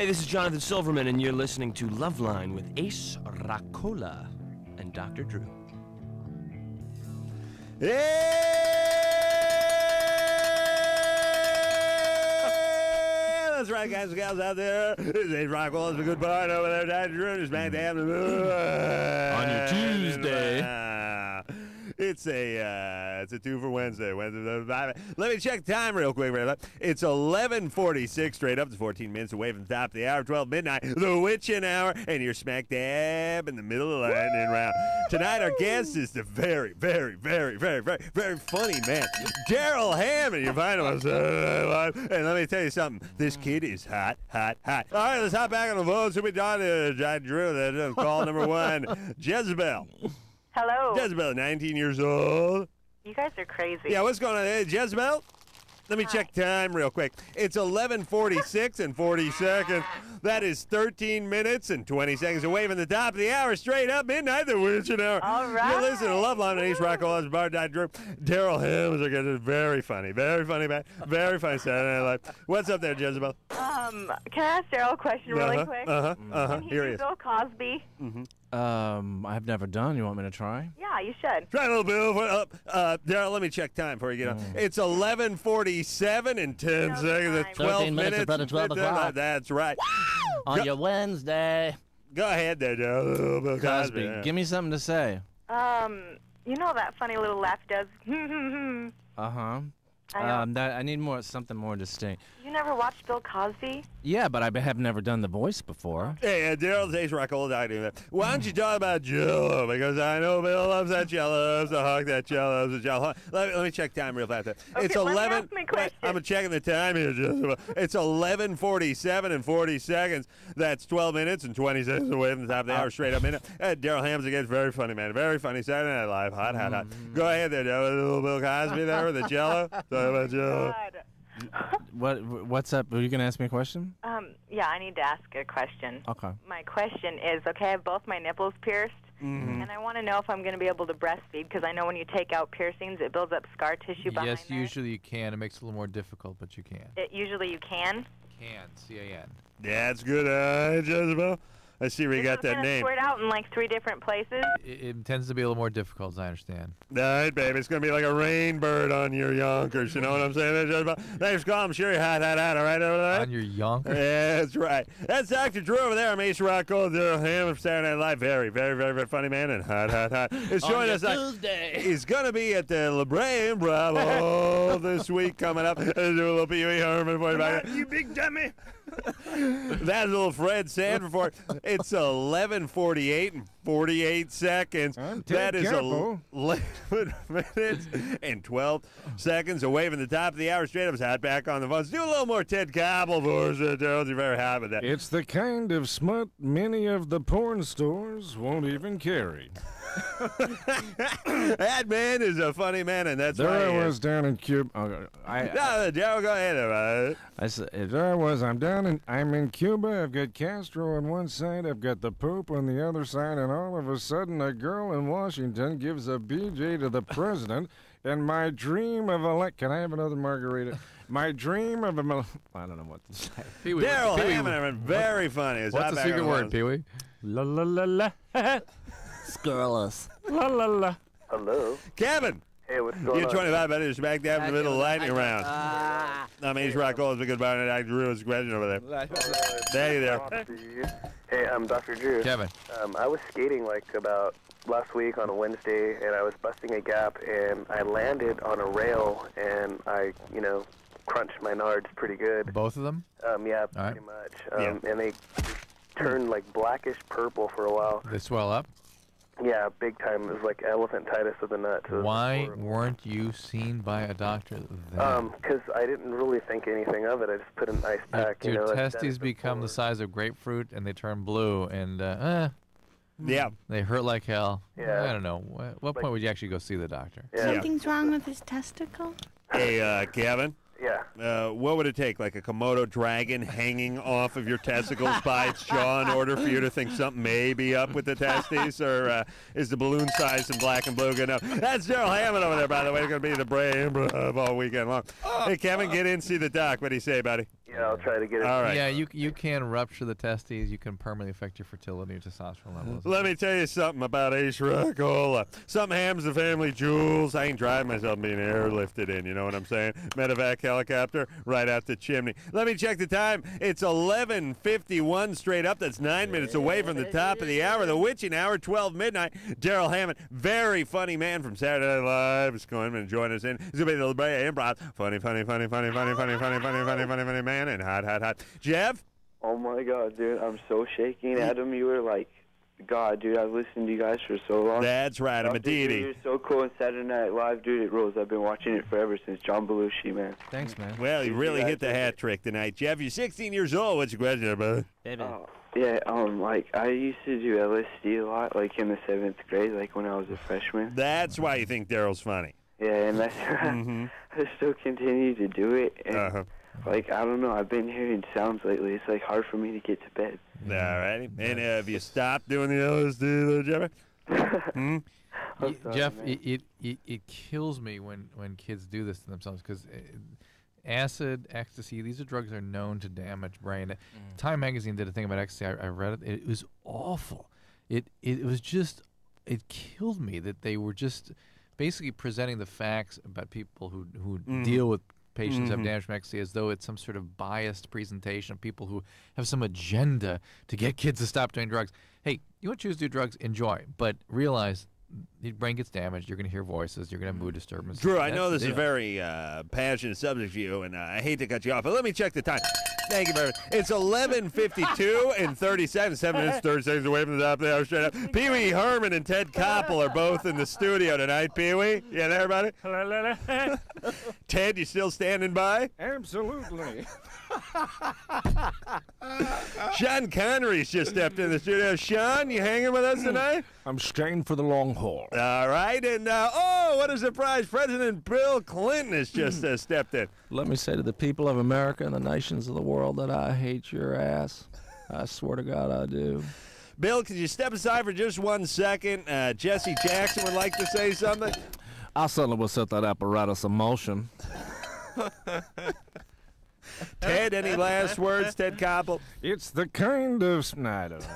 Hey, this is Jonathan Silverman, and you're listening to Loveline with Ace Racola and Doctor Drew. That's right, guys and gals out there. This is Ace Racola. It's a good part over there. Doctor Drew is back down the moon. On your Tuesday. It's a uh, it's a two for Wednesday. Wednesday. Let me check the time real quick. It's eleven forty-six, straight up to fourteen minutes away from the top of the hour, twelve midnight, the witching hour, and you're smack dab in the middle of the lightning round. Tonight, our guest is the very, very, very, very, very, very funny man, Daryl Hammond. You find him on Saturday Night Live. And let me tell you something. This kid is hot, hot, hot. All right, let's hop back on the phone. So we done uh, John Drew. That's call number one, Jezebel. Hello. Jezebel, nineteen years old. You guys are crazy. Yeah, what's going on? Hey, Jezebel? Let me check time real quick. It's eleven forty-six and forty seconds. That is thirteen minutes and twenty seconds away from the top of the hour. Straight up midnight, the witching hour. All right. You're listening to Loveline on East Rockwell's Bar. Drew. Daryl Hammond is very funny. Very funny, man. Very funny Saturday Night Live. What's up there, Jezebel? Um, can I ask Daryl a question really uh-huh, quick? Uh-huh, uh-huh. Can he Here he do is. Bill Cosby? Mm-hmm. Um, I've never done. You want me to try? Yeah, you should. Try a little Bill. Uh, uh, Daryl, let me check time before you get on. Mm. It's eleven forty-seven and ten No seconds. It's twelve thirteen minutes minutes. about twelve o'clock. That's right. On Go- your Wednesday. Go ahead there, Daryl. Bill Cosby, Cosby. give me something to say. Um, you know that funny little laugh he does? Uh huh. I know. Um, that I need more something more distinct. You never watched Bill Cosby? Yeah, but I have never done the voice before. Hey, uh, Daryl's Ace Rockola. I do that. Why don't you talk about Jello? Because I know Bill loves that Jello, loves to hug that Jello, loves the Jello. Let me, let me check time real fast. Okay, it's let me eleven. ask my question. I'm checking the time here. Just it's eleven forty-seven and forty seconds. That's twelve minutes and twenty seconds away from the top of the hour. Straight up minute. Uh, Daryl Hammond again. Very funny man. Very funny Saturday Night Live. Hot, hot, hot. Go ahead there, Daryl. Little Bill Cosby there with the Jello. Talk about Jello. What What's up? Are you gonna ask me a question? Um, yeah, I need to ask a question. Okay. My question is, okay, I have both my nipples pierced, Mm-hmm. and I want to know if I'm going to be able to breastfeed, because I know when you take out piercings, it builds up scar tissue behind Yes, there. usually you can. It makes it a little more difficult, but you can. It, usually you can. Can, C A N. That's good, uh, Jezebel. I see where you got that name. Squirt out in like three different places. It, it tends to be a little more difficult, as I understand. All right, baby. It's going to be like a rain bird on your yonkers. You know what I'm saying? Jezebel? Thanks for calling. Sure, hot, hot, hot. All right, over there? On your yonkers? Yeah, that's right. That's Doctor Drew over there. I'm Ace Rocko, Daryl Hammond from Saturday Night Live. Very, very, very, very funny man and hot, hot, hot. It's On showing your us that Tuesday. he's going to be at the La Brea and Bravo this week coming up. Let's do a little Pee Wee Herman for you back there. You big dummy. That's little Fred Sanford for it. It's eleven forty-eight and forty-eight seconds. That is careful. eleven minutes and twelve seconds away from the top of the hour. Straight up, his hat back on the phone. Let's do a little more Ted Koppel for us, uh, Gerald. You're very happy with that. It's the kind of smut many of the porn stores won't even carry. That man is a funny man, and that's there why I he was is. down in Cuba. Oh, I, No, Gerald, go ahead. Uh, I said, there I was. I'm down in. I'm in Cuba. I've got Castro on one side. I've got the Pope on the other side, and all of a sudden, a girl in Washington gives a B J to the president. And my dream of elect. Can I have another margarita? My dream of a. Mil- I don't know what to say. Pee-wee, Daryl Pee-wee, Hammond, very funny. It's What's hot the back secret on word, phone. Pee-wee? La la la la. Scurrilous. La la la. Hello. Kevin. Hey, what's going You're on? twenty-five minutes back down in the middle of the lightning round. Ah. I'm Ace Rocko. It's a good bar, and I drew his question over there. There you there. Hey, I'm Doctor Drew. Kevin. Um, I was skating like about last week on a Wednesday, and I was busting a gap, and I landed on a rail, and I, you know, crunched my nards pretty good. Both of them? Um, yeah, All right. pretty much. Um, And they turned like blackish purple for a while. They swell up? Yeah, big time. It was like elephantitis of the nuts. It was Why weren't you seen by a doctor then? Um, 'cause I didn't really think anything of it. I just put an ice pack. Your you know, and testes become the size of grapefruit and they turn blue and uh, eh, yeah, they hurt like hell. Yeah. I don't know. What, what point would you actually go see the doctor? Something's wrong with his testicle? Hey, uh, Kevin. Yeah. Uh, what would it take, like a Komodo dragon hanging off of your testicles by its jaw in order for you to think something may be up with the testes? Or uh, is the balloon size in black and blue good enough? That's Daryl Hammond over there, by the way. It's going to be the brain of all weekend long. Hey, Kevin, get in and see the doc. What do you say, buddy? Yeah, I'll try to get it. All right. Yeah, you you can rupture the testes. You can permanently affect your fertility and testosterone levels. Let me tell you something about Ace Rockola. Something happens to family jewels. I ain't driving myself being airlifted in, you know what I'm saying? Medevac helicopter right out the chimney. Let me check the time. It's eleven fifty-one straight up. That's nine minutes away from the top of the hour. The witching hour, twelve midnight. Daryl Hammond, very funny man from Saturday Night Live, is going to join us in. He's going to be the Brea Improv. Funny, funny, funny, funny, funny, funny, funny, funny, funny, funny, funny man, and hot, hot, hot. Jeff? Oh my God, dude, I'm so shaking. Adam, you were like, God, dude, I've listened to you guys for so long. That's right, I'm a deity. You're so cool on Saturday Night Live, dude. It rules. I've been watching it forever since John Belushi, man. Thanks, man. Well, you really hit the hat trick tonight, Jeff. You're sixteen years old. What's your question, brother? Oh, yeah, um, like, I used to do L S D a lot, like, in the seventh grade, like, when I was a freshman. That's why you think Daryl's funny. Yeah, and that's mm-hmm. I still continue to do it, and, uh-huh. like, I don't know, I've been hearing sounds lately. It's, like, hard for me to get to bed. All righty. And uh, have you stopped doing the L S D, though, Jeff? hmm? Y- Jeff, it, it, it, it kills me when, when kids do this to themselves because acid, ecstasy, these are drugs that are known to damage brain. Mm. Time magazine did a thing about ecstasy. I, I read it. It was awful. It, it it was just, it killed me that they were just basically presenting the facts about people who, who Mm. deal with patients Mhm. have damage from ecstasy as though it's some sort of biased presentation of people who have some agenda to get kids to stop doing drugs. Hey, you want to choose to do drugs? Enjoy. But realize your brain gets damaged. You're going to hear voices. You're going to have mood disturbance. Drew, I That's know the this is a deal. very uh, passionate subject for you, and uh, I hate to cut you off, but let me check the time. Thank you very much. It's eleven fifty-two and thirty seconds, seven minutes, thirty seconds away from the top of the hour straight up. Pee Wee Herman and Ted Koppel are both in the studio tonight. Pee Wee, you there, buddy? Ted, you still standing by? Absolutely. Sean Connery's just stepped in the studio. Sean, you hanging with us tonight? I'm staying for the long haul. All right, and uh, oh, what a surprise! President Bill Clinton has just uh, stepped in. Let me say to the people of America and the nations of the world that I hate your ass. I swear to God I do. Bill, could you step aside for just one second? Uh, Jesse Jackson would like to say something. I certainly will set that apparatus in motion. Ted, any last words, Ted Koppel? It's the kind of... No, I don't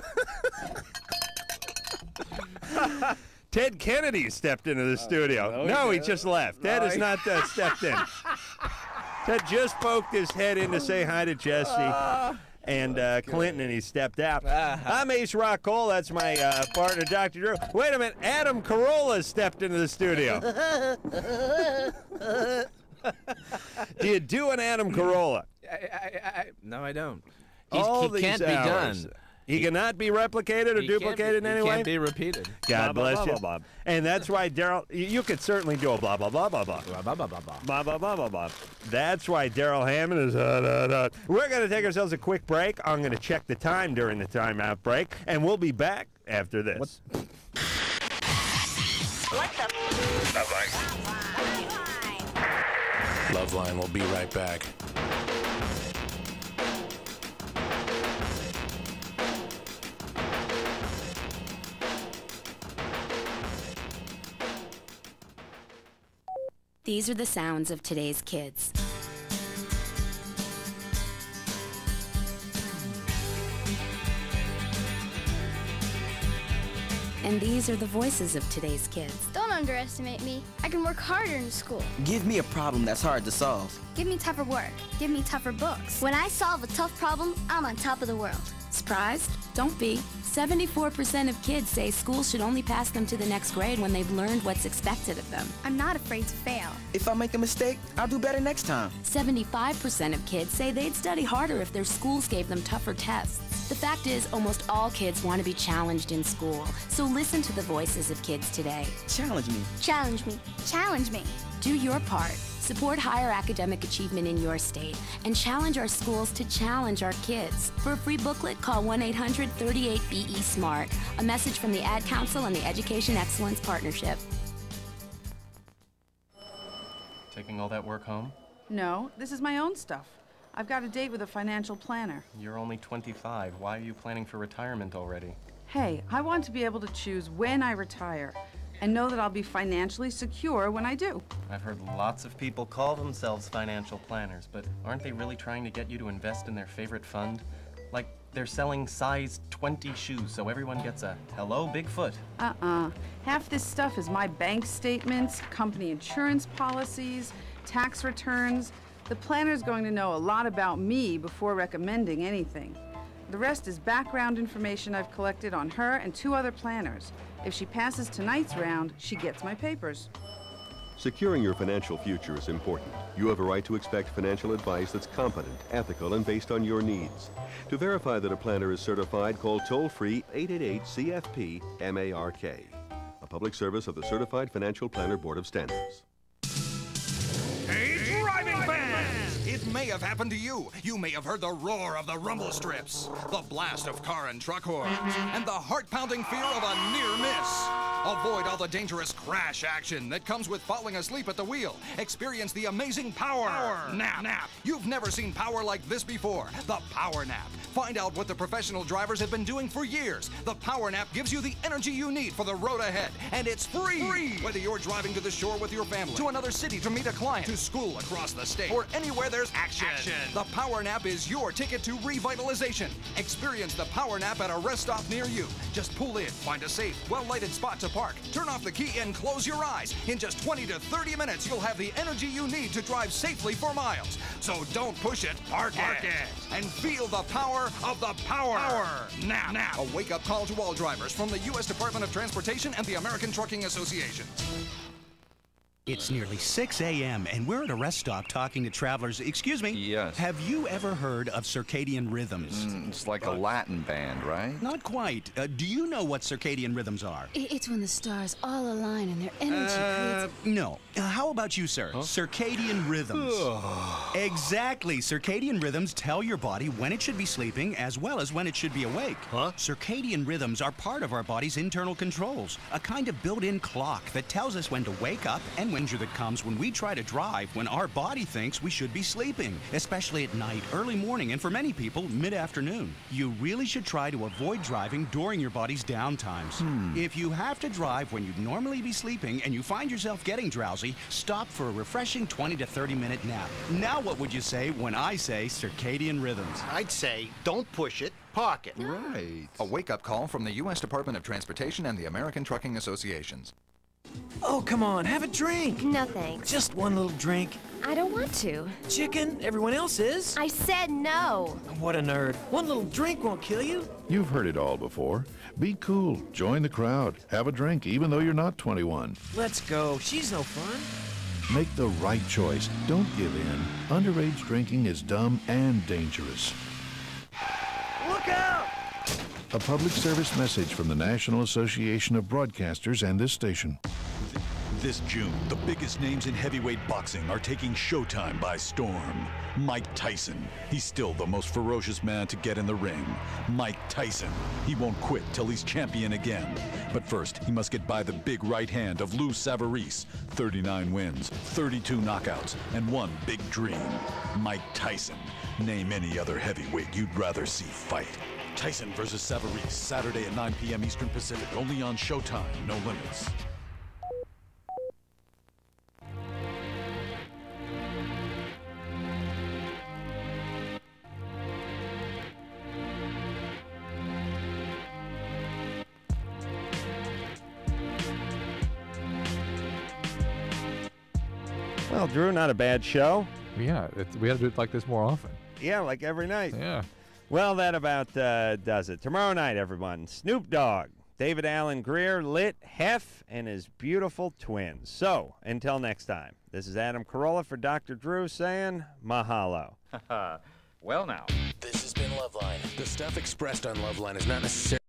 know. Ted Kennedy stepped into the studio. no, no, he he just left. Ted No, has he- not uh, stepped in. Ted just poked his head in to say hi to Jesse and uh, Clinton, and he stepped out. I'm Ace Rockola. That's my uh, partner, Doctor Drew. Wait a minute. Adam Carolla stepped into the studio. Do you do an Adam Carolla? I, I, I, no, I don't. All he these can't hours. be done. He cannot be replicated or He can't duplicated be- in he any way? can't be repeated. God Blah, blah, bless blah, you. blah, blah. And that's why, Daryl, you, you could certainly do a blah, blah, blah, blah, blah. Blah, blah, blah, blah, blah. Blah, blah, blah, blah, blah. That's why Daryl Hammond is hot, hot, hot. We're going to take ourselves a quick break. I'm going to check the time during the timeout break, and we'll be back after this. What the? Loveline will be right back. These are the sounds of today's kids. And these are the voices of today's kids. Don't underestimate me. I can work harder in school. Give me a problem that's hard to solve. Give me tougher work. Give me tougher books. When I solve a tough problem, I'm on top of the world. Surprised? Don't be. seventy-four percent of kids say school should only pass them to the next grade when they've learned what's expected of them. I'm not afraid to fail. If I make a mistake, I'll do better next time. seventy-five percent of kids say they'd study harder if their schools gave them tougher tests. The fact is, almost all kids want to be challenged in school. So listen to the voices of kids today. Challenge me. Challenge me. Challenge me. Do your part. Support higher academic achievement in your state and challenge our schools to challenge our kids. For a free booklet, call one eight hundred, thirty-eight, B E, SMART. A message from the Ad Council and the Education Excellence Partnership. Taking all that work home? No, this is my own stuff. I've got a date with a financial planner. You're only twenty-five. Why are you planning for retirement already? Hey, I want to be able to choose when I retire. and know that I'll be financially secure when I do. I've heard lots of people call themselves financial planners, but aren't they really trying to get you to invest in their favorite fund? Like they're selling size twenty shoes so everyone gets a hello Bigfoot. Uh-uh. Half this stuff is my bank statements, company insurance policies, tax returns. The planner's going to know a lot about me before recommending anything. The rest is background information I've collected on her and two other planners. If she passes tonight's round, she gets my papers. Securing your financial future is important. You have a right to expect financial advice that's competent, ethical, and based on your needs. To verify that a planner is certified, call toll-free eight eight eight C F P M A R K, a public service of the Certified Financial Planner Board of Standards. Hey, driving fans! It may have happened to you. You may have heard the roar of the rumble strips, the blast of car and truck horns, and the heart-pounding fear of a near miss. Avoid all the dangerous crash action that comes with falling asleep at the wheel. Experience the amazing power, power. Nap. Nap. You've never seen power like this before. The Power Nap. Find out what the professional drivers have been doing for years. The Power Nap gives you the energy you need for the road ahead, and it's free. free. Whether you're driving to the shore with your family, to another city to meet a client, to school across the state, or anywhere there's action. action. The Power Nap is your ticket to revitalization. Experience the Power Nap at a rest stop near you. Just pull in, find a safe, well-lighted spot to park, turn off the key, and close your eyes. In just twenty to thirty minutes, you'll have the energy you need to drive safely for miles. So don't push it, park, park it, it, and feel the power of the Power, power. Nap. Nap. A wake-up call to all drivers from the U S Department of Transportation and the American Trucking Association. It's nearly six A M and we're at a rest stop talking to travelers. Excuse me? Yes. Have you ever heard of circadian rhythms? Mm, it's like a Latin band, right? Not quite. Uh, do you know what circadian rhythms are? It's when the stars all align and their energy Uh, creates... no. Uh, how about you, sir? Huh? Circadian rhythms. Exactly. Circadian rhythms tell your body when it should be sleeping as well as when it should be awake. Huh? Circadian rhythms are part of our body's internal controls, a kind of built-in clock that tells us when to wake up and danger that comes when we try to drive when our body thinks we should be sleeping, especially at night, early morning, and for many people, mid-afternoon. You really should try to avoid driving during your body's downtimes. Hmm. If you have to drive when you'd normally be sleeping and you find yourself getting drowsy, stop for a refreshing twenty to thirty minute nap. Now what would you say when I say circadian rhythms? I'd say don't push it, park it. Right. A wake-up call from the U S Department of Transportation and the American Trucking Associations. Oh, come on, have a drink. No thanks. Just one little drink. I don't want to. Chicken, everyone else is. I said no. What a nerd. One little drink won't kill you. You've heard it all before. Be cool, join the crowd, have a drink even though you're not twenty-one. Let's go, she's no fun. Make the right choice. Don't give in. Underage drinking is dumb and dangerous. Look out! A public service message from the National Association of Broadcasters and this station. This June, the biggest names in heavyweight boxing are taking Showtime by storm. Mike Tyson. He's still the most ferocious man to get in the ring. Mike Tyson. He won't quit till he's champion again. But first, he must get by the big right hand of Lou Savarese. thirty-nine wins, thirty-two knockouts, and one big dream. Mike Tyson. Name any other heavyweight you'd rather see fight. Tyson versus Savarese, Saturday at nine p m Eastern Pacific, only on Showtime, no limits. Well, Drew, not a bad show. Yeah, it's, we have to do it like this more often. Yeah, like every night. Yeah. Well, that about uh, does it. Tomorrow night, everyone, Snoop Dogg, David Allen Greer, Lit, Hef, and his beautiful twins. So, until next time, this is Adam Carolla for Doctor Drew saying mahalo. Well, now. This has been Loveline. The stuff expressed on Loveline is not necessarily